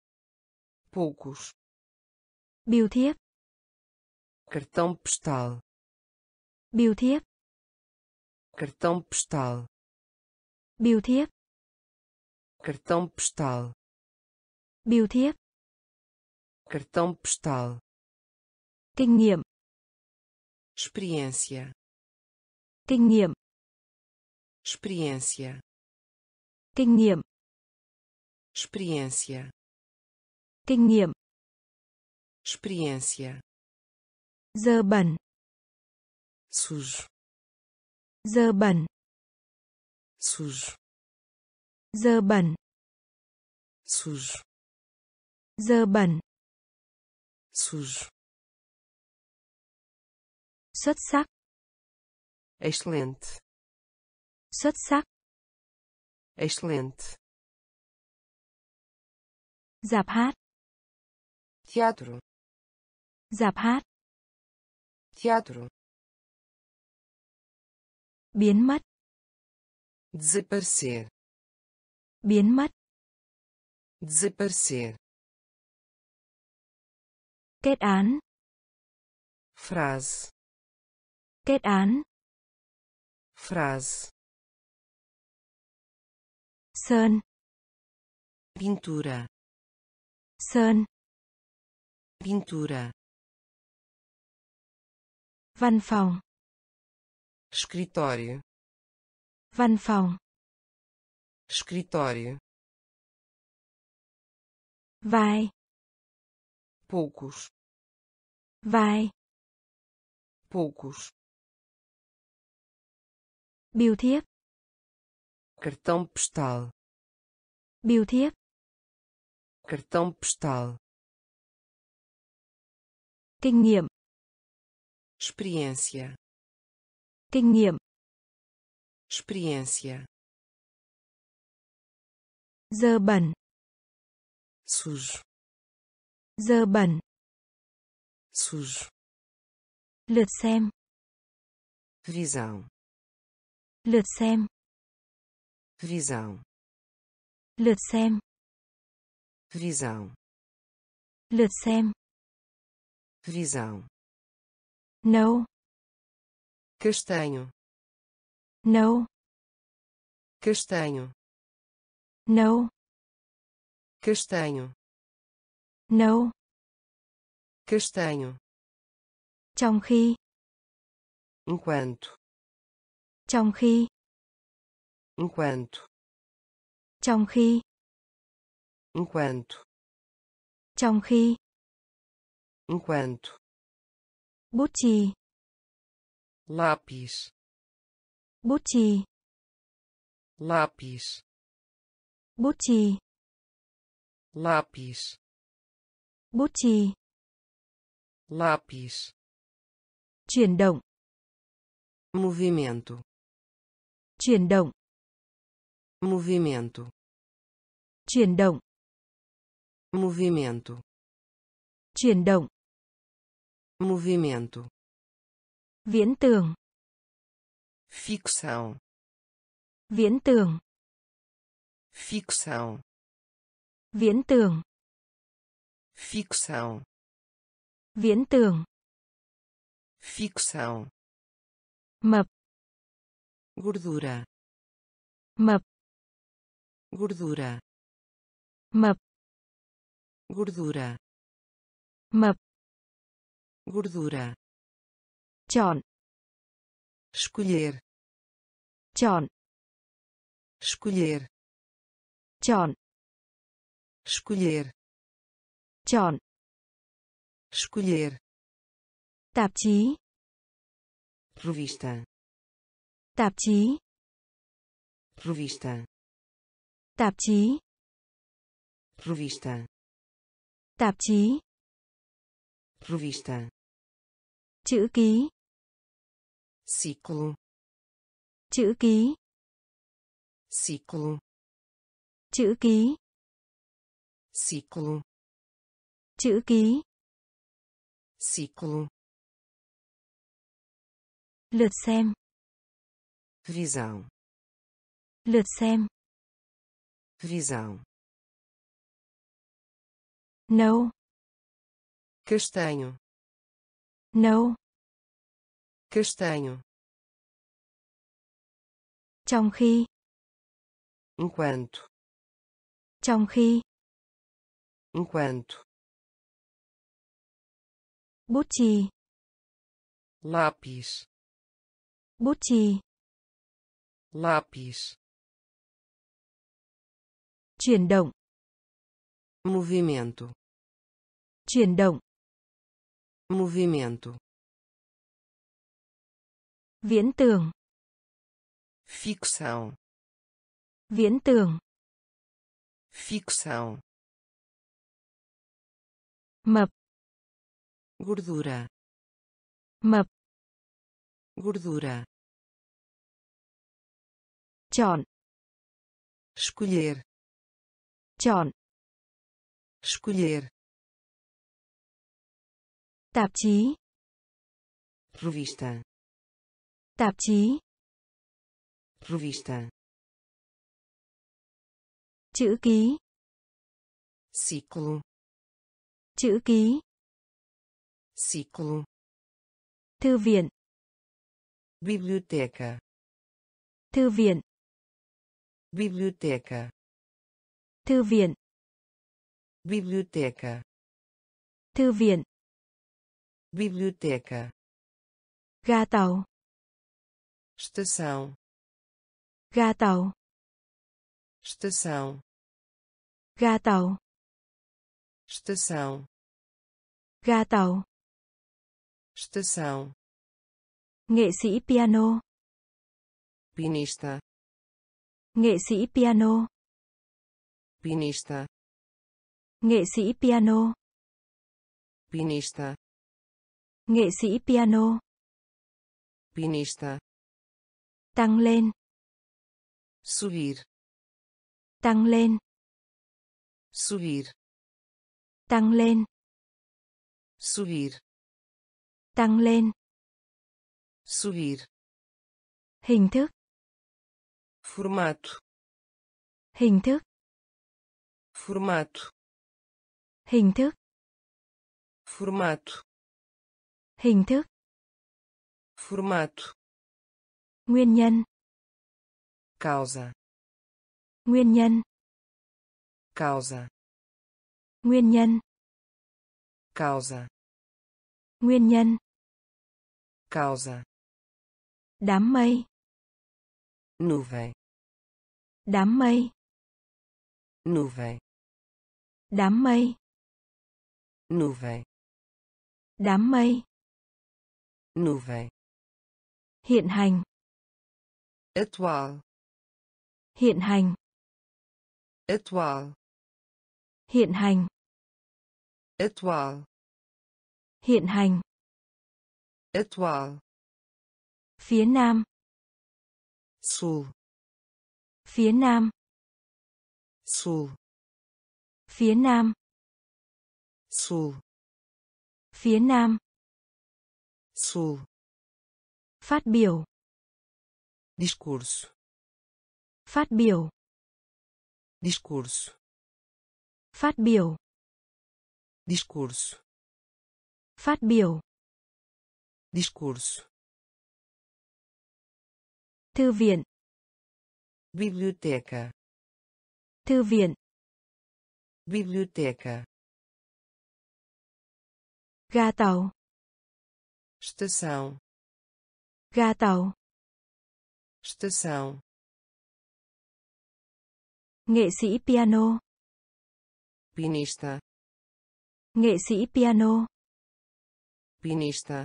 Speaker 1: Poucos.
Speaker 2: Bưu thiếp.
Speaker 1: Cartão postal.
Speaker 2: Bưu thiếp.
Speaker 1: Cartão postal.
Speaker 2: Bưu thiếp.
Speaker 1: Cartão postal.
Speaker 2: Bưu thiếp.
Speaker 1: Cartão postal.
Speaker 2: Kinh nghiệm.
Speaker 1: Experiência.
Speaker 2: Kinh nghiệm.
Speaker 1: Experiência.
Speaker 2: Kinh nghiệm.
Speaker 1: Experiência.
Speaker 2: Kinh nghiệm.
Speaker 1: Experiência.
Speaker 2: Dơ bẩn.
Speaker 1: Sujo.
Speaker 2: Dơ bẩn.
Speaker 1: Sujo.
Speaker 2: Dơ bẩn.
Speaker 1: Sujo.
Speaker 2: Dơ bẩn.
Speaker 1: Sujo.
Speaker 2: Xuất sắc.
Speaker 1: Excelente.
Speaker 2: Xuất sắc.
Speaker 1: Excelente.
Speaker 2: Dạp hát.
Speaker 1: Teatro.
Speaker 2: Dạp hát.
Speaker 1: Teatro.
Speaker 2: Biến mất.
Speaker 1: Desaparecer.
Speaker 2: Biến mất.
Speaker 1: Desaparecer.
Speaker 2: Kết án.
Speaker 1: Frase.
Speaker 2: Kết án.
Speaker 1: Frase.
Speaker 2: Sơn.
Speaker 1: Pintura.
Speaker 2: Sơn.
Speaker 1: Pintura.
Speaker 2: Văn phòng.
Speaker 1: Escritório.
Speaker 2: Văn phòng.
Speaker 1: Escritório.
Speaker 2: Vai.
Speaker 1: Poucos.
Speaker 2: Vai.
Speaker 1: Poucos.
Speaker 2: Bưu thiếp.
Speaker 1: Cartão postal.
Speaker 2: Bưu thiếp.
Speaker 1: Cartão postal.
Speaker 2: Kinh nghiệm.
Speaker 1: Experiência.
Speaker 2: Kinh nghiệm.
Speaker 1: Experiência.
Speaker 2: Dơ bẩn.
Speaker 1: sujo,
Speaker 2: dơ bẩn,
Speaker 1: sujo,
Speaker 2: lượt xem,
Speaker 1: visão,
Speaker 2: lượt xem,
Speaker 1: visão,
Speaker 2: lượt xem,
Speaker 1: visão,
Speaker 2: lượt xem,
Speaker 1: visão,
Speaker 2: nâu,
Speaker 1: castanho,
Speaker 2: nâu,
Speaker 1: castanho,
Speaker 2: nâu,
Speaker 1: castanho,
Speaker 2: nâu,
Speaker 1: castanho,
Speaker 2: trong khi,
Speaker 1: enquanto,
Speaker 2: trong khi,
Speaker 1: enquanto,
Speaker 2: trong khi,
Speaker 1: enquanto,
Speaker 2: trong khi,
Speaker 1: enquanto,
Speaker 2: bút chì,
Speaker 1: lápis,
Speaker 2: bút chì,
Speaker 1: lápis,
Speaker 2: bút chì,
Speaker 1: lápis,
Speaker 2: bút chì,
Speaker 1: lápis,
Speaker 2: chuyển động,
Speaker 1: movimento,
Speaker 2: chuyển động,
Speaker 1: movimento,
Speaker 2: chuyển động,
Speaker 1: movimento,
Speaker 2: chuyển động,
Speaker 1: movimento,
Speaker 2: viễn tường,
Speaker 1: ficção,
Speaker 2: viễn tường,
Speaker 1: ficção,
Speaker 2: viễn tường,
Speaker 1: ficção,
Speaker 2: viễn tường,
Speaker 1: ficção,
Speaker 2: mập,
Speaker 1: gordura,
Speaker 2: mập,
Speaker 1: gordura,
Speaker 2: mập,
Speaker 1: gordura,
Speaker 2: mập,
Speaker 1: gordura,
Speaker 2: chọn,
Speaker 1: escolher,
Speaker 2: chọn,
Speaker 1: escolher,
Speaker 2: chọn,
Speaker 1: escolher,
Speaker 2: chọn,
Speaker 1: escolher,
Speaker 2: tạp chí,
Speaker 1: revista,
Speaker 2: tạp chí,
Speaker 1: revista,
Speaker 2: tạp chí,
Speaker 1: revista,
Speaker 2: tạp chí,
Speaker 1: revista,
Speaker 2: chữ ký,
Speaker 1: ciclo,
Speaker 2: chữ ký,
Speaker 1: ciclo,
Speaker 2: chữ ký,
Speaker 1: ciclo,
Speaker 2: chữ ký,
Speaker 1: ciclo,
Speaker 2: lượt xem,
Speaker 1: visão,
Speaker 2: lượt xem,
Speaker 1: visão,
Speaker 2: nâu,
Speaker 1: castanho,
Speaker 2: nâu,
Speaker 1: castanho,
Speaker 2: trong khi,
Speaker 1: enquanto,
Speaker 2: trong khi,
Speaker 1: enquanto,
Speaker 2: bút chì,
Speaker 1: lápis,
Speaker 2: bút chì,
Speaker 1: lápis,
Speaker 2: chuyển động,
Speaker 1: movimento,
Speaker 2: chuyển động,
Speaker 1: movimento,
Speaker 2: viễn tường,
Speaker 1: ficção,
Speaker 2: viễn tường,
Speaker 1: ficção,
Speaker 2: mập,
Speaker 1: gordura,
Speaker 2: mập,
Speaker 1: gordura,
Speaker 2: chọn,
Speaker 1: escolher,
Speaker 2: chọn,
Speaker 1: escolher,
Speaker 2: tạp chí,
Speaker 1: revista,
Speaker 2: tạp chí,
Speaker 1: revista,
Speaker 2: chữ ký,
Speaker 1: ciclo,
Speaker 2: chữ ký,
Speaker 1: ciclo,
Speaker 2: thư viện,
Speaker 1: biblioteca,
Speaker 2: thư viện,
Speaker 1: biblioteca,
Speaker 2: thư viện,
Speaker 1: biblioteca,
Speaker 2: thư viện,
Speaker 1: biblioteca,
Speaker 2: ga tàu,
Speaker 1: estação,
Speaker 2: ga tàu,
Speaker 1: estação,
Speaker 2: ga tàu,
Speaker 1: estação,
Speaker 2: ga tàu,
Speaker 1: estação,
Speaker 2: nghệ sĩ piano,
Speaker 1: pianista,
Speaker 2: nghệ sĩ piano,
Speaker 1: pianista,
Speaker 2: nghệ sĩ piano,
Speaker 1: pianista,
Speaker 2: nghệ sĩ piano,
Speaker 1: pianista,
Speaker 2: tăng lên,
Speaker 1: subir,
Speaker 2: tăng lên,
Speaker 1: subir,
Speaker 2: Tăng lên.
Speaker 1: Subir.
Speaker 2: Tăng lên.
Speaker 1: Subir.
Speaker 2: Hình thức.
Speaker 1: Formato.
Speaker 2: Hình thức.
Speaker 1: Formato.
Speaker 2: Hình thức.
Speaker 1: Formato.
Speaker 2: Hình thức.
Speaker 1: Formato.
Speaker 2: Nguyên nhân.
Speaker 1: Causa.
Speaker 2: Nguyên nhân.
Speaker 1: Causa.
Speaker 2: Nguyên nhân.
Speaker 1: Causa.
Speaker 2: Nguyên nhân.
Speaker 1: Causa.
Speaker 2: Đám mây.
Speaker 1: Nuvem.
Speaker 2: Đám mây.
Speaker 1: Nuvem.
Speaker 2: Đám mây.
Speaker 1: Nuvem.
Speaker 2: Đám mây.
Speaker 1: Nuvem.
Speaker 2: Hiện hành.
Speaker 1: Atual.
Speaker 2: Hiện hành.
Speaker 1: Atual.
Speaker 2: Hiện hành.
Speaker 1: Atual.
Speaker 2: Hiện hành.
Speaker 1: Atual.
Speaker 2: Phía nam.
Speaker 1: Sul.
Speaker 2: Phía nam.
Speaker 1: Sul.
Speaker 2: Phía nam.
Speaker 1: Sul.
Speaker 2: Phía nam.
Speaker 1: Sul.
Speaker 2: Phát biểu.
Speaker 1: Discurso.
Speaker 2: Phát biểu.
Speaker 1: Discurso.
Speaker 2: Phát biểu.
Speaker 1: Discurso.
Speaker 2: Phát biểu.
Speaker 1: Discurso.
Speaker 2: Thư viện.
Speaker 1: Biblioteca.
Speaker 2: Thư viện.
Speaker 1: Biblioteca.
Speaker 2: Ga tàu.
Speaker 1: Estação.
Speaker 2: Ga tàu.
Speaker 1: Estação.
Speaker 2: Nghệ sĩ piano.
Speaker 1: Pianista.
Speaker 2: Nghệ sĩ piano.
Speaker 1: Pianista.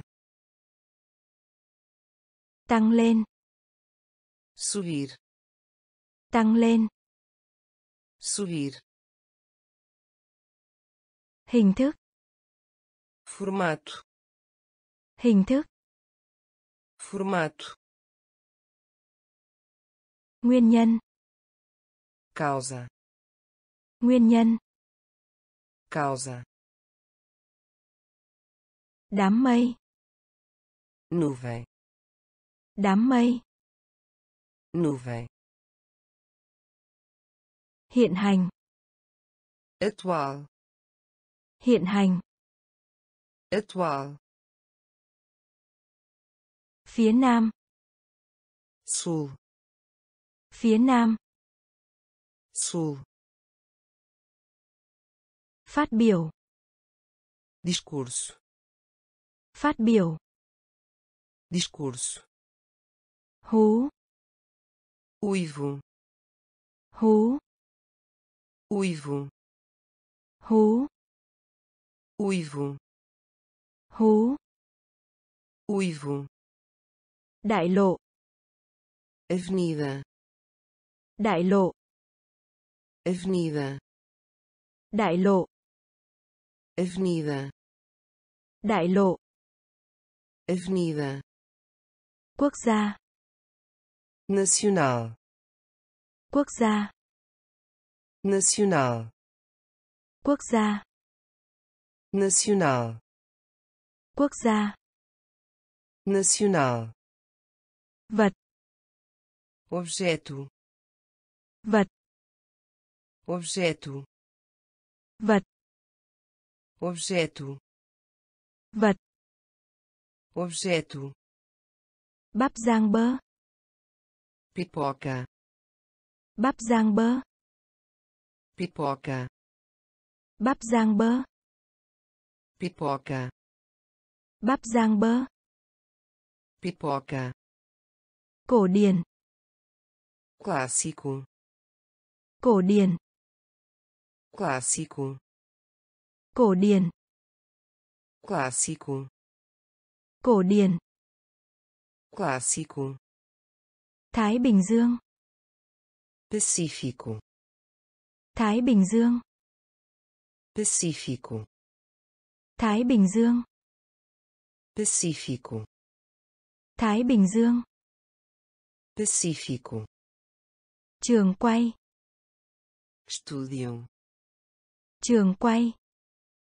Speaker 2: Tăng lên.
Speaker 1: Subir.
Speaker 2: Tăng lên.
Speaker 1: Subir.
Speaker 2: Hình thức.
Speaker 1: Formato.
Speaker 2: Hình thức.
Speaker 1: Formato.
Speaker 2: Nguyên nhân.
Speaker 1: Causa.
Speaker 2: Nguyên nhân.
Speaker 1: Causa.
Speaker 2: Đám mây.
Speaker 1: Nuvem.
Speaker 2: Đám mây.
Speaker 1: Nuvem.
Speaker 2: Hiện hành.
Speaker 1: Atual.
Speaker 2: Hiện hành.
Speaker 1: Atual.
Speaker 2: Phía nam.
Speaker 1: Sul.
Speaker 2: Phía nam.
Speaker 1: Sul.
Speaker 2: Phát biểu.
Speaker 1: Discurso.
Speaker 2: Phát biểu.
Speaker 1: Discurso.
Speaker 2: Hú.
Speaker 1: Uivo.
Speaker 2: Hú.
Speaker 1: Uivo.
Speaker 2: Hú.
Speaker 1: Uivo.
Speaker 2: Hú.
Speaker 1: Uivo.
Speaker 2: Đại lộ.
Speaker 1: Avenida.
Speaker 2: Đại lộ.
Speaker 1: Avenida.
Speaker 2: Đại lộ.
Speaker 1: Avenida.
Speaker 2: Đại lộ.
Speaker 1: Avenida.
Speaker 2: Quốc gia.
Speaker 1: Nacional.
Speaker 2: Quốc gia.
Speaker 1: Nacional.
Speaker 2: Quốc gia.
Speaker 1: Nacional.
Speaker 2: Quốc gia.
Speaker 1: Nacional.
Speaker 2: Vật.
Speaker 1: Objeto.
Speaker 2: Vật.
Speaker 1: Objeto.
Speaker 2: Vật.
Speaker 1: Objeto.
Speaker 2: Vật.
Speaker 1: Objeto.
Speaker 2: Bắp rang bơ.
Speaker 1: Pipoca.
Speaker 2: Bắp rang bơ.
Speaker 1: Pipoca.
Speaker 2: Bắp rang bơ.
Speaker 1: Pipoca.
Speaker 2: Bắp rang bơ.
Speaker 1: Pipoca.
Speaker 2: Cổ điển.
Speaker 1: Clássico.
Speaker 2: Cổ điển.
Speaker 1: Clássico.
Speaker 2: Cổ điển.
Speaker 1: Clássico.
Speaker 2: Cổ điển.
Speaker 1: Clássico.
Speaker 2: Thái Bình Dương.
Speaker 1: Pacífico.
Speaker 2: Thái Bình Dương.
Speaker 1: Pacífico.
Speaker 2: Thái Bình Dương.
Speaker 1: Pacífico.
Speaker 2: Thái Bình Dương.
Speaker 1: Pacífico.
Speaker 2: Trường quay.
Speaker 1: Estúdio.
Speaker 2: Trường quay.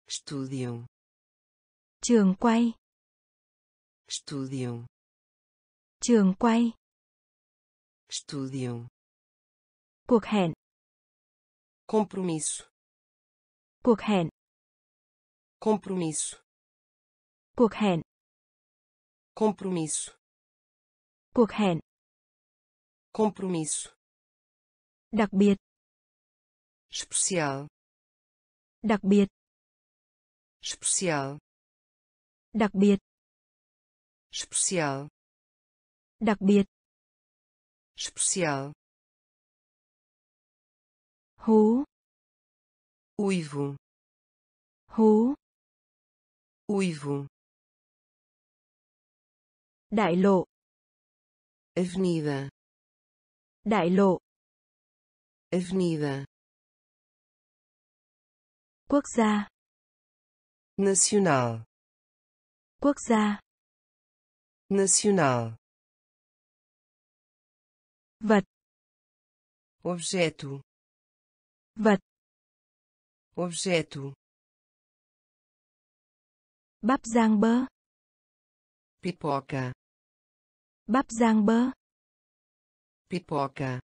Speaker 1: Estúdio.
Speaker 2: Trường quay.
Speaker 1: Estúdio.
Speaker 2: Trường quay.
Speaker 1: Estúdio.
Speaker 2: Cuộc hẹn.
Speaker 1: Compromisso.
Speaker 2: Cuộc hẹn.
Speaker 1: Compromisso.
Speaker 2: Cuộc hẹn.
Speaker 1: Compromisso.
Speaker 2: Cuộc hẹn.
Speaker 1: Compromisso.
Speaker 2: Đặc biệt.
Speaker 1: Especial.
Speaker 2: Đặc biệt.
Speaker 1: Especial.
Speaker 2: Đặc biệt.
Speaker 1: Especial.
Speaker 2: Đặc biệt.
Speaker 1: Especial.
Speaker 2: Hú.
Speaker 1: Uivo.
Speaker 2: Hú.
Speaker 1: Uivo.
Speaker 2: Đại lộ.
Speaker 1: Avenida.
Speaker 2: Đại lộ.
Speaker 1: Avenida.
Speaker 2: Quốc gia.
Speaker 1: Nacional.
Speaker 2: Quốc gia.
Speaker 1: Nacional.
Speaker 2: Vật.
Speaker 1: Objeto.
Speaker 2: Vật.
Speaker 1: Objeto.
Speaker 2: Bắp rang bơ.
Speaker 1: Pipoca.
Speaker 2: Bắp rang bơ.
Speaker 1: Pipoca.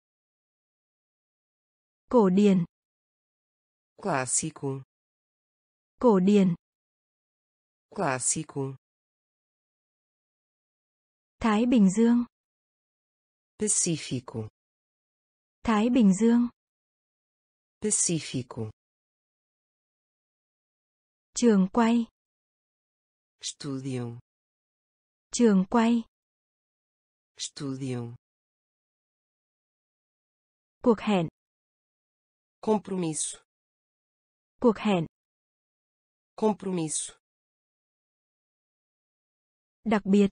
Speaker 2: Cổ điển.
Speaker 1: Clássico.
Speaker 2: Cổ điển.
Speaker 1: Clássico.
Speaker 2: Thái Bình Dương.
Speaker 1: Pacífico.
Speaker 2: Thái Bình Dương.
Speaker 1: Pacífico.
Speaker 2: Trường quay.
Speaker 1: Estúdio.
Speaker 2: Trường quay.
Speaker 1: Estúdio.
Speaker 2: Cuộc hẹn.
Speaker 1: Compromisso.
Speaker 2: Cuộc hẹn.
Speaker 1: Compromisso.
Speaker 2: Đặc biệt.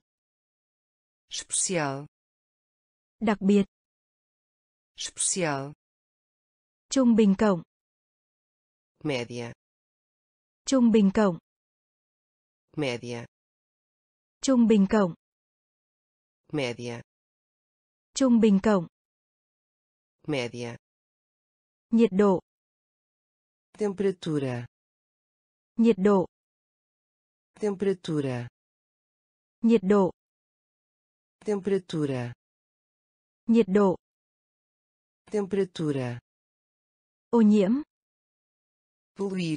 Speaker 1: Especial.
Speaker 2: Đặc biệt.
Speaker 1: Especial.
Speaker 2: Trung bình cộng.
Speaker 1: Média.
Speaker 2: Trung bình cộng.
Speaker 1: Média.
Speaker 2: Trung bình cộng.
Speaker 1: Média.
Speaker 2: Trung bình cộng.
Speaker 1: Média.
Speaker 2: Nhiệt độ.
Speaker 1: Temperatura.
Speaker 2: Nhiệt độ.
Speaker 1: Temperatura.
Speaker 2: Nhiệt độ.
Speaker 1: Temperatura.
Speaker 2: Nhiệt độ.
Speaker 1: Temperatura.
Speaker 2: Ô nhiễm.
Speaker 1: Poluir.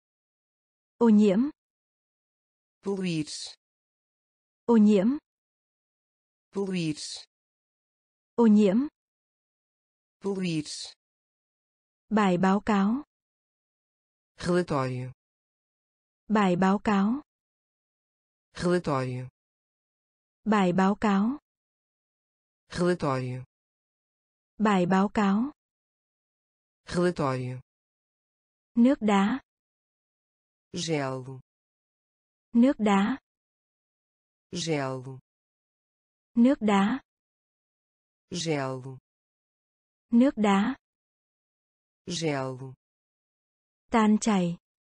Speaker 2: Ô nhiễm.
Speaker 1: Poluir.
Speaker 2: Ô nhiễm.
Speaker 1: Poluir.
Speaker 2: Ô nhiễm.
Speaker 1: Poluir.
Speaker 2: Bài báo cáo.
Speaker 1: Relatório.
Speaker 2: Bài báo cáo.
Speaker 1: Relatório.
Speaker 2: Bài báo cáo.
Speaker 1: Relatório.
Speaker 2: Bài báo cáo.
Speaker 1: Relatório.
Speaker 2: Nước đá.
Speaker 1: Gelo.
Speaker 2: Nước đá.
Speaker 1: Gelo.
Speaker 2: Nước đá.
Speaker 1: Gelo.
Speaker 2: Nước đá.
Speaker 1: Gelo.
Speaker 2: Tan chảy.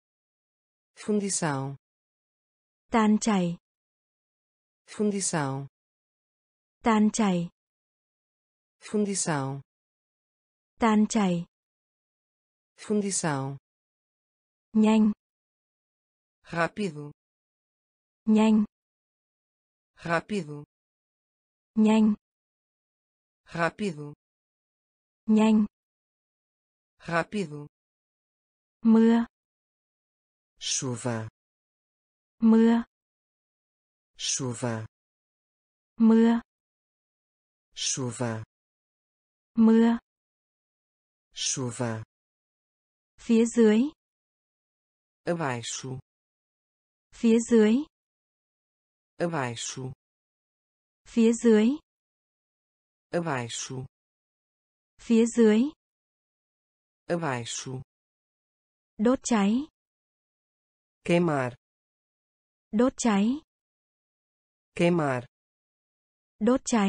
Speaker 1: Fundição.
Speaker 2: Tan chảy.
Speaker 1: Fundição.
Speaker 2: Tan chảy.
Speaker 1: Fundição.
Speaker 2: Tan chảy.
Speaker 1: Fundição.
Speaker 2: Nhanh.
Speaker 1: Rápido.
Speaker 2: Nhanh.
Speaker 1: Rápido.
Speaker 2: Nhanh.
Speaker 1: Rápido.
Speaker 2: Nhanh.
Speaker 1: Rápido.
Speaker 2: Mưa.
Speaker 1: Chuva.
Speaker 2: Mưa.
Speaker 1: Chuva.
Speaker 2: Mưa.
Speaker 1: Chuva.
Speaker 2: Mưa.
Speaker 1: Chuva.
Speaker 2: Phía dưới.
Speaker 1: Abaixo.
Speaker 2: Phía dưới.
Speaker 1: Abaixo.
Speaker 2: Phía dưới.
Speaker 1: Abaixo.
Speaker 2: Phía dưới.
Speaker 1: Abaixo.
Speaker 2: Đốt cháy.
Speaker 1: Queimar.
Speaker 2: Đốt cháy.
Speaker 1: Queimar.
Speaker 2: Đốt cháy.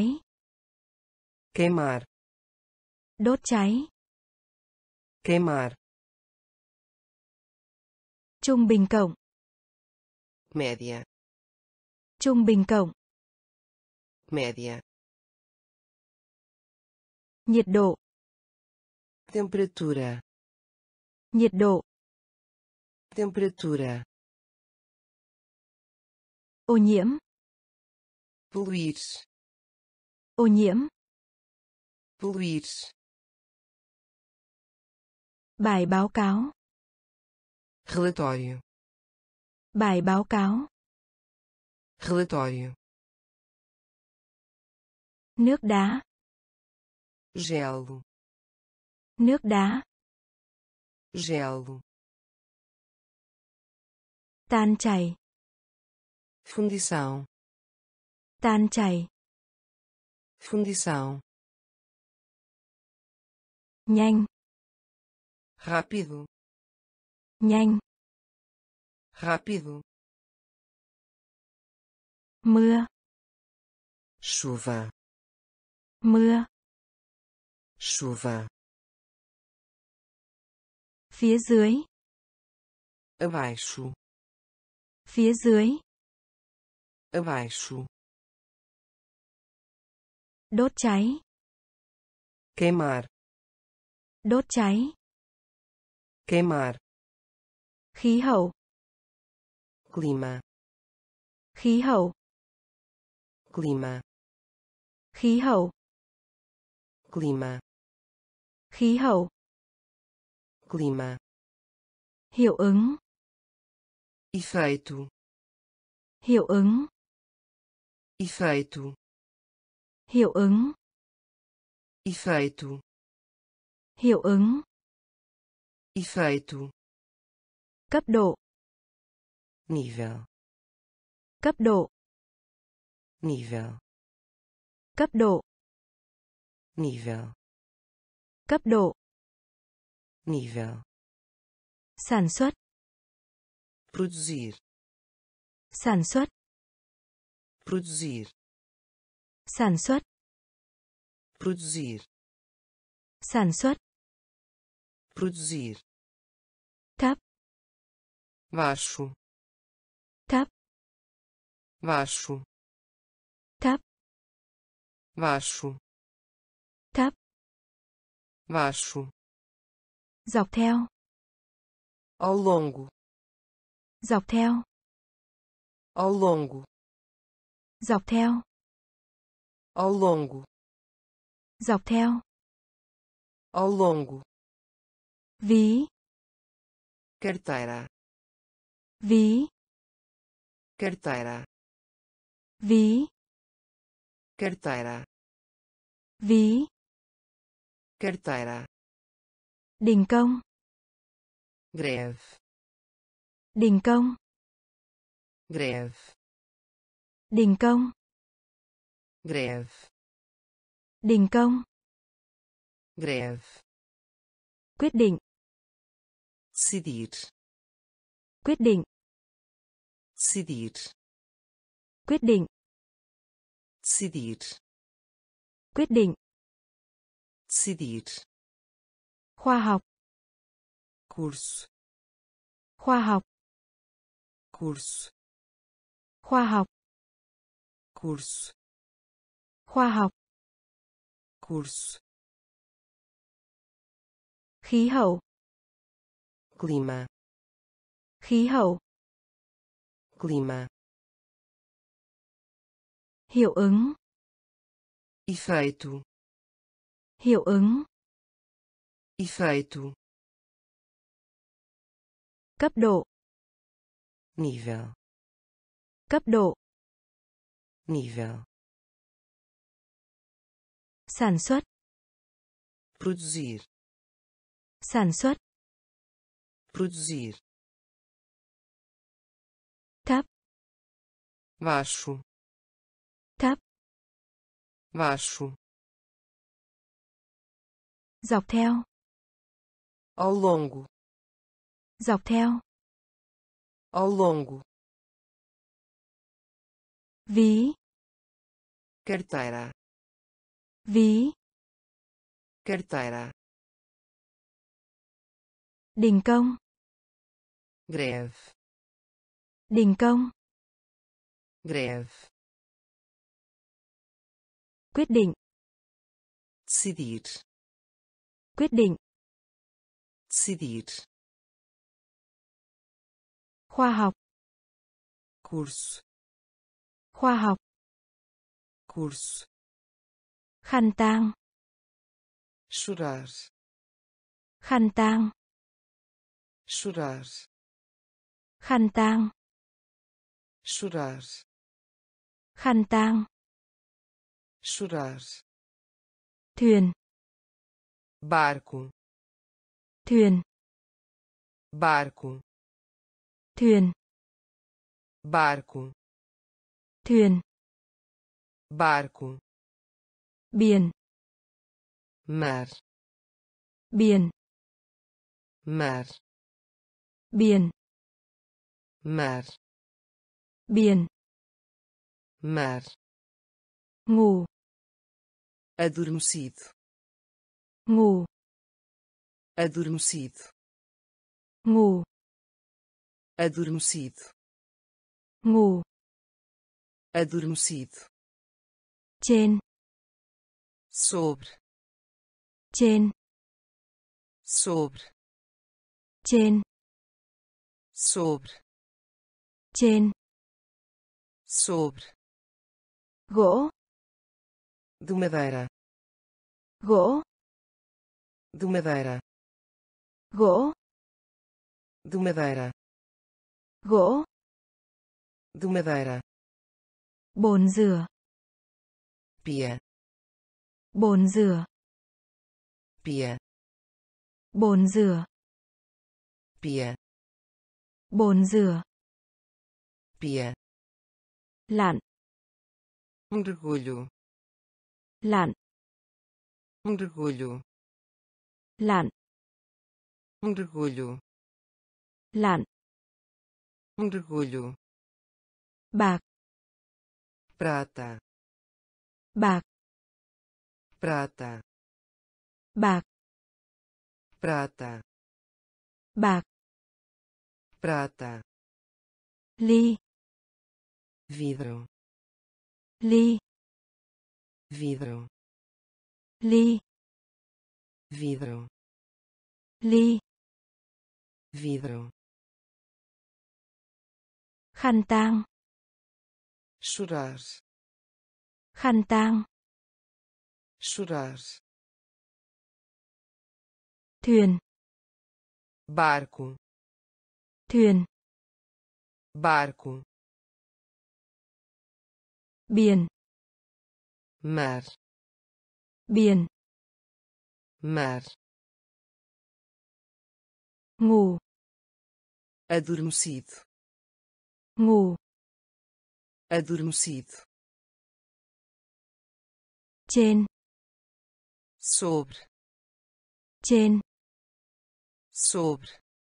Speaker 1: Queimar.
Speaker 2: Đốt cháy.
Speaker 1: Queimar.
Speaker 2: Trung bình cộng.
Speaker 1: Média.
Speaker 2: Trung bình cộng.
Speaker 1: Média.
Speaker 2: Nhiệt độ.
Speaker 1: Temperatura.
Speaker 2: Nhiệt độ.
Speaker 1: temperatura,
Speaker 2: ô nhiễm,
Speaker 1: poluir,
Speaker 2: ô nhiễm,
Speaker 1: poluir,
Speaker 2: bài báo cáo,
Speaker 1: relatório,
Speaker 2: bài báo cáo,
Speaker 1: relatório,
Speaker 2: nước đá,
Speaker 1: gelo,
Speaker 2: nước đá,
Speaker 1: gelo,
Speaker 2: tan chảy,
Speaker 1: fundição,
Speaker 2: tan chảy,
Speaker 1: fundição,
Speaker 2: nhanh,
Speaker 1: rápido,
Speaker 2: nhanh,
Speaker 1: rápido,
Speaker 2: mưa,
Speaker 1: chuva,
Speaker 2: mưa,
Speaker 1: chuva,
Speaker 2: phía dưới,
Speaker 1: abaixo,
Speaker 2: phía dưới,
Speaker 1: abaixo,
Speaker 2: đốt cháy,
Speaker 1: queimar,
Speaker 2: đốt cháy,
Speaker 1: queimar,
Speaker 2: khí hậu,
Speaker 1: clima,
Speaker 2: khí hậu,
Speaker 1: clima,
Speaker 2: khí hậu,
Speaker 1: clima,
Speaker 2: khí hậu,
Speaker 1: clima,
Speaker 2: hiệu ứng,
Speaker 1: efeito,
Speaker 2: hiệu ứng,
Speaker 1: efeito,
Speaker 2: hiệu ứng,
Speaker 1: efeito,
Speaker 2: hiệu ứng,
Speaker 1: efeito,
Speaker 2: cấp độ,
Speaker 1: nível,
Speaker 2: cấp độ,
Speaker 1: nível,
Speaker 2: cấp độ,
Speaker 1: nível,
Speaker 2: cấp độ,
Speaker 1: nível,
Speaker 2: sản xuất,
Speaker 1: produzir,
Speaker 2: sản xuất,
Speaker 1: produzir,
Speaker 2: sản xuất,
Speaker 1: produzir,
Speaker 2: sản xuất,
Speaker 1: produzir,
Speaker 2: thấp,
Speaker 1: baixo,
Speaker 2: thấp,
Speaker 1: baixo,
Speaker 2: thấp,
Speaker 1: baixo,
Speaker 2: thấp,
Speaker 1: baixo,
Speaker 2: dọc theo,
Speaker 1: ao longo,
Speaker 2: dọc theo,
Speaker 1: ao longo,
Speaker 2: dọc theo,
Speaker 1: ao longo,
Speaker 2: dọc theo,
Speaker 1: ao longo,
Speaker 2: ví,
Speaker 1: carteira,
Speaker 2: ví,
Speaker 1: carteira,
Speaker 2: ví,
Speaker 1: carteira,
Speaker 2: ví,
Speaker 1: carteira,
Speaker 2: đình công,
Speaker 1: greve,
Speaker 2: đình công,
Speaker 1: greve,
Speaker 2: đình công,
Speaker 1: greve,
Speaker 2: đình công,
Speaker 1: greve,
Speaker 2: quyết định,
Speaker 1: decidir,
Speaker 2: quyết định,
Speaker 1: decidir,
Speaker 2: quyết định,
Speaker 1: decidir,
Speaker 2: quyết định,
Speaker 1: decidir,
Speaker 2: khoa học,
Speaker 1: curso,
Speaker 2: khoa học,
Speaker 1: curso,
Speaker 2: khoa học,
Speaker 1: curso,
Speaker 2: khoa học,
Speaker 1: curso,
Speaker 2: khí hậu,
Speaker 1: clima,
Speaker 2: khí hậu,
Speaker 1: clima,
Speaker 2: hiệu ứng,
Speaker 1: efeito,
Speaker 2: hiệu ứng,
Speaker 1: efeito,
Speaker 2: cấp độ,
Speaker 1: nível,
Speaker 2: cấp độ,
Speaker 1: nível,
Speaker 2: sản xuất,
Speaker 1: produzir,
Speaker 2: sản xuất,
Speaker 1: produzir,
Speaker 2: thấp,
Speaker 1: baixo,
Speaker 2: thấp,
Speaker 1: baixo,
Speaker 2: dọc theo,
Speaker 1: ao longo,
Speaker 2: dọc theo,
Speaker 1: ao longo,
Speaker 2: ví,
Speaker 1: carteira,
Speaker 2: ví,
Speaker 1: carteira,
Speaker 2: đình công,
Speaker 1: greve,
Speaker 2: đình công,
Speaker 1: greve,
Speaker 2: quyết định,
Speaker 1: decidir,
Speaker 2: quyết định,
Speaker 1: decidir,
Speaker 2: Khoa học.
Speaker 1: curso,
Speaker 2: Khoa học.
Speaker 1: curso,
Speaker 2: Khăn tang.
Speaker 1: chorar,
Speaker 2: Khăn tang.
Speaker 1: chorar,
Speaker 2: Khăn tang.
Speaker 1: chorar,
Speaker 2: Khăn tang.
Speaker 1: chorar,
Speaker 2: Thuyền.
Speaker 1: barco,
Speaker 2: Thuyền.
Speaker 1: barco,
Speaker 2: Thuyền.
Speaker 1: barco,
Speaker 2: Thuyền.
Speaker 1: barco,
Speaker 2: Biển.
Speaker 1: mar,
Speaker 2: Biển.
Speaker 1: mar,
Speaker 2: Biển.
Speaker 1: mar,
Speaker 2: Biển.
Speaker 1: mar,
Speaker 2: Ngủ.
Speaker 1: adormecido,
Speaker 2: Ngủ.
Speaker 1: adormecido,
Speaker 2: Ngủ.
Speaker 1: adormecido,
Speaker 2: Ngủ.
Speaker 1: adormecido,
Speaker 2: Trên.
Speaker 1: sobre,
Speaker 2: Trên.
Speaker 1: sobre,
Speaker 2: Trên.
Speaker 1: sobre,
Speaker 2: Trên.
Speaker 1: sobre,
Speaker 2: Gỗ.
Speaker 1: de madeira,
Speaker 2: Gỗ.
Speaker 1: de madeira,
Speaker 2: Gỗ.
Speaker 1: de madeira,
Speaker 2: Gỗ.
Speaker 1: de madeira,
Speaker 2: Bồn rửa.
Speaker 1: pia,
Speaker 2: Bồn rửa.
Speaker 1: pia,
Speaker 2: Bồn rửa.
Speaker 1: pia,
Speaker 2: Bồn rửa.
Speaker 1: pia,
Speaker 2: Lặn.
Speaker 1: mergulho,
Speaker 2: Lặn.
Speaker 1: mergulho,
Speaker 2: Lặn.
Speaker 1: mergulho,
Speaker 2: Lặn.
Speaker 1: mergulho,
Speaker 2: Bạc.
Speaker 1: prata,
Speaker 2: Bạc.
Speaker 1: prata,
Speaker 2: Bạc.
Speaker 1: prata,
Speaker 2: Bạc.
Speaker 1: prata,
Speaker 2: Ly.
Speaker 1: vidro,
Speaker 2: Ly.
Speaker 1: vidro,
Speaker 2: Ly.
Speaker 1: vidro,
Speaker 2: Ly.
Speaker 1: vidro,
Speaker 2: Khăn tang.
Speaker 1: chorar,
Speaker 2: Khăn tang.
Speaker 1: chorar,
Speaker 2: Thuyền.
Speaker 1: barco,
Speaker 2: Thuyền.
Speaker 1: barco,
Speaker 2: Biển.
Speaker 1: mar,
Speaker 2: Biển.
Speaker 1: mar,
Speaker 2: Ngủ.
Speaker 1: adormecido,
Speaker 2: Ngủ.
Speaker 1: adormecido,
Speaker 2: Trên.
Speaker 1: sobre,
Speaker 2: Trên.
Speaker 1: sobre,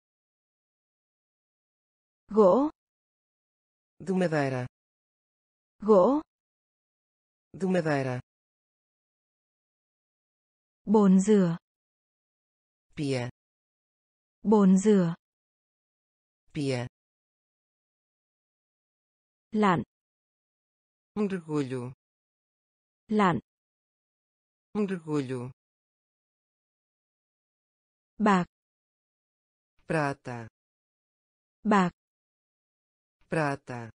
Speaker 2: Gỗ.
Speaker 1: de madeira,
Speaker 2: Gỗ.
Speaker 1: de madeira,
Speaker 2: Bồn rửa.
Speaker 1: pia,
Speaker 2: Bồn rửa.
Speaker 1: pia,
Speaker 2: Lặn.
Speaker 1: mergulho,
Speaker 2: Lặn.
Speaker 1: mergulho,
Speaker 2: Bạc.
Speaker 1: prata,
Speaker 2: Bạc.
Speaker 1: prata,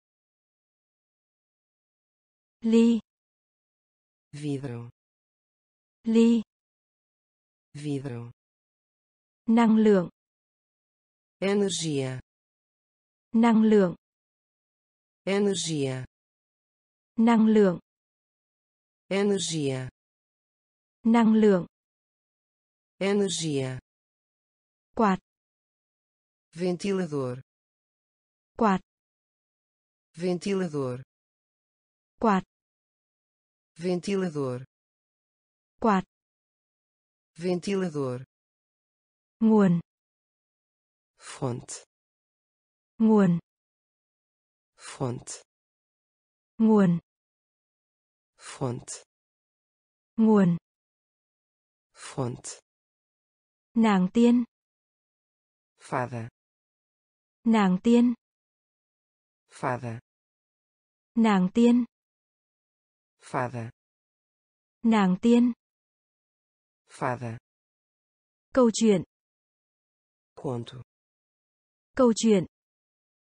Speaker 2: Ly.
Speaker 1: vidro,
Speaker 2: Ly.
Speaker 1: vidro,
Speaker 2: Năng lượng.
Speaker 1: energia,
Speaker 2: Năng lượng.
Speaker 1: energia,
Speaker 2: Năng lượng.
Speaker 1: energia,
Speaker 2: Năng lượng.
Speaker 1: energia,
Speaker 2: Quạt.
Speaker 1: ventilador,
Speaker 2: Quạt.
Speaker 1: ventilador,
Speaker 2: Quạt.
Speaker 1: ventilador,
Speaker 2: Quạt.
Speaker 1: ventilador,
Speaker 2: Nguồn.
Speaker 1: fonte,
Speaker 2: Nguồn.
Speaker 1: fonte,
Speaker 2: Nguồn.
Speaker 1: fonte,
Speaker 2: Nguồn.
Speaker 1: fonte,
Speaker 2: Nàng tiên.
Speaker 1: fada,
Speaker 2: Nàng tiên.
Speaker 1: fada,
Speaker 2: Nàng tiên.
Speaker 1: fada,
Speaker 2: Nàng tiên.
Speaker 1: fada,
Speaker 2: Câu chuyện.
Speaker 1: conto,
Speaker 2: Câu chuyện.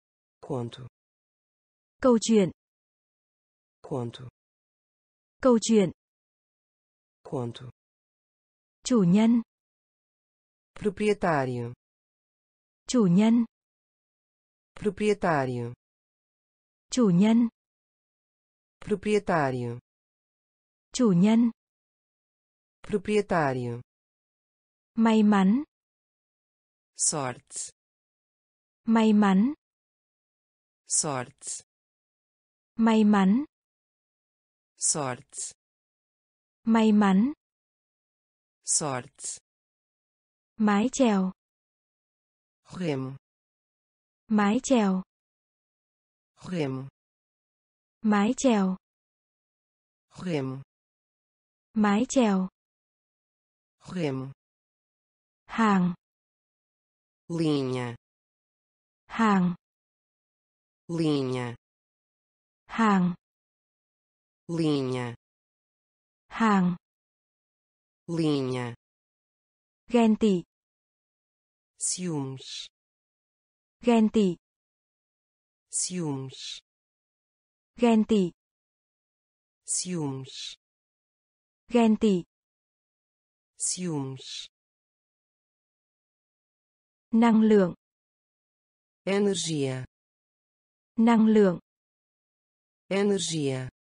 Speaker 1: conto,
Speaker 2: câu chuyện,
Speaker 1: conto,
Speaker 2: câu chuyện,
Speaker 1: conto,
Speaker 2: chủ nhân,
Speaker 1: proprietário,
Speaker 2: chủ nhân,
Speaker 1: proprietário,
Speaker 2: chủ nhân,
Speaker 1: proprietário,
Speaker 2: chủ nhân,
Speaker 1: proprietário,
Speaker 2: may mắn,
Speaker 1: sorte,
Speaker 2: may mắn,
Speaker 1: sorte,
Speaker 2: may mắn,
Speaker 1: sorte,
Speaker 2: may mắn,
Speaker 1: sorte,
Speaker 2: mái chèo,
Speaker 1: remo,
Speaker 2: mái chèo,
Speaker 1: remo,
Speaker 2: mái chèo,
Speaker 1: remo,
Speaker 2: mái chèo,
Speaker 1: remo,
Speaker 2: hàng,
Speaker 1: linha,
Speaker 2: hàng,
Speaker 1: linha,
Speaker 2: hàng,
Speaker 1: linha,
Speaker 2: hàng,
Speaker 1: linha,
Speaker 2: ghen tị,
Speaker 1: ciúmes,
Speaker 2: ghen tị,
Speaker 1: ciúmes,
Speaker 2: ghen tị,
Speaker 1: ciúmes,
Speaker 2: ghen tị,
Speaker 1: ciúmes,
Speaker 2: năng lượng,
Speaker 1: energia,
Speaker 2: năng lượng,
Speaker 1: energia,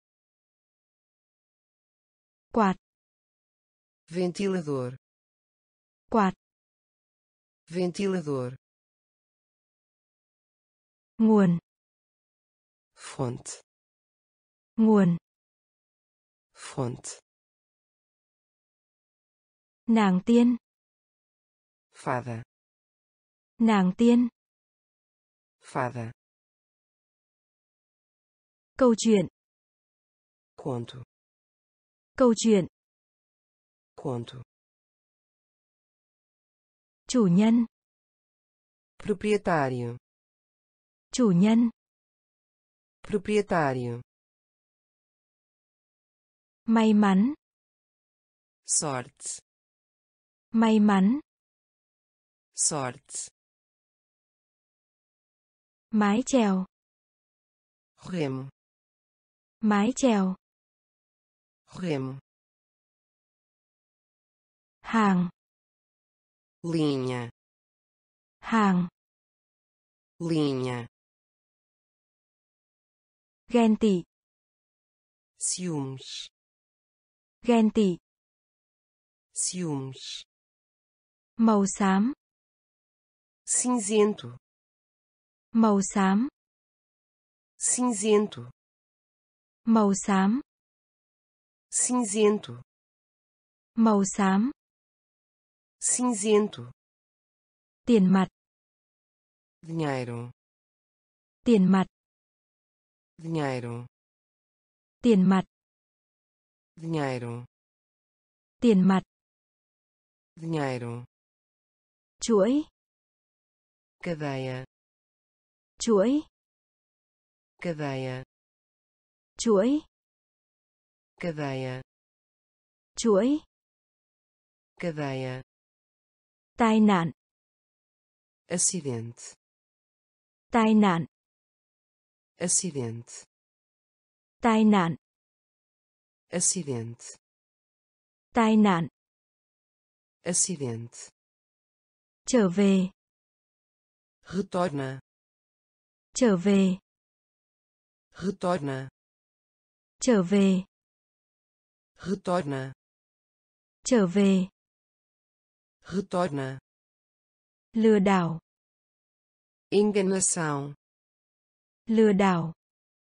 Speaker 2: quạt,
Speaker 1: ventilador,
Speaker 2: quạt,
Speaker 1: ventilador,
Speaker 2: nguồn,
Speaker 1: fonte,
Speaker 2: nguồn,
Speaker 1: fonte,
Speaker 2: nàng tiên,
Speaker 1: fada,
Speaker 2: nàng tiên,
Speaker 1: fada,
Speaker 2: câu chuyện,
Speaker 1: conto,
Speaker 2: câu chuyện,
Speaker 1: conto,
Speaker 2: chủ nhân,
Speaker 1: proprietário,
Speaker 2: chủ nhân,
Speaker 1: proprietário,
Speaker 2: may mắn,
Speaker 1: sorte,
Speaker 2: may mắn,
Speaker 1: sorte,
Speaker 2: mái chèo,
Speaker 1: remo,
Speaker 2: mái chèo,
Speaker 1: remo,
Speaker 2: hàng,
Speaker 1: linha,
Speaker 2: hàng,
Speaker 1: linha,
Speaker 2: ghen tị,
Speaker 1: ciúmes,
Speaker 2: ghen tị,
Speaker 1: ciúmes,
Speaker 2: màu xám,
Speaker 1: cinzento,
Speaker 2: màu xám,
Speaker 1: cinzento,
Speaker 2: màu xám,
Speaker 1: cinzento,
Speaker 2: màu xám,
Speaker 1: cinzento,
Speaker 2: tiền mặt,
Speaker 1: dinheiro,
Speaker 2: tiền mặt,
Speaker 1: dinheiro,
Speaker 2: tiền mặt,
Speaker 1: dinheiro,
Speaker 2: tiền mặt,
Speaker 1: dinheiro,
Speaker 2: chuỗi,
Speaker 1: cadeia,
Speaker 2: chuỗi,
Speaker 1: cadeia,
Speaker 2: chuỗi,
Speaker 1: cadeia,
Speaker 2: chuỗi,
Speaker 1: cadeia,
Speaker 2: tai nạn,
Speaker 1: acidente,
Speaker 2: tai nạn,
Speaker 1: acidente,
Speaker 2: tai nạn,
Speaker 1: acidente,
Speaker 2: tai nạn,
Speaker 1: acidente,
Speaker 2: trở về,
Speaker 1: retorna,
Speaker 2: trở về,
Speaker 1: retorna,
Speaker 2: trở về,
Speaker 1: retorna,
Speaker 2: trở về,
Speaker 1: retorna,
Speaker 2: lừa đảo,
Speaker 1: enganação,
Speaker 2: lừa đảo,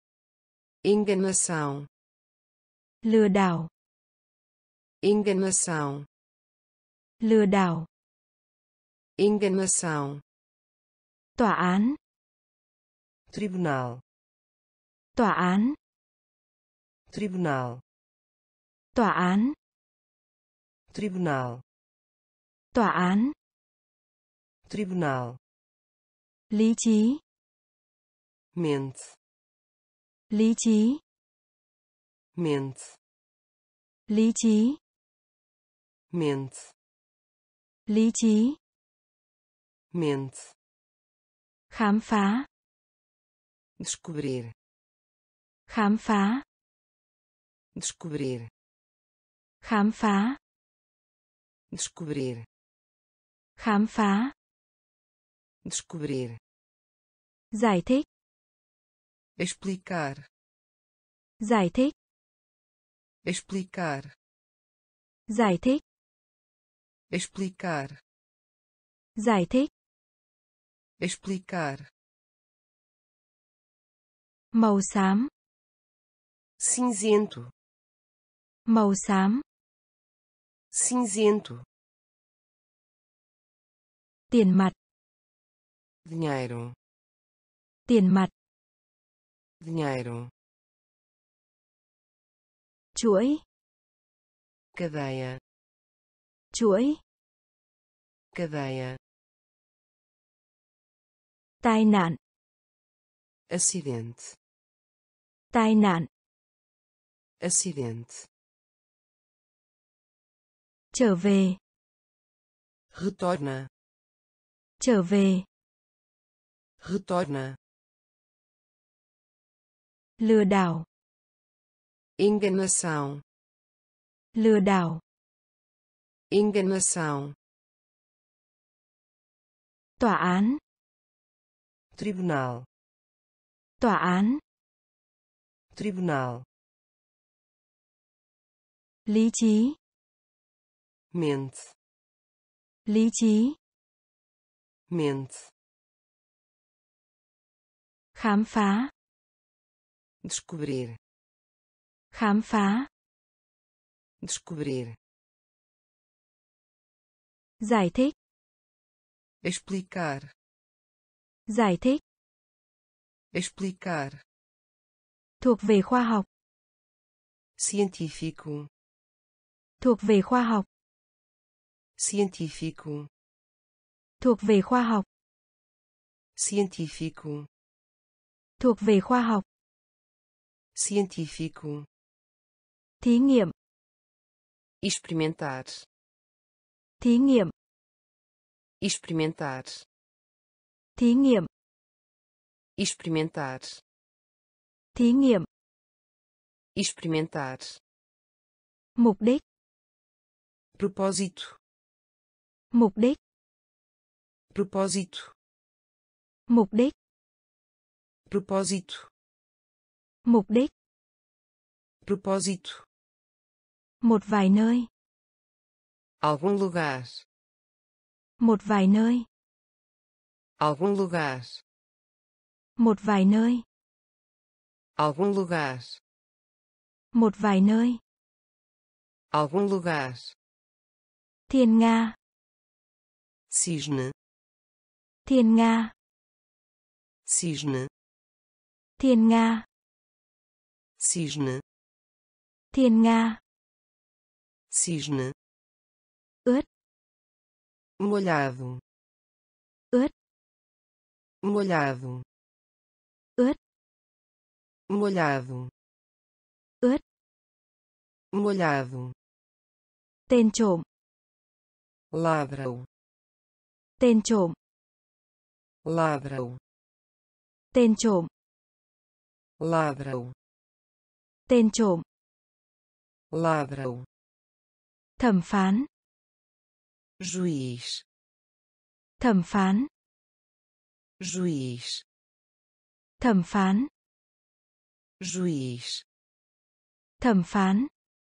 Speaker 1: enganação,
Speaker 2: lừa đảo,
Speaker 1: enganação,
Speaker 2: lừa đảo,
Speaker 1: enganação,
Speaker 2: tòa án,
Speaker 1: tribunal,
Speaker 2: tòa án,
Speaker 1: tribunal,
Speaker 2: tòa án,
Speaker 1: tribunal,
Speaker 2: tòa án,
Speaker 1: tribunal,
Speaker 2: lý trí,
Speaker 1: mente,
Speaker 2: lý trí,
Speaker 1: mente,
Speaker 2: lý trí,
Speaker 1: mente,
Speaker 2: lý trí,
Speaker 1: mente,
Speaker 2: khám phá,
Speaker 1: descobrir,
Speaker 2: khám phá,
Speaker 1: descobrir,
Speaker 2: khám phá,
Speaker 1: descobrir,
Speaker 2: khám phá,
Speaker 1: descobrir,
Speaker 2: giải thích,
Speaker 1: explicar,
Speaker 2: giải thích,
Speaker 1: explicar,
Speaker 2: giải thích,
Speaker 1: explicar,
Speaker 2: giải thích,
Speaker 1: explicar,
Speaker 2: màu xám,
Speaker 1: cinzento,
Speaker 2: màu xám,
Speaker 1: cinzento,
Speaker 2: tiền mặt,
Speaker 1: dinheiro,
Speaker 2: tiền mặt,
Speaker 1: dinheiro,
Speaker 2: chuỗi,
Speaker 1: cadeia,
Speaker 2: chuỗi,
Speaker 1: cadeia,
Speaker 2: tai nạn,
Speaker 1: acidente,
Speaker 2: tai nạn,
Speaker 1: acidente,
Speaker 2: trở về,
Speaker 1: retorna,
Speaker 2: trở về,
Speaker 1: retorna,
Speaker 2: lừa đảo,
Speaker 1: enganação,
Speaker 2: lừa đảo,
Speaker 1: enganação,
Speaker 2: tòa án,
Speaker 1: tribunal,
Speaker 2: tòa án,
Speaker 1: tribunal,
Speaker 2: lý trí,
Speaker 1: mente,
Speaker 2: lý trí,
Speaker 1: mente,
Speaker 2: khám phá,
Speaker 1: descobrir,
Speaker 2: khám phá,
Speaker 1: descobrir,
Speaker 2: giải thích,
Speaker 1: explicar,
Speaker 2: giải thích,
Speaker 1: explicar,
Speaker 2: thuộc về khoa học,
Speaker 1: científico,
Speaker 2: thuộc về khoa học,
Speaker 1: científico,
Speaker 2: thuộc về khoa học,
Speaker 1: científico,
Speaker 2: thuộc về khoa học,
Speaker 1: científico,
Speaker 2: thí nghiệm,
Speaker 1: experimentar,
Speaker 2: thí nghiệm,
Speaker 1: experimentar,
Speaker 2: thí nghiệm,
Speaker 1: experimentar,
Speaker 2: thí nghiệm,
Speaker 1: experimentar,
Speaker 2: mục đích,
Speaker 1: propósito,
Speaker 2: mục đích,
Speaker 1: propósito,
Speaker 2: mục đích,
Speaker 1: propósito,
Speaker 2: mục đích,
Speaker 1: propósito,
Speaker 2: một vài nơi,
Speaker 1: algum lugar,
Speaker 2: một vài nơi,
Speaker 1: algum lugar,
Speaker 2: một vài nơi,
Speaker 1: algum lugar,
Speaker 2: một vài nơi,
Speaker 1: algum lugar,
Speaker 2: thiên nga,
Speaker 1: cisne,
Speaker 2: thiên nga,
Speaker 1: cisne,
Speaker 2: thiên nga,
Speaker 1: cisne,
Speaker 2: thiên nga,
Speaker 1: cisne,
Speaker 2: ướt,
Speaker 1: molhado,
Speaker 2: ướt,
Speaker 1: molhado,
Speaker 2: ướt,
Speaker 1: molhado,
Speaker 2: ướt,
Speaker 1: molhado,
Speaker 2: tên trộm,
Speaker 1: ladrão,
Speaker 2: tên trộm,
Speaker 1: ladrão,
Speaker 2: tên trộm,
Speaker 1: ladrão,
Speaker 2: tên trộm,
Speaker 1: ladrão,
Speaker 2: thẩm phán,
Speaker 1: juiz,
Speaker 2: thẩm phán,
Speaker 1: juiz,
Speaker 2: thẩm phán,
Speaker 1: juiz,
Speaker 2: thẩm phán,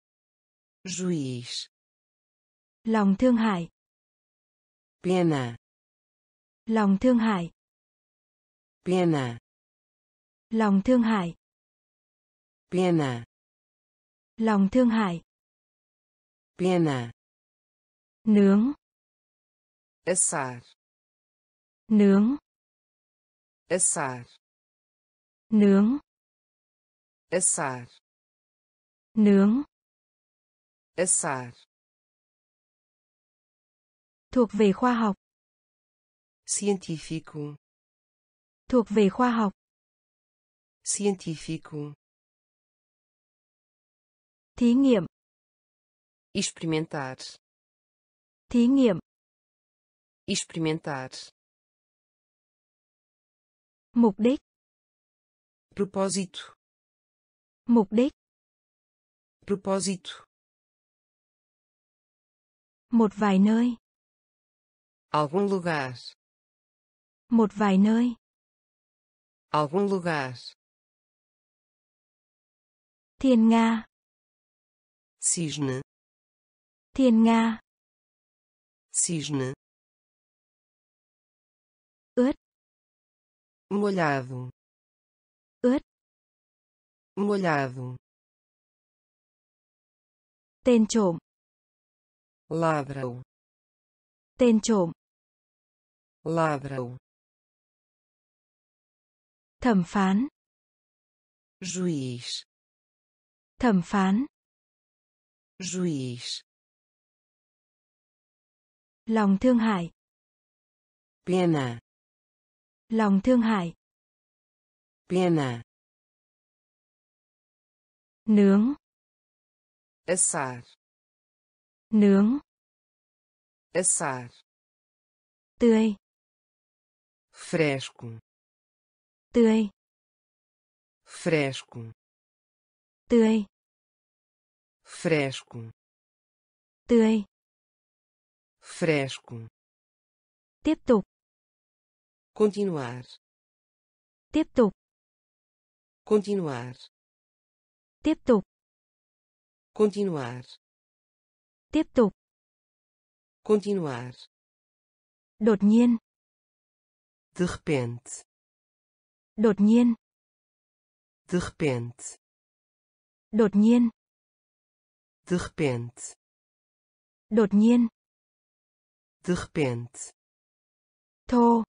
Speaker 1: juiz,
Speaker 2: lòng thương hại,
Speaker 1: pena,
Speaker 2: lòng thương hại,
Speaker 1: pena,
Speaker 2: lòng thương hại,
Speaker 1: pena,
Speaker 2: lòng thương hại,
Speaker 1: pena,
Speaker 2: nướng,
Speaker 1: assar,
Speaker 2: nướng,
Speaker 1: assar,
Speaker 2: nướng,
Speaker 1: assar,
Speaker 2: nướng,
Speaker 1: assar,
Speaker 2: thuộc về khoa học,
Speaker 1: científico,
Speaker 2: thuộc về khoa học,
Speaker 1: científico,
Speaker 2: thí nghiệm,
Speaker 1: experimentar,
Speaker 2: thí nghiệm,
Speaker 1: experimentar, experimentar,
Speaker 2: mục đích,
Speaker 1: propósito,
Speaker 2: mục đích,
Speaker 1: propósito,
Speaker 2: một vài nơi,
Speaker 1: algum lugar,
Speaker 2: một vài nơi,
Speaker 1: algum lugar,
Speaker 2: thiên nga,
Speaker 1: cisne,
Speaker 2: thiên nga,
Speaker 1: cisne,
Speaker 2: ướt,
Speaker 1: molhado,
Speaker 2: ướt,
Speaker 1: molhado,
Speaker 2: tên trộm,
Speaker 1: ladrão,
Speaker 2: tên trộm,
Speaker 1: ladrão,
Speaker 2: thẩm phán,
Speaker 1: juiz,
Speaker 2: thẩm phán,
Speaker 1: juiz,
Speaker 2: lòng thương hại,
Speaker 1: pena,
Speaker 2: lòng thương hại,
Speaker 1: pena,
Speaker 2: nướng,
Speaker 1: assar,
Speaker 2: nướng,
Speaker 1: assar,
Speaker 2: tươi,
Speaker 1: fresco,
Speaker 2: tươi,
Speaker 1: fresco,
Speaker 2: tươi,
Speaker 1: fresco,
Speaker 2: tươi,
Speaker 1: fresco,
Speaker 2: tiếp tục,
Speaker 1: continuar,
Speaker 2: tiếp tục,
Speaker 1: continuar,
Speaker 2: tiếp tục,
Speaker 1: continuar,
Speaker 2: tiếp tục,
Speaker 1: continuar,
Speaker 2: đột nhiên,
Speaker 1: de repente,
Speaker 2: đột nhiên,
Speaker 1: de repente,
Speaker 2: đột nhiên,
Speaker 1: de repente,
Speaker 2: đột nhiên,
Speaker 1: de repente,
Speaker 2: thô,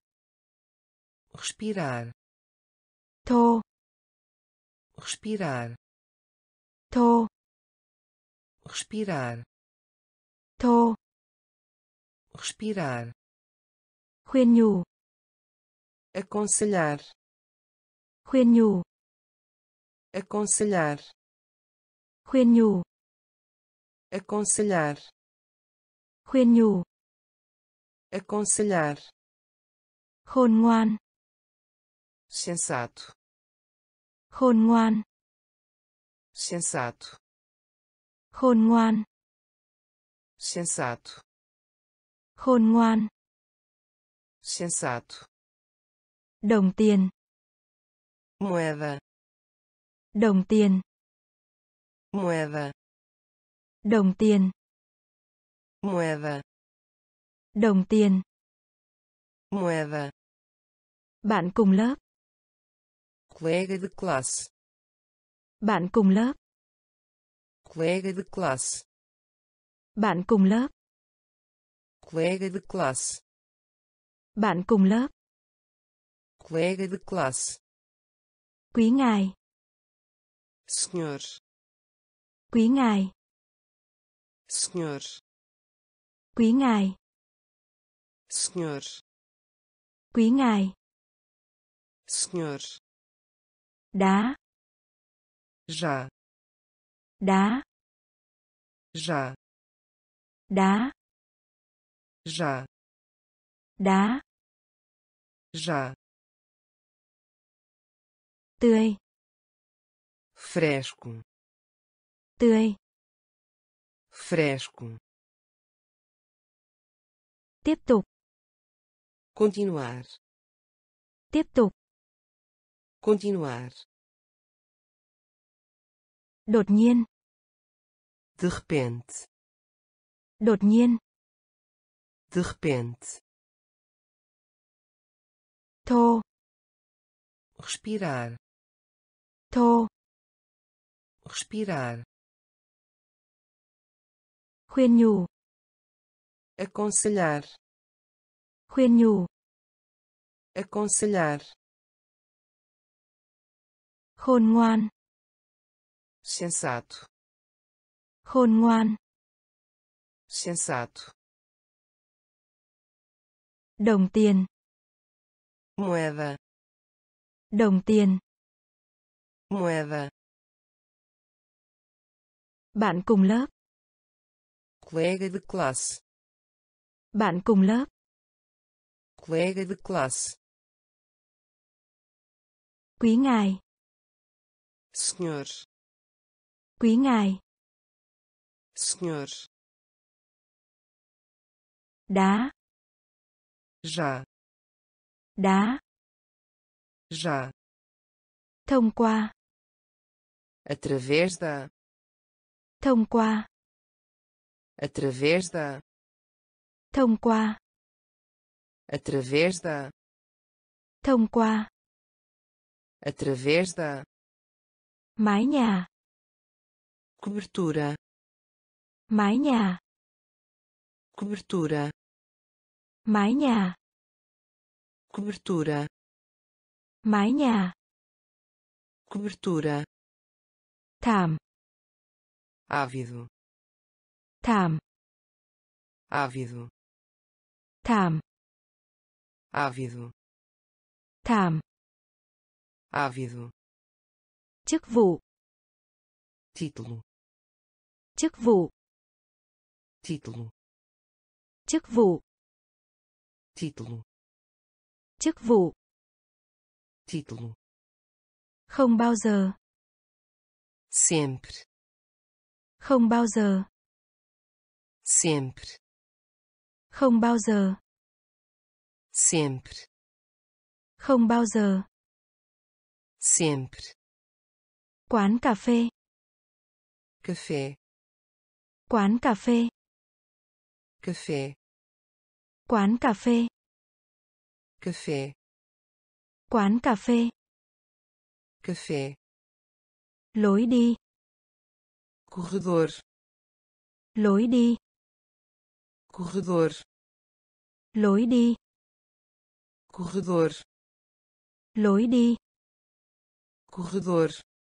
Speaker 1: respirar,
Speaker 2: thô,
Speaker 1: respirar,
Speaker 2: thô,
Speaker 1: respirar,
Speaker 2: thô,
Speaker 1: respirar,
Speaker 2: khuyên nhủ,
Speaker 1: aconselhar,
Speaker 2: khuyên nhủ,
Speaker 1: aconselhar,
Speaker 2: khuyên nhủ,
Speaker 1: aconselhar,
Speaker 2: khuyên nhủ,
Speaker 1: aconselhar,
Speaker 2: khôn ngoan,
Speaker 1: sensato,
Speaker 2: khôn ngoan,
Speaker 1: sensato,
Speaker 2: khôn ngoan,
Speaker 1: sensato,
Speaker 2: khôn ngoan,
Speaker 1: sensato,
Speaker 2: đồng tiền,
Speaker 1: moeda,
Speaker 2: đồng tiền,
Speaker 1: moeda,
Speaker 2: đồng tiền,
Speaker 1: moeda,
Speaker 2: đồng tiền,
Speaker 1: moeda,
Speaker 2: bạn cùng lớp,
Speaker 1: colega de classe,
Speaker 2: bạn cùng lớp,
Speaker 1: colega de classe,
Speaker 2: bạn cùng lớp,
Speaker 1: colega de classe,
Speaker 2: bạn cùng lớp,
Speaker 1: colega de classe,
Speaker 2: quý ngài,
Speaker 1: senhor,
Speaker 2: quý ngài,
Speaker 1: senhor,
Speaker 2: quý ngài,
Speaker 1: senhor,
Speaker 2: quý ngài,
Speaker 1: senhor,
Speaker 2: đá,
Speaker 1: já,
Speaker 2: đá,
Speaker 1: já,
Speaker 2: đá,
Speaker 1: já,
Speaker 2: đá,
Speaker 1: já,
Speaker 2: tươi,
Speaker 1: fresco,
Speaker 2: tươi,
Speaker 1: fresco,
Speaker 2: tiếp tục,
Speaker 1: continuar,
Speaker 2: tiếp tục,
Speaker 1: continuar,
Speaker 2: đột nhiên,
Speaker 1: de repente,
Speaker 2: đột nhiên,
Speaker 1: de repente,
Speaker 2: thô,
Speaker 1: respirar,
Speaker 2: thô,
Speaker 1: respirar,
Speaker 2: khuyên nhủ,
Speaker 1: aconselhar,
Speaker 2: khuyên nhủ,
Speaker 1: aconselhar,
Speaker 2: khôn ngoan,
Speaker 1: sensato,
Speaker 2: khôn ngoan,
Speaker 1: sensato,
Speaker 2: đồng tiền,
Speaker 1: moeda,
Speaker 2: đồng tiền,
Speaker 1: moeda,
Speaker 2: bạn cùng lớp,
Speaker 1: colega de classe,
Speaker 2: bạn cùng lớp,
Speaker 1: colega de classe,
Speaker 2: quý ngài,
Speaker 1: senhor,
Speaker 2: Quý ngài.
Speaker 1: senhor,
Speaker 2: Đá.
Speaker 1: já,
Speaker 2: Đá.
Speaker 1: já,
Speaker 2: Thông qua.
Speaker 1: através da,
Speaker 2: Thông qua.
Speaker 1: através da,
Speaker 2: Thông qua.
Speaker 1: através da,
Speaker 2: Thông qua.
Speaker 1: através da,
Speaker 2: Mái nhà.
Speaker 1: cobertura,
Speaker 2: Mái nhà.
Speaker 1: cobertura,
Speaker 2: Mái nhà.
Speaker 1: cobertura,
Speaker 2: Mái nhà.
Speaker 1: cobertura,
Speaker 2: Thảm.
Speaker 1: ávido,
Speaker 2: Thảm.
Speaker 1: ávido,
Speaker 2: Thảm.
Speaker 1: ávido,
Speaker 2: Thảm.
Speaker 1: ávido,
Speaker 2: Chức vụ.
Speaker 1: título,
Speaker 2: Chức vụ.
Speaker 1: título,
Speaker 2: Chức vụ.
Speaker 1: título,
Speaker 2: Chức vụ.
Speaker 1: título,
Speaker 2: Không bao giờ.
Speaker 1: sempre,
Speaker 2: Không bao giờ.
Speaker 1: sempre,
Speaker 2: Không bao giờ.
Speaker 1: sempre,
Speaker 2: Không bao giờ.
Speaker 1: sempre,
Speaker 2: Quán cà phê.
Speaker 1: café,
Speaker 2: Quán cà phê.
Speaker 1: café,
Speaker 2: Quán cà phê.
Speaker 1: café,
Speaker 2: Quán cà phê.
Speaker 1: café,
Speaker 2: Lối đi.
Speaker 1: corredor,
Speaker 2: Lối đi.
Speaker 1: corredor,
Speaker 2: Lối đi.
Speaker 1: corredor,
Speaker 2: Lối đi.
Speaker 1: corredor,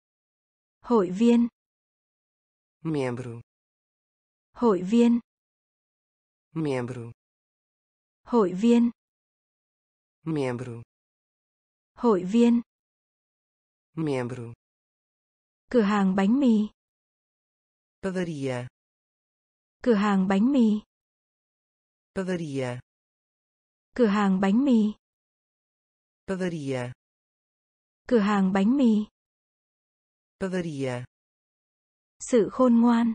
Speaker 2: Hội viên.
Speaker 1: membro,
Speaker 2: Hội viên.
Speaker 1: membro,
Speaker 2: Hội viên.
Speaker 1: membro,
Speaker 2: Hội viên.
Speaker 1: membro,
Speaker 2: Cửa hàng bánh mì.
Speaker 1: padaria,
Speaker 2: Cửa hàng bánh mì.
Speaker 1: padaria,
Speaker 2: Cửa hàng bánh mì.
Speaker 1: padaria,
Speaker 2: Cửa hàng bánh mì.
Speaker 1: padaria,
Speaker 2: Sự khôn ngoan.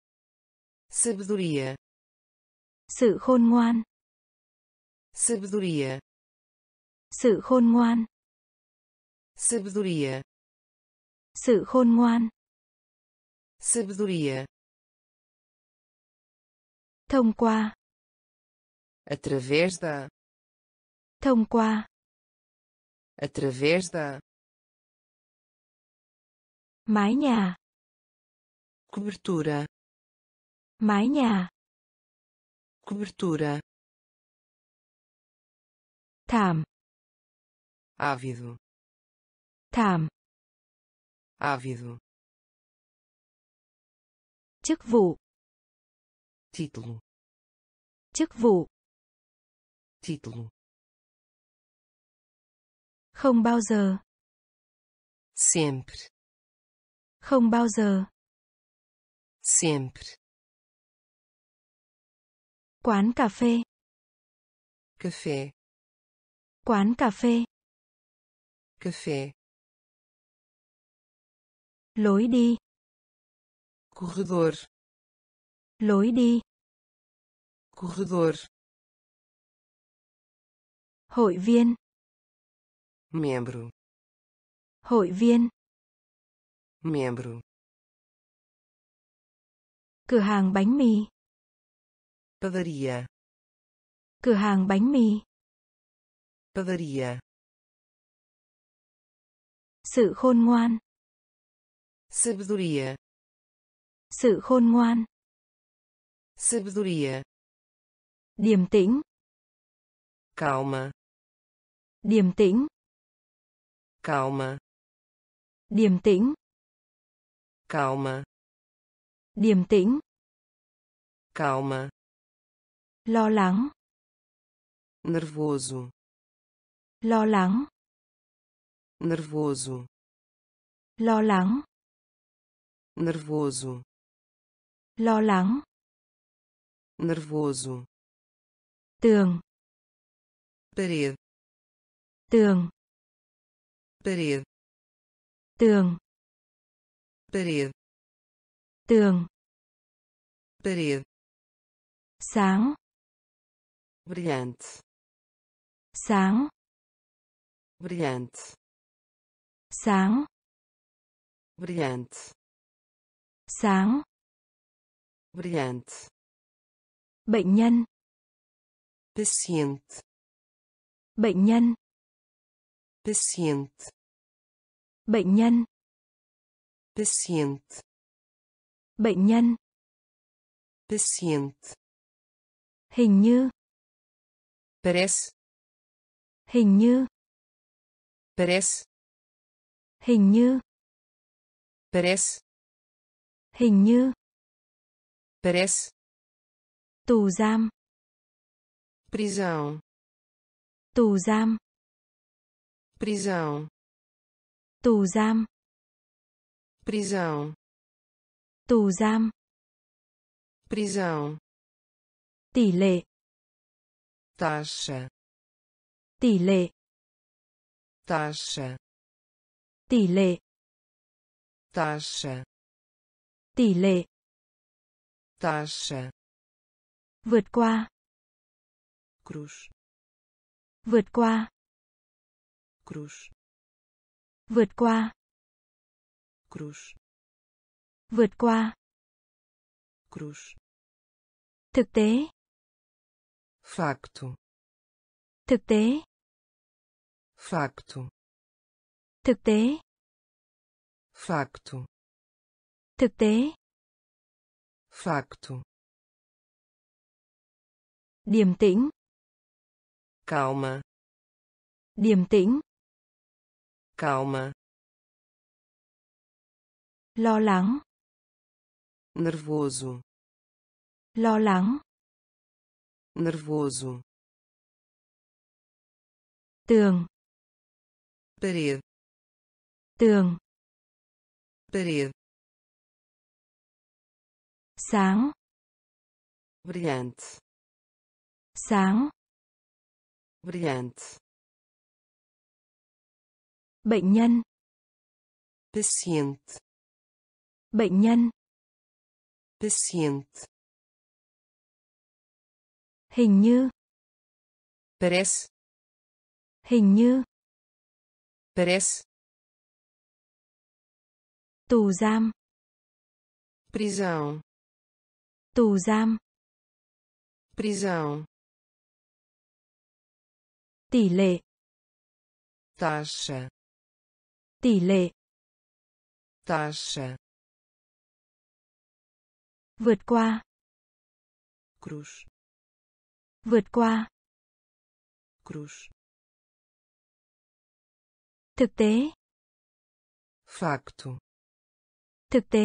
Speaker 1: sabedoria,
Speaker 2: Sự khôn ngoan.
Speaker 1: sabedoria,
Speaker 2: Sự khôn ngoan.
Speaker 1: sabedoria,
Speaker 2: Sự khôn ngoan.
Speaker 1: sabedoria,
Speaker 2: Thông qua.
Speaker 1: através da,
Speaker 2: Thông qua.
Speaker 1: através da,
Speaker 2: Mái nhà.
Speaker 1: cobertura,
Speaker 2: Mái nhà.
Speaker 1: cobertura,
Speaker 2: Thảm.
Speaker 1: ávido,
Speaker 2: Thảm.
Speaker 1: ávido,
Speaker 2: Chức vụ.
Speaker 1: título,
Speaker 2: Chức vụ.
Speaker 1: título,
Speaker 2: Không bao giờ.
Speaker 1: sempre,
Speaker 2: Không bao giờ.
Speaker 1: sempre,
Speaker 2: Quán cà phê.
Speaker 1: café,
Speaker 2: Quán cà phê.
Speaker 1: café,
Speaker 2: Lối đi.
Speaker 1: corredor,
Speaker 2: Lối đi.
Speaker 1: corredor,
Speaker 2: Hội viên.
Speaker 1: membro,
Speaker 2: Hội viên.
Speaker 1: membro,
Speaker 2: Cửa hàng bánh mì.
Speaker 1: padaria,
Speaker 2: Cửa hàng bánh mì.
Speaker 1: padaria,
Speaker 2: Sự khôn ngoan.
Speaker 1: sabedoria,
Speaker 2: Sự khôn ngoan.
Speaker 1: sabedoria,
Speaker 2: Điềm tĩnh.
Speaker 1: calma,
Speaker 2: Điềm tĩnh.
Speaker 1: calma,
Speaker 2: Điềm tĩnh.
Speaker 1: calma,
Speaker 2: Điềm tĩnh.
Speaker 1: calma,
Speaker 2: Lo lắng.
Speaker 1: nervoso,
Speaker 2: Lo lắng.
Speaker 1: nervoso,
Speaker 2: Lo lắng.
Speaker 1: nervoso,
Speaker 2: Lo lắng.
Speaker 1: nervoso,
Speaker 2: Tường.
Speaker 1: parede,
Speaker 2: Tường.
Speaker 1: parede,
Speaker 2: Tường.
Speaker 1: parede,
Speaker 2: tường,
Speaker 1: parede,
Speaker 2: sáng,
Speaker 1: brilhante,
Speaker 2: sáng,
Speaker 1: brilhante,
Speaker 2: sáng,
Speaker 1: brilhante,
Speaker 2: sáng,
Speaker 1: brilhante,
Speaker 2: bệnh nhân,
Speaker 1: paciente,
Speaker 2: bệnh nhân,
Speaker 1: paciente,
Speaker 2: bệnh nhân,
Speaker 1: paciente,
Speaker 2: bệnh nhân,
Speaker 1: paciente,
Speaker 2: hình như,
Speaker 1: parece,
Speaker 2: hình như,
Speaker 1: parece,
Speaker 2: hình như,
Speaker 1: parece,
Speaker 2: hình như,
Speaker 1: parece,
Speaker 2: tù giam,
Speaker 1: prisão,
Speaker 2: tù giam,
Speaker 1: prisão,
Speaker 2: tù giam,
Speaker 1: prisão,
Speaker 2: tù giam,
Speaker 1: prisão,
Speaker 2: tỷ lệ,
Speaker 1: taxa,
Speaker 2: tỷ lệ,
Speaker 1: taxa,
Speaker 2: tỷ lệ,
Speaker 1: taxa,
Speaker 2: tỷ lệ,
Speaker 1: taxa,
Speaker 2: vượt qua,
Speaker 1: cruz,
Speaker 2: vượt qua,
Speaker 1: cruz,
Speaker 2: vượt qua,
Speaker 1: cruz,
Speaker 2: vượt qua,
Speaker 1: cruz,
Speaker 2: thực tế,
Speaker 1: facto,
Speaker 2: thực tế,
Speaker 1: facto,
Speaker 2: thực tế,
Speaker 1: facto,
Speaker 2: thực tế,
Speaker 1: facto,
Speaker 2: điềm tĩnh,
Speaker 1: calma,
Speaker 2: điềm tĩnh,
Speaker 1: calma,
Speaker 2: lo lắng,
Speaker 1: nervoso,
Speaker 2: lo lắng,
Speaker 1: nervoso,
Speaker 2: tường,
Speaker 1: parede,
Speaker 2: tường,
Speaker 1: parede,
Speaker 2: sáng,
Speaker 1: brilhante,
Speaker 2: sáng,
Speaker 1: brilhante,
Speaker 2: bệnh nhân,
Speaker 1: paciente,
Speaker 2: bệnh nhân,
Speaker 1: paciente,
Speaker 2: hình như,
Speaker 1: parece,
Speaker 2: hình như,
Speaker 1: parece,
Speaker 2: tù giam,
Speaker 1: prisão,
Speaker 2: tù giam,
Speaker 1: prisão,
Speaker 2: tỷ lệ,
Speaker 1: taxa,
Speaker 2: tỷ lệ,
Speaker 1: taxa,
Speaker 2: vượt qua,
Speaker 1: cruz,
Speaker 2: vượt qua,
Speaker 1: cruz,
Speaker 2: thực tế,
Speaker 1: facto,
Speaker 2: thực tế,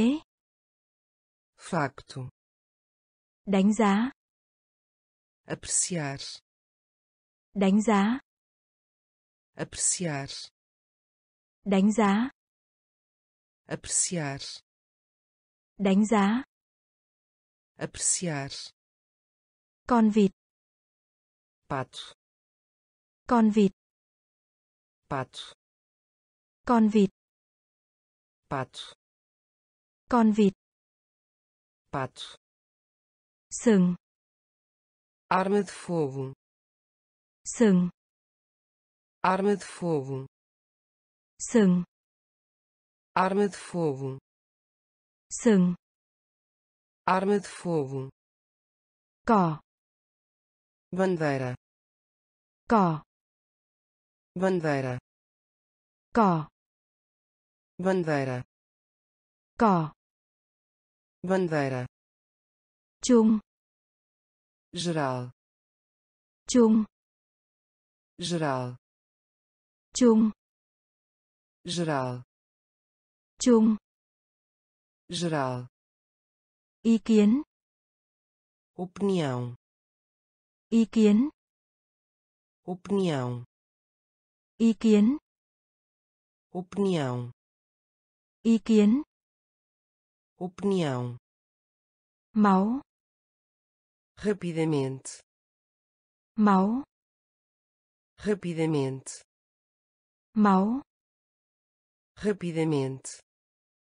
Speaker 1: facto,
Speaker 2: đánh giá,
Speaker 1: apreciar,
Speaker 2: đánh giá,
Speaker 1: apreciar,
Speaker 2: đánh giá,
Speaker 1: apreciar,
Speaker 2: đánh giá,
Speaker 1: apreciar,
Speaker 2: con vịt,
Speaker 1: pato,
Speaker 2: con vịt,
Speaker 1: pato,
Speaker 2: con vịt,
Speaker 1: pato,
Speaker 2: con vịt,
Speaker 1: pato,
Speaker 2: sừng,
Speaker 1: arma de fogo,
Speaker 2: sừng,
Speaker 1: arma de fogo,
Speaker 2: sừng,
Speaker 1: arma de fogo,
Speaker 2: sừng,
Speaker 1: arma de fogo,
Speaker 2: cỏ,
Speaker 1: bandeira,
Speaker 2: cỏ,
Speaker 1: bandeira,
Speaker 2: cỏ,
Speaker 1: bandeira,
Speaker 2: cỏ,
Speaker 1: bandeira,
Speaker 2: chung,
Speaker 1: geral,
Speaker 2: chung,
Speaker 1: geral,
Speaker 2: chung,
Speaker 1: geral,
Speaker 2: chung,
Speaker 1: geral,
Speaker 2: ý kiến,
Speaker 1: opinião,
Speaker 2: ý kiến,
Speaker 1: opinião,
Speaker 2: ý kiến,
Speaker 1: opinião,
Speaker 2: ý kiến,
Speaker 1: opinião,
Speaker 2: máu,
Speaker 1: rapidamente,
Speaker 2: máu,
Speaker 1: rapidamente,
Speaker 2: máu,
Speaker 1: rapidamente,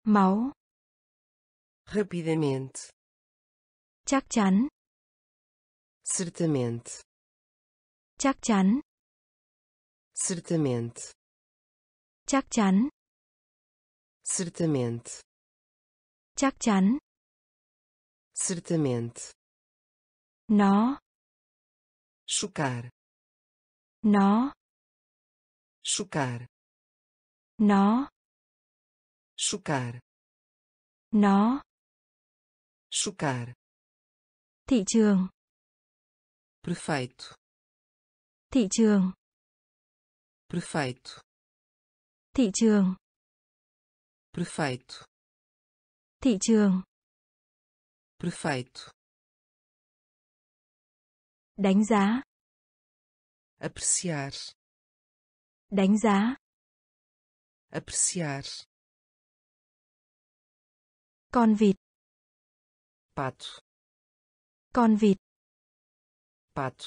Speaker 2: máu,
Speaker 1: rapidamente,
Speaker 2: chắc chắn,
Speaker 1: certamente,
Speaker 2: chắc chắn,
Speaker 1: certamente,
Speaker 2: chắc chắn,
Speaker 1: certamente,
Speaker 2: chắc chắn,
Speaker 1: certamente,
Speaker 2: nó,
Speaker 1: chocar,
Speaker 2: nó,
Speaker 1: chocar,
Speaker 2: nó,
Speaker 1: chocar,
Speaker 2: nó,
Speaker 1: chocar,
Speaker 2: thị trường,
Speaker 1: perfeito,
Speaker 2: thị trường,
Speaker 1: perfeito,
Speaker 2: thị trường,
Speaker 1: perfeito,
Speaker 2: thị trường,
Speaker 1: perfeito,
Speaker 2: đánh giá,
Speaker 1: apreciar,
Speaker 2: đánh giá,
Speaker 1: apreciar,
Speaker 2: con vịt,
Speaker 1: pato,
Speaker 2: con vịt,
Speaker 1: pato,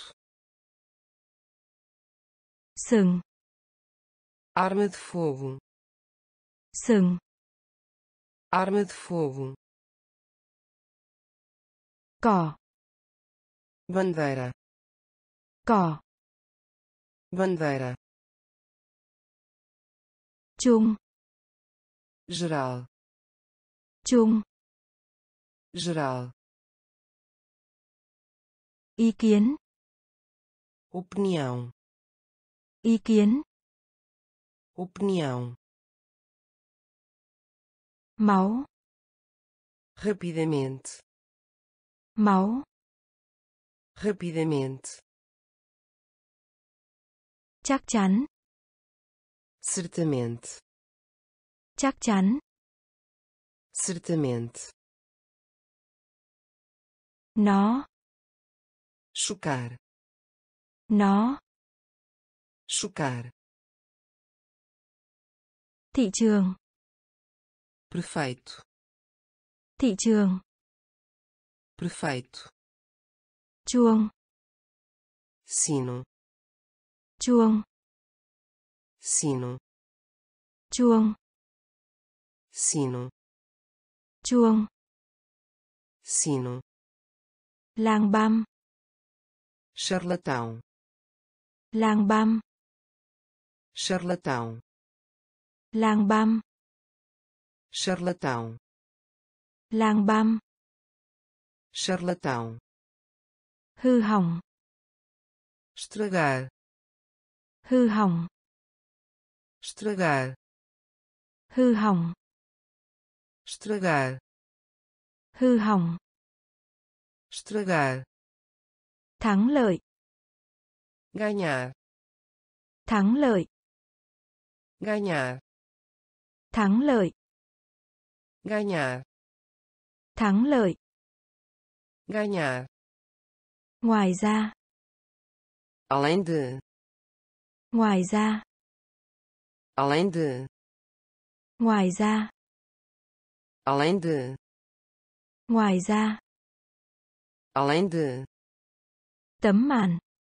Speaker 2: sừng,
Speaker 1: arma de fogo,
Speaker 2: sừng,
Speaker 1: arma de fogo,
Speaker 2: cỏ,
Speaker 1: bandeira,
Speaker 2: cỏ,
Speaker 1: bandeira,
Speaker 2: chung,
Speaker 1: geral,
Speaker 2: chung,
Speaker 1: geral,
Speaker 2: ý kiến,
Speaker 1: opinião,
Speaker 2: ý kiến,
Speaker 1: opinião,
Speaker 2: máu,
Speaker 1: rapidamente,
Speaker 2: máu,
Speaker 1: rapidamente,
Speaker 2: chắc chắn,
Speaker 1: certamente,
Speaker 2: chắc chắn,
Speaker 1: certamente,
Speaker 2: nó,
Speaker 1: chocar,
Speaker 2: nó,
Speaker 1: chocar,
Speaker 2: thị trường,
Speaker 1: perfeito,
Speaker 2: thị trường,
Speaker 1: perfeito,
Speaker 2: chuông,
Speaker 1: sino,
Speaker 2: chuông,
Speaker 1: sino,
Speaker 2: chuông,
Speaker 1: sino,
Speaker 2: chuông,
Speaker 1: sino,
Speaker 2: lang băm,
Speaker 1: charlatão,
Speaker 2: lang băm,
Speaker 1: charlatão,
Speaker 2: lang băm,
Speaker 1: charlatão,
Speaker 2: lang băm,
Speaker 1: charlatão,
Speaker 2: hư hỏng,
Speaker 1: estragar,
Speaker 2: hư hỏng,
Speaker 1: estragar,
Speaker 2: hư hỏng,
Speaker 1: estragar,
Speaker 2: hư hỏng,
Speaker 1: estragar,
Speaker 2: thắng lợi,
Speaker 1: ganhar,
Speaker 2: thắng lợi,
Speaker 1: ganhar,
Speaker 2: thắng lợi,
Speaker 1: ganhar,
Speaker 2: thắng lợi,
Speaker 1: ganhar,
Speaker 2: ngoài ra,
Speaker 1: além de,
Speaker 2: ngoài ra,
Speaker 1: além de,
Speaker 2: ngoài ra,
Speaker 1: além de,
Speaker 2: ngoài ra,
Speaker 1: além de,
Speaker 2: tấm màn,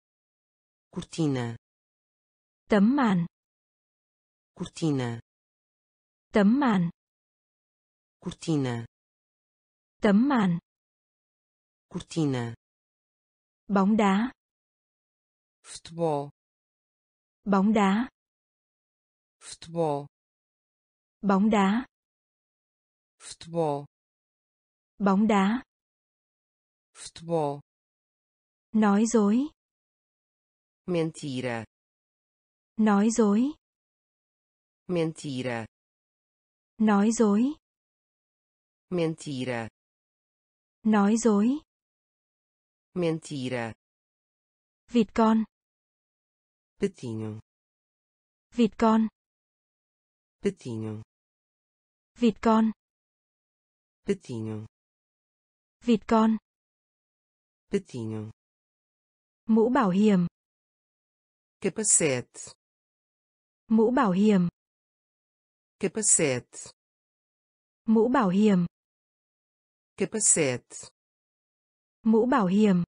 Speaker 1: cortina,
Speaker 2: tấm màn,
Speaker 1: cortina,
Speaker 2: tấm màn,
Speaker 1: cortina,
Speaker 2: tấm màn,
Speaker 1: cortina,
Speaker 2: bóng đá,
Speaker 1: futebol,
Speaker 2: bóng đá,
Speaker 1: futebol,
Speaker 2: bóng đá,
Speaker 1: futebol,
Speaker 2: bóng đá,
Speaker 1: futebol,
Speaker 2: nói dối,
Speaker 1: mentira,
Speaker 2: nói dối,
Speaker 1: mentira,
Speaker 2: nói dối,
Speaker 1: mentira,
Speaker 2: nói dối,
Speaker 1: mentira,
Speaker 2: vịt con,
Speaker 1: patinho,
Speaker 2: vịt con,
Speaker 1: patinho,
Speaker 2: vịt con,
Speaker 1: patinho,
Speaker 2: vịt con,
Speaker 1: patinho,
Speaker 2: mũ bảo hiểm,
Speaker 1: capacete,
Speaker 2: mũ bảo hiểm,
Speaker 1: capacete,
Speaker 2: mũ bảo hiểm,
Speaker 1: capacete,
Speaker 2: mũ bảo hiểm,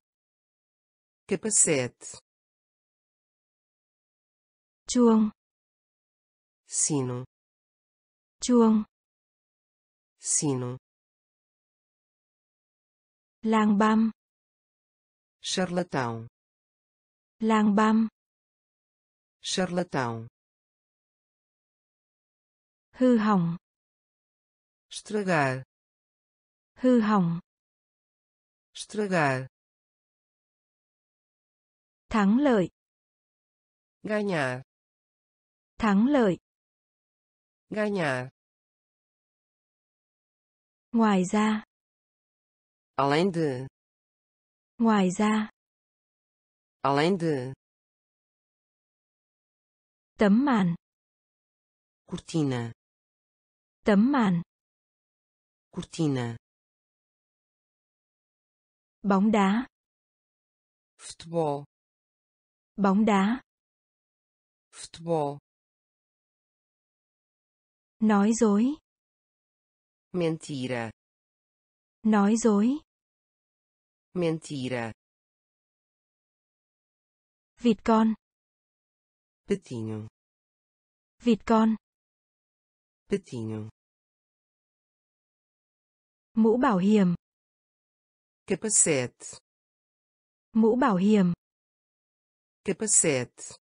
Speaker 1: capacete,
Speaker 2: chuông,
Speaker 1: sino,
Speaker 2: chuông,
Speaker 1: sino,
Speaker 2: lang băm,
Speaker 1: charlatão,
Speaker 2: lang băm,
Speaker 1: charlatão,
Speaker 2: hư hỏng,
Speaker 1: estragar,
Speaker 2: hư hỏng,
Speaker 1: estragar,
Speaker 2: thắng lợi,
Speaker 1: ganhar,
Speaker 2: thắng lợi,
Speaker 1: ganhar,
Speaker 2: ngoài ra,
Speaker 1: além de,
Speaker 2: ngoài ra,
Speaker 1: além de,
Speaker 2: tấm màn,
Speaker 1: cortina,
Speaker 2: tấm màn,
Speaker 1: cortina,
Speaker 2: bóng đá,
Speaker 1: futebol,
Speaker 2: bóng đá,
Speaker 1: futebol,
Speaker 2: nói dối,
Speaker 1: mentira,
Speaker 2: nói dối,
Speaker 1: mentira,
Speaker 2: vịt con,
Speaker 1: patinho,
Speaker 2: vịt con,
Speaker 1: patinho,
Speaker 2: mũ bảo hiểm,
Speaker 1: capacete,
Speaker 2: mũ bảo hiểm,
Speaker 1: capacete,